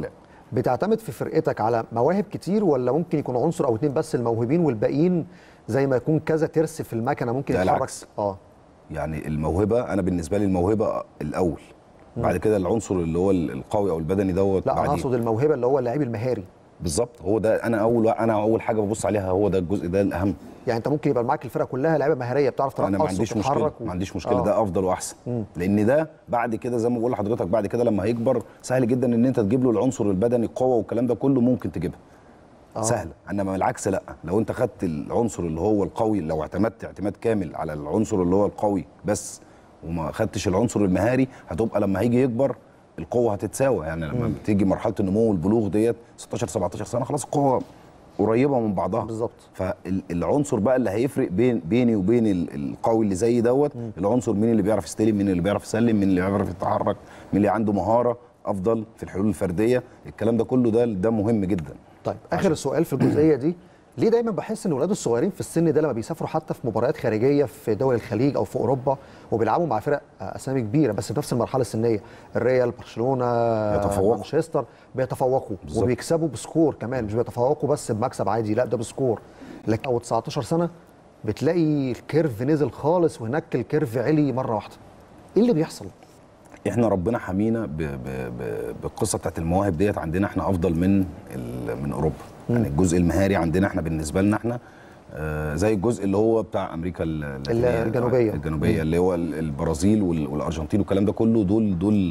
بتعتمد في فرقتك على مواهب كتير ولا ممكن يكون عنصر او اتنين بس الموهوبين والباقيين زي ما يكون كذا ترس في المكنه ممكن لا، يتحرك؟ العكس. اه يعني الموهبه، انا بالنسبه لي الموهبه الاول، بعد كده العنصر اللي هو القوي او البدني دوت لا انا بعدين. اقصد الموهبه اللي هو اللعيب المهاري. بالظبط، هو ده انا اول انا اول حاجه ببص عليها، هو ده الجزء ده الاهم. يعني انت ممكن يبقى معاك الفرقه كلها لعيبه مهاريه بتعرف ترقص انا ما عنديش مشكله وتتحرك و... ما عنديش مشكله آه. ده افضل واحسن. لان ده بعد كده زي ما بقول لحضرتك، بعد كده لما هيكبر سهل جدا ان انت تجيب له العنصر البدني، القوه والكلام ده كله ممكن تجيبها. آه. سهله. انما العكس لا، لو انت خدت العنصر اللي هو القوي، لو اعتمدت اعتماد كامل على العنصر اللي هو القوي بس وما خدتش العنصر المهاري، هتبقى لما هيجي يكبر القوه هتتساوى. يعني لما بتيجي مرحله النمو والبلوغ ديت ستاشر سبعتاشر سنه، خلاص القوه قريبه من بعضها بالظبط. فالعنصر بقى اللي هيفرق بين بيني وبين القوي اللي زي دوت، العنصر مين اللي بيعرف يستلم، مين اللي بيعرف يسلم، مين اللي بيعرف يتحرك، مين اللي عنده مهاره افضل في الحلول الفرديه. الكلام ده كله ده ده مهم جدا. طيب اخر السؤال في الجزئيه دي، ليه دايما بحس ان اولاد الصغيرين في السن ده لما بيسافروا حتى في مباريات خارجيه في دول الخليج او في اوروبا وبيلعبوا مع فرق اسامي كبيره بس في نفس المرحله السنيه، الريال، برشلونه، بيتفوقوا. مانشستر، بيتفوقوا بالزبط. وبيكسبوا بسكور كمان، مش بيتفوقوا بس بمكسب عادي، لا ده بسكور. لكن او تسعتاشر سنه بتلاقي الكيرف نزل خالص وهناك الكيرف علي مره واحده. ايه اللي بيحصل؟ احنا ربنا حمينا ب- ب- ب- بالقصه بتاعت المواهب ديت، عندنا احنا افضل من ال- من اوروبا. يعني الجزء المهاري عندنا احنا بالنسبه لنا احنا آه زي الجزء اللي هو بتاع امريكا اللاتينية- الجنوبيه الجنوبيه اللي هو ال- البرازيل وال- والارجنتين والكلام ده كله، دول دول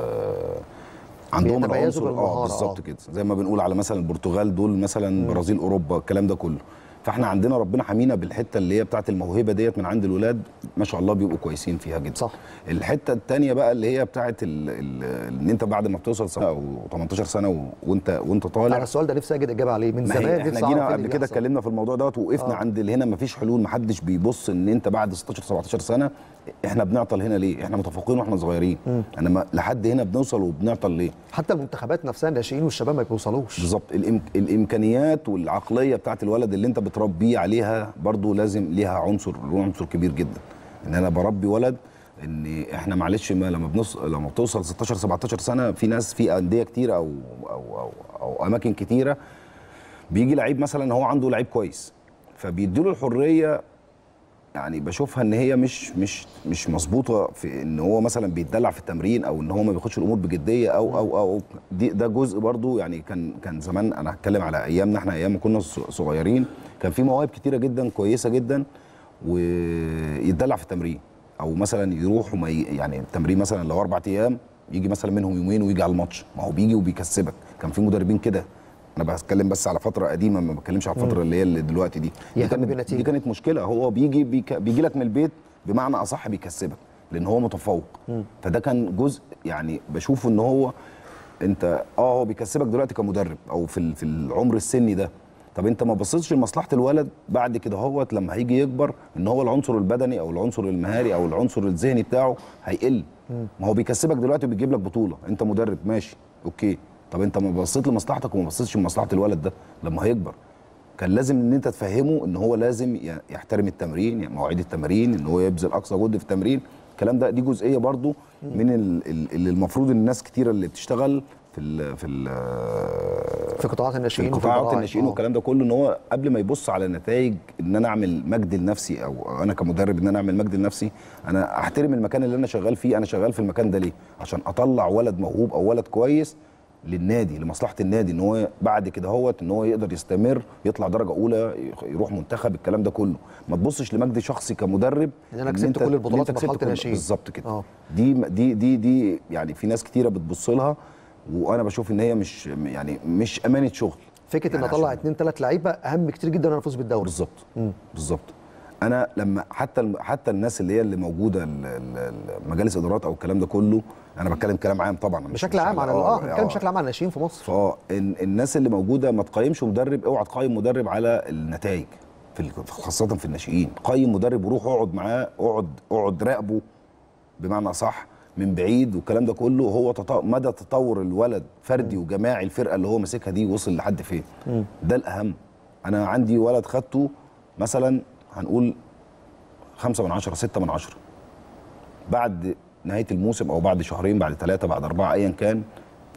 آه عندهم بيتميزوا العنصر بالمهارة، اه بالظبط آه. كده، زي ما بنقول على مثلا البرتغال، دول مثلا برازيل اوروبا الكلام ده كله. فاحنا عندنا ربنا حمينا بالحته اللي هي بتاعت الموهبه ديت من عند الولاد، ما شاء الله بيبقوا كويسين فيها جدا. صح. الحته الثانيه بقى اللي هي بتاعت ال- ال- ان انت بعد ما بتوصل سنه او تمنتاشر سنه و- وانت وانت طالع. انا السؤال ده نفسي اجد اجابه عليه من ما هي زمان. احنا نفسي جينا أعرف إيه قبل اللي كده بيحصل. اتكلمنا في الموضوع دوت، ووقفنا آه. عند اللي هنا مفيش حلول، محدش بيبص ان انت بعد ستاشر سبعتاشر سنه احنا بنعطل هنا ليه؟ احنا متفوقين واحنا صغيرين، انما لحد هنا بنوصل وبنعطل ليه؟ حتى المنتخبات نفسها الناشئين والشباب ما بيوصلوش. بالظبط. الإم... الامكانيات والعقليه بتاعت الولد اللي انت بتربيه عليها برضو لازم ليها عنصر عنصر كبير جدا. ان انا بربي ولد ان احنا معلش ما لما بنص... لما بتوصل ستاشر سبعتاشر سنه، في ناس في انديه كتيره او او او, أو اماكن كتيره بيجي لعيب مثلا هو عنده لعيب كويس فبيديله الحريه، يعني بشوفها ان هي مش مش مش مظبوطه في ان هو مثلا بيتدلع في التمرين او ان هو ما بياخدش الامور بجديه او او او دي ده جزء برضو. يعني كان كان زمان، انا هتكلم على ايامنا احنا، ايام ما كنا صغيرين كان في مواهب كتيره جدا كويسه جدا ويتدلع في التمرين، او مثلا يروح وما ي... يعني التمرين مثلا لو اربع ايام يجي مثلا منهم يومين ويجي على الماتش، ما هو بيجي وبيكسبك. كان في مدربين كده، انا بتكلم بس على فتره قديمه، ما بتكلمش على الفتره اللي هي اللي دلوقتي دي. دي كانت, دي كانت مشكله. هو بيجي بيك بيجي لك من البيت بمعنى اصح بيكسبك لان هو متفوق. فده كان جزء يعني بشوفه ان هو انت اه هو بيكسبك دلوقتي كمدرب او في في العمر السني ده. طب انت ما بصيتش لمصلحه الولد بعد كده هوت لما هيجي يكبر، ان هو العنصر البدني او العنصر المهاري او العنصر الذهني بتاعه هيقل. ما هو بيكسبك دلوقتي وبيجيب لك بطوله، انت مدرب ماشي اوكي، طب انت ما بصيت لمصلحتك وما بصيتش لمصلحه الولد ده لما هيكبر. كان لازم ان انت تفهمه ان هو لازم يحترم التمرين، يعني مواعيد التمرين، ان هو يبذل اقصى جهد في التمرين. الكلام ده دي جزئيه برضو من اللي المفروض الناس كتيره اللي بتشتغل في ال في ال في قطاعات الناشئين في قطاعات الناشئين والكلام ده كله، ان هو قبل ما يبص على النتائج ان انا اعمل مجد لنفسي او انا كمدرب ان انا اعمل مجد لنفسي، انا احترم المكان اللي انا شغال فيه. انا شغال في المكان ده ليه؟ عشان اطلع ولد موهوب او ولد كويس للنادي، لمصلحه النادي، ان هو بعد كده هوت ان هو يقدر يستمر، يطلع درجه اولى، يروح منتخب، الكلام ده كله. ما تبصش لمجد شخصي كمدرب ان انا كسبت كل البطولات في مرحله الناشئين. بالظبط كده. أوه. دي دي دي دي يعني في ناس كتيره بتبص لها، وانا بشوف ان هي مش يعني مش امانه شغل. فكره يعني ان اطلع اثنين ثلاث لعيبه اهم كتير جدا ان انا افوز بالدوري. بالظبط بالظبط. انا لما حتى حتى الناس اللي هي اللي موجوده مجالس ادارات او الكلام ده كله، انا بتكلم كلام عام طبعا بشكل عام على اه بتكلم بشكل عام على الناشئين في مصر. فاه الناس اللي موجوده ما تقيمش مدرب، اوعى تقيم مدرب على النتائج في خاصه في الناشئين. قيم مدرب وروح اقعد معاه، اقعد اقعد راقبه بمعنى صح من بعيد والكلام ده كله. هو تطو... مدى تطور الولد فردي وجماعي، الفرقه اللي هو ماسكها دي وصل لحد فين، ده الاهم. انا عندي ولد خدته مثلا هنقول خمسة من عشرة ستة من عشرة، بعد نهايه الموسم او بعد شهرين بعد ثلاثه بعد اربعه ايا كان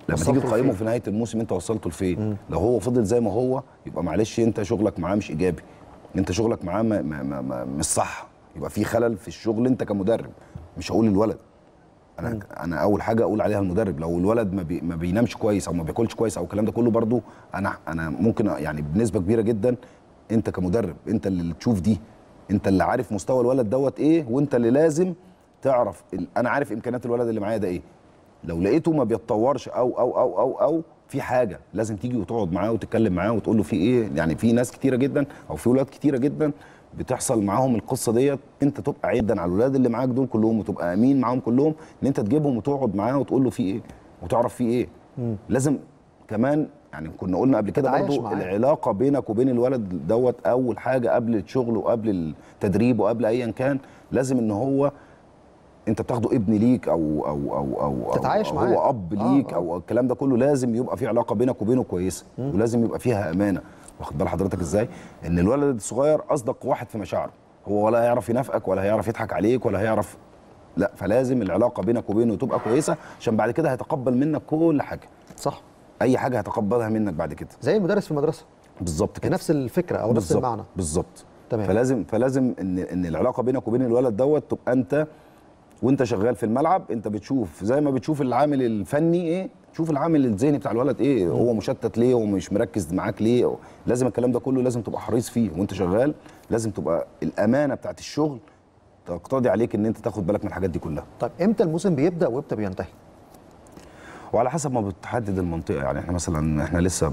لما تيجي تقيمه في نهايه الموسم انت وصلته لفين. لو هو فضل زي ما هو يبقى معلش انت شغلك معاه مش ايجابي، انت شغلك معاه ما ما ما ما مش صح، يبقى في خلل في الشغل انت كمدرب. مش هقول الولد، انا م. انا اول حاجه اقول عليها المدرب. لو الولد ما, بي ما بينامش كويس او ما بياكلش كويس او الكلام ده كله برضو انا انا ممكن يعني بنسبه كبيره جدا انت كمدرب انت اللي تشوف دي، انت اللي عارف مستوى الولد دوت ايه، وانت اللي لازم تعرف انا عارف امكانيات الولد اللي معايا ده ايه. لو لقيته ما بيتطورش او او او او او في حاجه لازم تيجي وتقعد معاه وتتكلم معاه وتقول له في ايه. يعني في ناس كتيره جدا او في ولاد كتيره جدا بتحصل معاهم القصه ديت، انت تبقى عيدا على الولاد اللي معاك دول كلهم وتبقى امين معاهم كلهم، ان انت تجيبهم وتقعد معاه وتقول له في ايه وتعرف في ايه. مم. لازم كمان يعني كنا قلنا قبل كده برضو العلاقه بينك وبين الولد دوت اول حاجه قبل الشغل وقبل التدريب وقبل ايا كان، لازم ان هو انت بتاخده ابن ليك او او او او, تتعايش أو معاه، هو اب ليك. آه آه. او الكلام ده كله لازم يبقى في علاقه بينك وبينه كويسه. مم. ولازم يبقى فيها امانه. واخد بال حضرتك ازاي؟ ان الولد الصغير اصدق واحد في مشاعره، هو ولا هيعرف ينافقك ولا هيعرف يضحك عليك ولا هيعرف، لا، فلازم العلاقه بينك وبينه تبقى كويسه عشان بعد كده هيتقبل منك كل حاجه. صح. اي حاجه هيتقبلها منك بعد كده، زي المدرس في المدرسه بالظبط كده، نفس الفكره او نفس المعنى بالظبط. تمام. فلازم فلازم ان ان العلاقه بينك وبين الولد دوت تبقى انت وانت شغال في الملعب انت بتشوف زي ما بتشوف العامل الفني ايه، تشوف العامل الذهني بتاع الولد ايه، هو مشتت ليه، هو مش مركز معاك ليه. لازم الكلام ده كله لازم تبقى حريص فيه وانت شغال. لازم تبقى الامانه بتاعت الشغل تقتضي عليك ان انت تاخد بالك من الحاجات دي كلها. طيب امتى الموسم بيبدا وامتى بينتهي؟ وعلى حسب ما بتحدد المنطقه. يعني احنا مثلا احنا لسه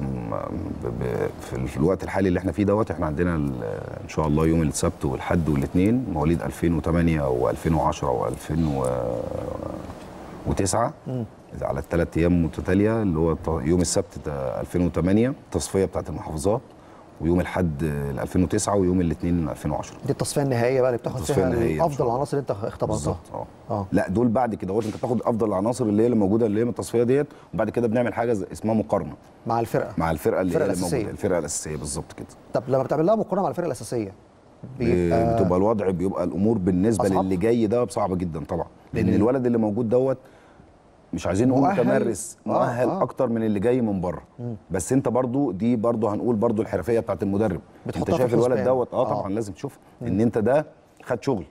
في الوقت الحالي اللي احنا فيه دوت احنا عندنا ان شاء الله يوم السبت والحد والاثنين مواليد ألفين وثمانية وألفين وعشرة وألفين وتسعة على الثلاث ايام متتاليه، اللي هو يوم السبت ألفين وثمانية التصفيه بتاعت المحافظات، ويوم الاحد ألفين وتسعة ويوم الاثنين ألفين وعشرة. دي التصفيه النهائيه بقى اللي بتاخد فيها افضل العناصر اللي انت اختبرتها. اه اه لا دول بعد كده انت بتاخد افضل العناصر اللي هي اللي موجوده اللي هي من التصفيه ديت، وبعد كده بنعمل حاجه اسمها مقارنه مع الفرقه مع الفرقه اللي الفرقه هي الاساسيه موجوده الفرقه الاساسيه بالظبط كده. طب لما بتعمل لها مقارنه مع الفرقه الاساسيه بيبقى بتبقى الوضع بيبقى الامور بالنسبه أصعب. للي جاي ده صعبه جدا طبعا، لان مم. الولد اللي موجود دوت مش عايزين نقول متمرس، مؤهل آه آه. اكتر من اللي جاي من بره. بس انت برضو دي برضو هنقول برضو الحرفيه بتاعت المدرب. انت شايف الولد دوت اه طبعا آه. لازم تشوف ان انت ده خد شغل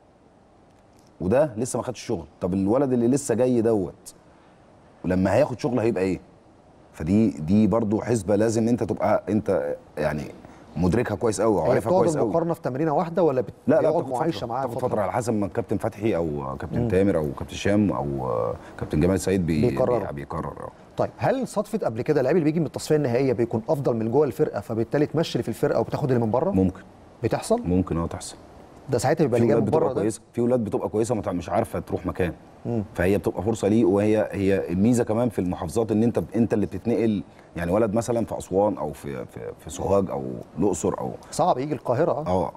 وده لسه ما خدش شغل. طب الولد اللي لسه جاي دوت ولما هياخد شغل هيبقى ايه؟ فدي دي برضو حسبه لازم انت تبقى انت يعني مدركها كويس قوي وعارفها كويس قوي. مقارنه في تمرينه واحده ولا بت... لا لا معايشه معاها فتره, فترة على حسب ما كابتن فتحي او كابتن مم. تامر او كابتن هشام او كابتن جمال سعيد بي... بيقرر بيقرر طيب هل صدفه قبل كده اللاعب اللي بيجي من التصفيه النهائيه بيكون افضل من جوه الفرقه فبالتالي تمشي اللي في الفرقه وبتاخد اللي من بره؟ ممكن بتحصل؟ ممكن اه تحصل. ده ساعتها بيبقى اللي جاي من بره ده في ولاد بتبقى كويسه مش عارفه تروح مكان. مم. فهي بتبقى فرصه ليه، وهي هي الميزه كمان في المحافظات ان انت انت اللي بتتنقل. يعني ولد مثلا في اسوان او في في, في سوهاج او الاقصر او صعب يجي القاهره اه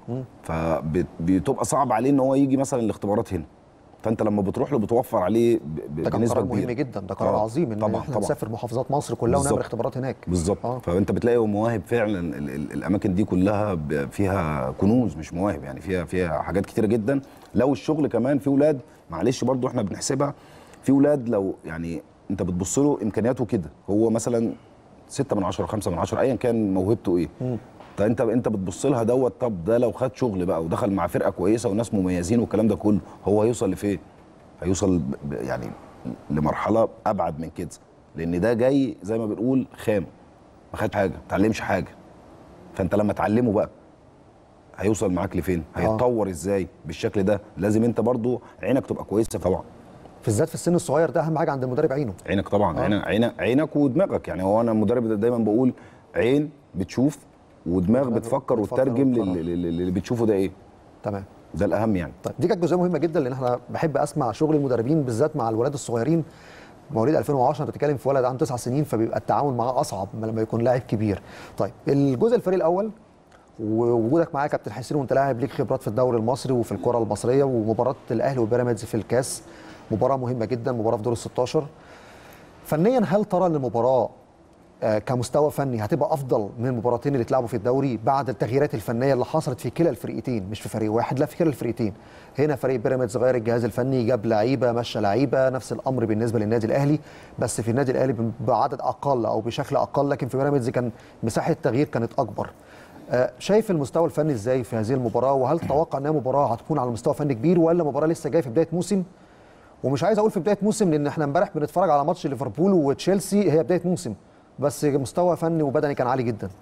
فبتبقى صعب عليه ان هو يجي مثلا الاختبارات هنا، فانت لما بتروح له بتوفر عليه بنسبه كبيره. مهم جدا، ده قرار عظيم ان طبعا احنا نسافر محافظات مصر كلها ونعمل اختبارات هناك بالظبط. آه. فانت بتلاقي مواهب فعلا. ال ال الاماكن دي كلها فيها كنوز مش مواهب، يعني فيها فيها حاجات كتيره جدا. لو الشغل كمان في ولاد معلش برضو احنا بنحسبها، في ولاد لو يعني انت بتبص له امكانياته كده هو مثلا ستة من عشرة خمسة من عشرة ايا كان موهبته ايه. م. فانت انت بتبص لها دوت. طب ده لو خد شغل بقى ودخل مع فرقه كويسه وناس مميزين والكلام ده كله هو هيوصل لفين؟ هيوصل يعني لمرحله ابعد من كده، لان ده جاي زي ما بنقول خام، ما خدش حاجه، ما اتعلمش حاجه. فانت لما تعلمه بقى هيوصل معاك لفين؟ هيتطور آه. ازاي بالشكل ده؟ لازم انت برضو عينك تبقى كويسه طبعا، بالذات في السن الصغير ده اهم حاجه عند المدرب عينه. عينك طبعا آه. عينك عينك عينك ودماغك. يعني هو انا المدرب دايما بقول عين بتشوف ودماغ بتفكر وتترجم اللي بتشوفه ده ايه. تمام، ده الاهم يعني. طيب دي كانت جزئيه مهمه جدا، لان احنا بحب اسمع شغل المدربين بالذات مع الولاد الصغيرين. مواليد ألفين وعشرة انت بتتكلم في ولد عنده تسع سنين، فبيبقى التعامل معاه اصعب من لما يكون لاعب كبير. طيب الجزء الفريق الاول ووجودك معايا كابتن حسين وانت لاعب ليك خبرات في الدوري المصري وفي الكره المصريه، ومباراه الاهلي وبيراميدز في الكاس مباراه مهمه جدا، مباراه في دور ال ستاشر. فنيا هل ترى ان المباراه آه كمستوى فني هتبقى افضل من المباراتين اللي اتلعبوا في الدوري بعد التغييرات الفنيه اللي حصلت في كلا الفريقين، مش في فريق واحد، لا في كلا الفريقين. هنا فريق بيراميدز غير الجهاز الفني، جاب لعيبه، مشى لعيبه، نفس الامر بالنسبه للنادي الاهلي، بس في النادي الاهلي بعدد اقل او بشكل اقل، لكن في بيراميدز كان مساحه التغيير كانت اكبر. آه شايف المستوى الفني ازاي في هذه المباراه؟ وهل تتوقع انها مباراه هتكون على مستوى فني كبير، ولا مباراه لسه جايه في بدايه موسم؟ ومش عايز اقول في بدايه موسم لان احنا امبارح بنتفرج على ماتش ليفربول وتشيلسي، هي بدايه موسم بس مستوى فني وبدني كان عالي جدا.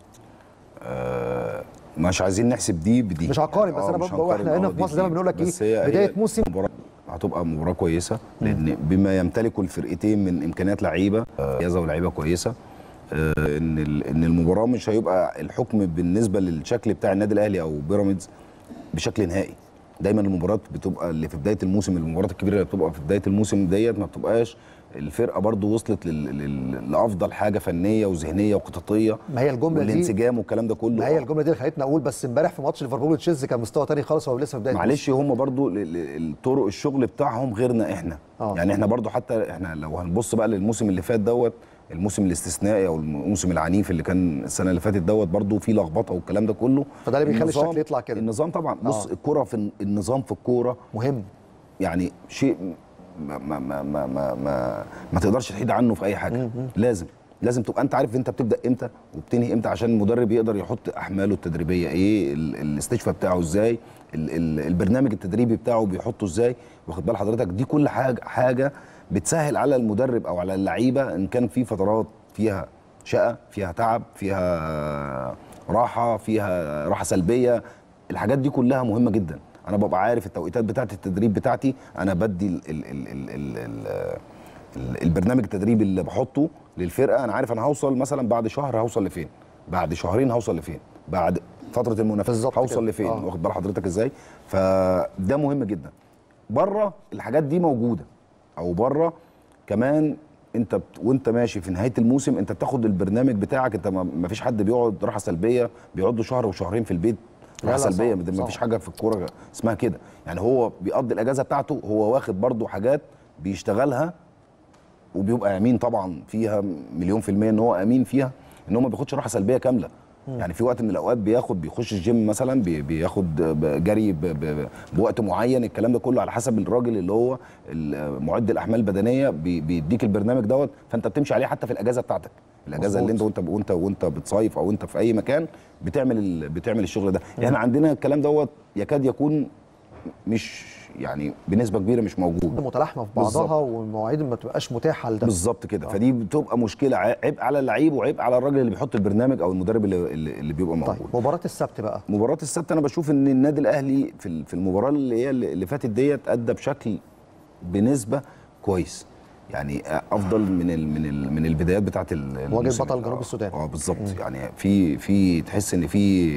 آه مش عايزين نحسب دي بدي، مش هقارن، بس آه انا بقول احنا هنا في مصر دايما بنقول لك ايه، بدايه موسم هتبقى مباراه كويسه، لان بما يمتلكه الفرقتين من امكانيات لعيبه جاهزه ولاعيبه كويسه، آه ان ان المباراه مش هيبقى الحكم بالنسبه للشكل بتاع النادي الاهلي او بيراميدز بشكل نهائي. دايما المباريات بتبقى اللي في بدايه الموسم، المباريات الكبيره اللي بتبقى في بدايه الموسم ديت ما بتبقاش الفرقه برضو وصلت لل... لل... لافضل حاجه فنيه وذهنيه وخططيه، ما هي الجمله دي والانسجام والكلام ده كله. ما هي الجمله دي اللي خلتني اقول، بس امبارح في ماتش ليفربول وتشيلسي كان مستوى تاني خالص، هو لسه في بدايه معلش هم برضو طرق الشغل بتاعهم غيرنا احنا. آه. يعني احنا برضو حتى احنا لو هنبص بقى للموسم اللي فات دوت، الموسم الاستثنائي او الموسم العنيف اللي كان السنه اللي فاتت دوت، برضو في لخبطه والكلام ده كله، فده اللي بيخلي الشكل يطلع كده. النظام طبعا بص آه. الكره في النظام في الكوره مهم، يعني شيء ما ما ما ما ما, ما, ما تقدرش تحيد عنه في اي حاجه. م -م. لازم لازم تبقى انت عارف انت بتبدا امتى وبتنهي امتى، عشان المدرب يقدر يحط احماله التدريبيه ايه، الاستشفاء بتاعه ازاي، ال ال البرنامج التدريبي بتاعه بيحطه ازاي، واخد بال حضرتك؟ دي كل حاجه حاجه بتسهل على المدرب او على اللعيبه ان كان في فترات فيها شقه، فيها تعب، فيها راحه، فيها راحه سلبيه. الحاجات دي كلها مهمه جدا. انا ببقى عارف التوقيتات بتاعه التدريب بتاعتي، انا بدي ال ال ال ال ال ال البرنامج التدريبي اللي بحطه للفرقه، انا عارف انا هوصل مثلا بعد شهر هوصل لفين، بعد شهرين هوصل لفين، بعد فتره المنافسه هوصل لفين. آه. واخد بال حضرتك ازاي؟ فده مهم جدا. بره الحاجات دي موجوده، او بره كمان انت بت... وانت ماشي في نهايه الموسم انت بتاخد البرنامج بتاعك، انت ما فيش حد بيقعد راحه سلبيه بيقعدوا شهر وشهرين في البيت راحه سلبيه، ما فيش حاجه في الكوره اسمها كده. يعني هو بيقضي الاجازه بتاعته، هو واخد برضو حاجات بيشتغلها وبيبقى امين طبعا فيها مليون في الميه ان هو امين فيها، ان هو ما بياخدش راحه سلبيه كامله. يعني في وقت من الاوقات بياخد بيخش الجيم مثلا، بياخد جري بوقت معين، الكلام ده كله على حسب الراجل اللي هو معد الاحمال البدنيه بيديك البرنامج دوت، فانت بتمشي عليه حتى في الاجازه بتاعتك، الاجازه اللي انت وانت وانت وانت بتصيف او انت في اي مكان بتعمل بتعمل الشغل ده. احنا يعني عندنا الكلام دوت يكاد يكون مش يعني بنسبه كبيره مش موجود، متلاحمه في بعضها والمواعيد ما تبقاش متاحه لده بالظبط كده. آه. فدي بتبقى مشكله، عيب على اللعيب وعيب على الراجل اللي بيحط البرنامج او المدرب اللي اللي بيبقى موجود. طيب مباراه السبت بقى، مباراه السبت انا بشوف ان النادي الاهلي في في المباراه اللي هي اللي فاتت ديت ادى بشكل بنسبه كويس، يعني افضل من ال من ال من البدايات بتاعه مواجهه بطل جنوب السودان. اه بالظبط. يعني في في تحس ان في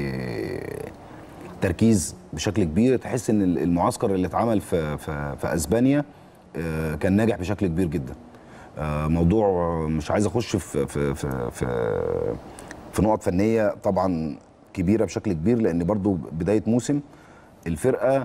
تركيز بشكل كبير، تحس ان المعسكر اللي اتعمل في في, في اسبانيا كان ناجح بشكل كبير جدا. موضوع مش عايز اخش في في في في, في نقط فنيه طبعا كبيره بشكل كبير، لان برضو بدايه موسم الفرقه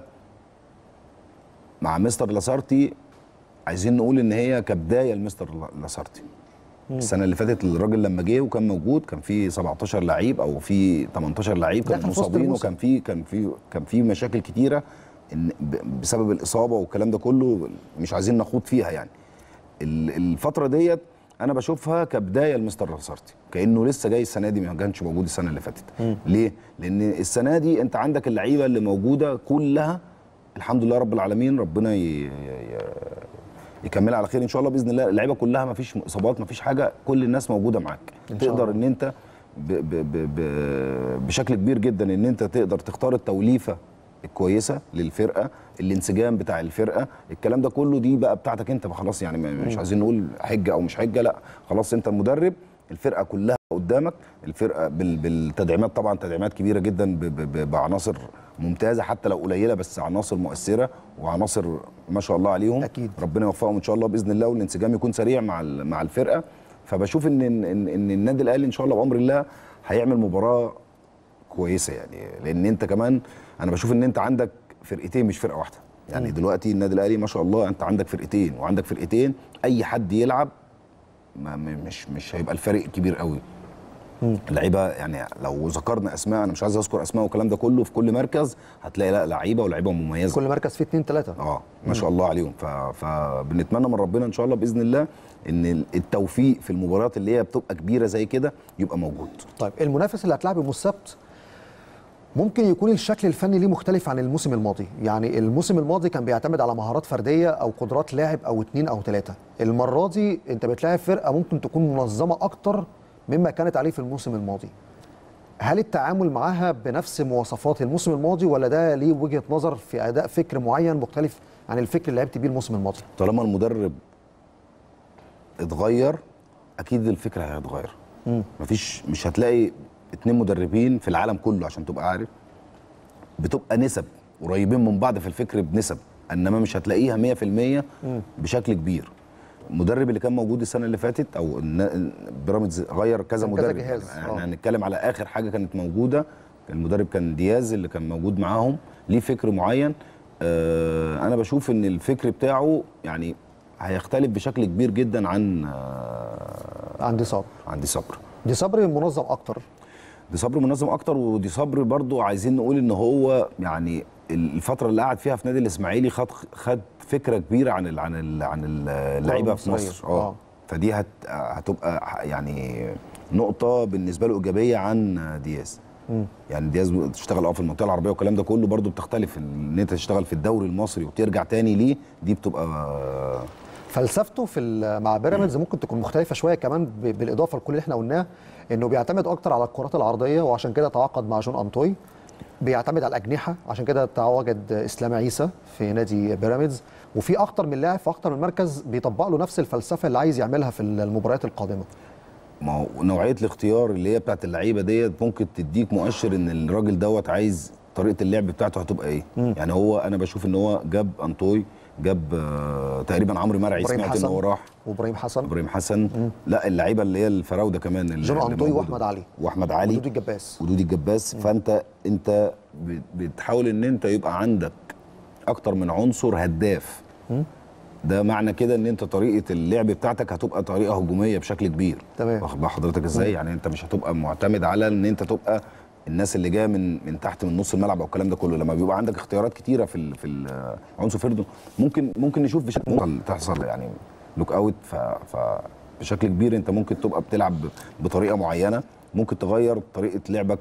مع مستر لاسارتي عايزين نقول ان هي كبدايه لمستر لاسارتي. السنه اللي فاتت الراجل لما جه وكان موجود كان في سبعتاشر لعيب او في تمنتاشر لعيب كانوا مصابين، وكان في كان في كان في مشاكل كتيره ان بسبب الاصابه والكلام ده كله مش عايزين نخوض فيها. يعني الفتره ديت انا بشوفها كبدايه لمستر لاسارتي، كانه لسه جاي السنه دي، ما كانش موجود السنه اللي فاتت. ليه؟ لان السنه دي انت عندك اللعيبه اللي موجوده كلها الحمد لله رب العالمين، ربنا ي... ي... يكملها على خير ان شاء الله باذن الله. اللعيبه كلها ما فيش اصابات، ما فيش حاجه، كل الناس موجوده معاك، تقدر ان انت ب ب ب ب بشكل كبير جدا ان انت تقدر تختار التوليفه الكويسه للفرقه، الانسجام بتاع الفرقه، الكلام ده كله دي بقى بتاعتك انت خلاص. يعني مش عايزين نقول حجه او مش حجه، لا خلاص انت المدرب، الفرقه كلها قدامك، الفرقه بالتدعيمات طبعا تدعيمات كبيره جدا بعناصر ممتازه حتى لو قليله، بس عناصر مؤثره وعناصر ما شاء الله عليهم. اكيد ربنا يوفقهم ان شاء الله باذن الله، والانسجام يكون سريع مع مع الفرقه. فبشوف ان ان, إن النادي الاهلي ان شاء الله بامر الله هيعمل مباراه كويسه، يعني لان انت كمان انا بشوف ان انت عندك فرقتين مش فرقه واحده. يعني م. دلوقتي النادي الاهلي ما شاء الله انت عندك فرقتين، وعندك فرقتين اي حد يلعب ما مش مش هيبقى الفرق كبير قوي. اللعيبه يعني لو ذكرنا اسماء، انا مش عايز اذكر اسماء والكلام ده كله، في كل مركز هتلاقي لا لعيبه ولاعيبه مميزه، كل مركز فيه اثنين ثلاثه اه ما شاء الله عليهم. فبنتمنى من ربنا ان شاء الله باذن الله ان التوفيق في المباريات اللي هي بتبقى كبيره زي كده يبقى موجود. طيب المنافس اللي هتلعب يوم السبت ممكن يكون الشكل الفني ليه مختلف عن الموسم الماضي، يعني الموسم الماضي كان بيعتمد على مهارات فرديه او قدرات لاعب او اثنين او ثلاثه، المره دي انت بتلاعب فرقه ممكن تكون منظمه اكتر مما كانت عليه في الموسم الماضي. هل التعامل معاها بنفس مواصفات الموسم الماضي ولا ده ليه وجهه نظر في اداء فكر معين مختلف عن الفكر اللي لعبت بيه الموسم الماضي؟ طالما المدرب اتغير اكيد الفكر هيتغير. مفيش مش هتلاقي اتنين مدربين في العالم كله عشان تبقى عارف، بتبقى نسب قريبين من بعض في الفكر بنسب، انما مش هتلاقيها مية في المية بشكل كبير. المدرب اللي كان موجود السنه اللي فاتت او بيراميدز غير كذا مدرب، كذا جهاز. يعني احنا هنتكلم على اخر حاجه كانت موجوده، المدرب كان دياز اللي كان موجود معاهم، ليه فكر معين. آه انا بشوف ان الفكر بتاعه يعني هيختلف بشكل كبير جدا عن آه عن دي صبر. عن دي صبر دي صبر منظم اكتر، دي صبر منظم اكتر، ودي صبر برضو عايزين نقول ان هو يعني الفتره اللي قعد فيها في نادي الاسماعيلي خد خد فكره كبيره عن ال عن ال عن اللعيبه في مصر. اه فدي هت هتبقى يعني نقطه بالنسبه له ايجابيه عن دياز. مم. يعني دياز تشتغل اه في المنطقه العربيه والكلام ده كله برضو بتختلف، ان انت تشتغل في الدوري المصري وترجع تاني ليه، دي بتبقى فلسفته في مع بيراميدز ممكن تكون مختلفه شويه كمان، بالاضافه لكل اللي احنا قلناه، انه بيعتمد اكتر على الكرات العرضيه وعشان كده تعاقد مع جون انطوي، بيعتمد على الاجنحه عشان كده تواجد اسلام عيسى في نادي بيراميدز، وفي اكتر من لاعب في اكتر من مركز بيطبق له نفس الفلسفه اللي عايز يعملها في المباريات القادمه. ما هو نوعيه الاختيار اللي هي بتاعت اللعيبه ديت ممكن تديك مؤشر ان الراجل دوت عايز طريقه اللعب بتاعته هتبقى ايه. مم. يعني هو انا بشوف ان هو جاب انطوي، جاب آه تقريبا عمرو مرعي، سمعت ان هو راح، وابراهيم حسن ابراهيم حسن مم. لا اللعيبه اللي هي الفراوده كمان، جون انطوي واحمد علي واحمد علي ودودي الجباس ودودي الجباس. مم. فانت انت بتحاول ان انت يبقى عندك اكتر من عنصر هداف. مم. ده معنى كده ان انت طريقه اللعب بتاعتك هتبقى طريقه هجوميه بشكل كبير. تمام. واخد بال حضرتك ازاي؟ يعني انت مش هتبقى معتمد على ان انت تبقى الناس اللي جايه من من تحت من نص الملعب او الكلام ده كله. لما بيبقى عندك اختيارات كتيره في ال في العنصر فردي ممكن ممكن نشوف بشكل ممكن تحصل يعني لوك اوت، فبشكل كبير انت ممكن تبقى بتلعب بطريقه معينه، ممكن تغير طريقه لعبك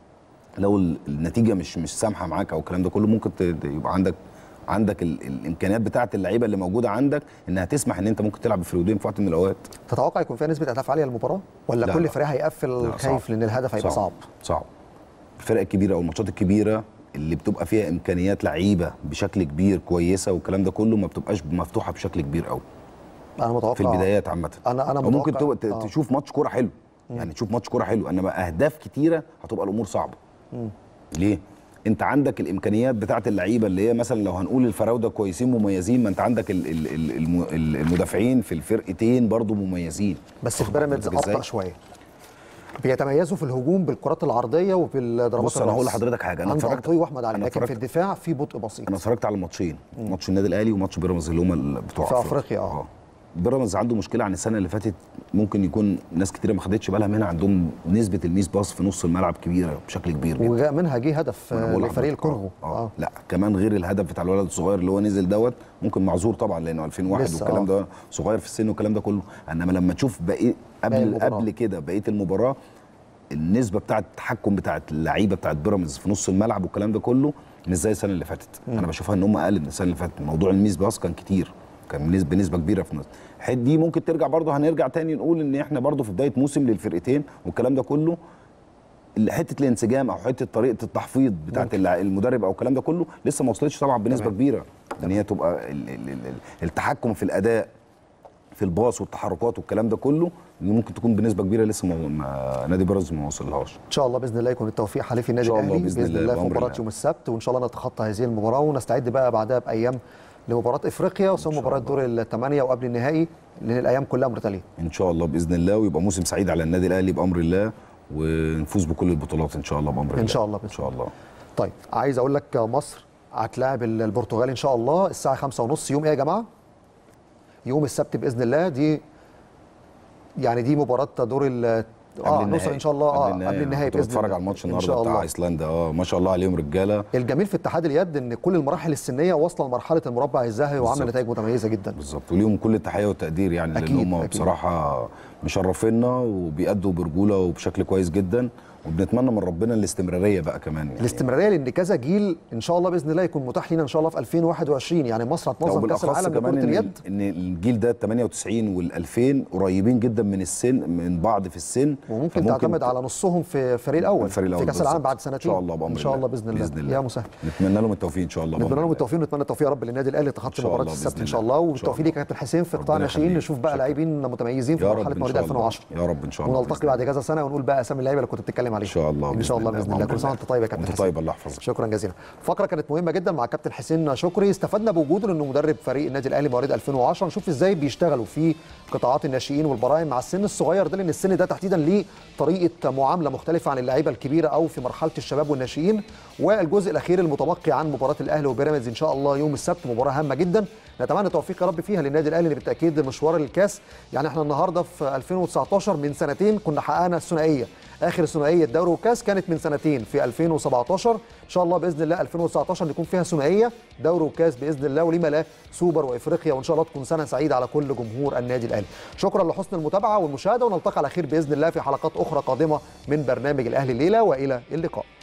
لو النتيجه مش مش سامحه معاك او الكلام ده كله. ممكن يبقى عندك عندك الامكانيات بتاعه اللعيبه اللي موجوده عندك انها تسمح ان انت ممكن تلعب بفرودين في وقت من الاوقات. تتوقع يكون فيها نسبه اهداف عاليه للمباراه ولا لا كل لا. فريق هيقفل خايف لان الهدف هيبقى صعب؟ صعب صعب. الفرق الكبيره او الماتشات الكبيره اللي بتبقى فيها امكانيات لعيبه بشكل كبير كويسه والكلام ده كله ما بتبقاش مفتوحه بشكل كبير قوي. انا متوقع في البدايات عامه. انا انا ممكن تبقى آه. تشوف ماتش كوره حلو، يعني تشوف ماتش كوره حلو، انما اهداف كتيره هتبقى الامور صعبه. مم. ليه؟ انت عندك الامكانيات بتاعه اللعيبه اللي هي مثلا لو هنقول الفراوده كويسين مميزين، ما انت عندك ال ال ال المدافعين في الفرقتين برضو مميزين. بس في بيراميدز ابطا شويه، بيتميزوا في الهجوم بالكرات العرضيه وبالضربات. بص انا هقول لحضرتك حاجه، انا اتفرجت واحمد علي، لكن في الدفاع في بطء بسيط. انا اتفرجت على الماتشين، ماتش النادي الاهلي وماتش بيراميدز اللي هم بتوع في افريقيا. اه بيراميدز عنده مشكله عن السنه اللي فاتت، ممكن يكون ناس كتيره ما خدتش بالها منها، عندهم نسبه الميس باص في نص الملعب كبيره بشكل كبير جدا، وجاء منها جه هدف لفريق الكونغو. آه. آه. لا كمان غير الهدف بتاع الولد الصغير اللي هو نزل دوت، ممكن معذور طبعا لانه ألفين وواحد والكلام آه. ده صغير في السن والكلام ده كله، انما لما تشوف بقيه قبل قبل كده بقيه المباراه النسبه بتاعه التحكم بتاعه اللعيبه بتاعه بيراميدز في نص الملعب والكلام ده كله مش زي السنه اللي فاتت. م. انا بشوفها ان هم اقل من السنه اللي فاتت. موضوع الميس باص كان كتير، كان بنسبه بنسبه كبيره في النص. الحته دي ممكن ترجع برضه، هنرجع تاني نقول ان احنا برضه في بدايه موسم للفرقتين والكلام ده كله، حته الانسجام او حته طريقه التحفيظ بتاعه المدرب او الكلام ده كله لسه ما وصلتش طبعا بنسبه تمام. كبيره ان هي تبقى ال ال ال التحكم في الاداء في الباص والتحركات والكلام ده كله ممكن تكون بنسبه كبيره لسه ما نادي بيراميدز ما وصلهاش. ان شاء الله باذن الله يكون التوفيق حليف النادي الاهلي باذن الله, الله في مباراه يوم السبت، وان شاء الله نتخطى هذه المباراه ونستعد بقى بعدها بايام لمباراه افريقيا وثم مباراه دور الثمانيه وقبل النهائي، لان الايام كلها متتاليه ان شاء الله باذن الله، ويبقى موسم سعيد على النادي الاهلي بامر الله، ونفوز بكل البطولات ان شاء الله بامر الله ان شاء الله ان شاء الله. طيب عايز اقول لك مصر هتلاعب البرتغال ان شاء الله الساعه خمسة وثلاثين يوم ايه يا جماعه؟ يوم السبت باذن الله. دي يعني دي مباراه دور اه نوصل ان شاء الله اه قبل قبل النهائي باذن الله. بتفرج على الماتش إن النهارده شاء بتاع الله. ايسلندا، اه ما شاء الله عليهم رجاله. الجميل في اتحاد اليد ان كل المراحل السنيه واصله لمرحله المربع الذهبي وعامله بالظبط. نتائج متميزه جدا. بالظبط، وليهم كل التحيه والتقدير يعني، أكيد، لان هم أكيد. بصراحه مشرفينا وبيأدوا برجوله وبشكل كويس جدا، وبنتمنى من ربنا الاستمراريه بقى كمان يعني. الاستمراريه لان كذا جيل ان شاء الله باذن الله يكون متاح لينا ان شاء الله في ألفين وواحد وعشرين، يعني مصر هتنظم كاس العالم لكره كمان اليد. ان الجيل ده ثمانية وتسعين والألفين قريبين جدا من السن من بعض في السن، وممكن تعتمد على نصهم في الفريق الاول الفريق الأول في كاس العالم بعد سنتين ان شاء الله بأمر ان شاء الله الله. باذن الله, بإذن الله. يا مسهل. نتمنى لهم التوفيق ان شاء الله. نتمنى لهم التوفيق ونتمنى التوفيق يا رب للنادي الاهلي تخطي شاء مباراه الله السبت بإذن ان شاء الله. الله، إن شاء وبالتوفيق الله. ليك يا كابتن حسين في قطاع ربنا الناشئين، يخليك. نشوف بقى شكرا. لاعبين متميزين في يا رب مرحله إن مواليد شاء ألفين الله. وعشرة. يا رب ان شاء الله. ونلتقي بعد كذا سنه ونقول بقى اسامي اللعيبه اللي كنت بتتكلم عليها ان شاء الله ان شاء الله باذن الله. كل سنه وانت طيب يا كابتن وانت حسين. طيب، الله يحفظك. شكرا جزيلا. فقره كانت مهمه جدا مع كابتن حسين شكري، استفدنا بوجوده لانه مدرب فريق النادي الاهلي مواليد ألفين وعشرة، نشوف ازاي بيشتغلوا في قطاعات الناشئين والبراعم مع السن الصغير ده، لان السن ده تحديدا ليه طريقه معامله مختلفه عن اللعيبه الكبيره او في مرحله الشباب والناشئين. والجزء الاخير المتبقي عن مباراه الاهلي وبيراميدز ان شاء الله يوم السبت، مباراه هامه جدا نتمنى توفيق يا رب فيها للنادي الاهلي، اللي بالتاكيد مشوار الكاس. يعني احنا النهارده في ألفين وتسعتاشر من سنتين كنا حققنا الثنائيه، اخر ثنائيه دوري وكاس كانت من سنتين في ألفين وسبعتاشر، ان شاء الله باذن الله ألفين وتسعتاشر نكون فيها ثنائيه دوري وكاس باذن الله، ولما لا سوبر وافريقيا، وان شاء الله تكون سنه سعيده على كل جمهور النادي الاهلي. شكرا لحسن المتابعه والمشاهده، ونلتقي على خير باذن الله في حلقات اخرى قادمه من برنامج الاهلي الليله، والى اللقاء.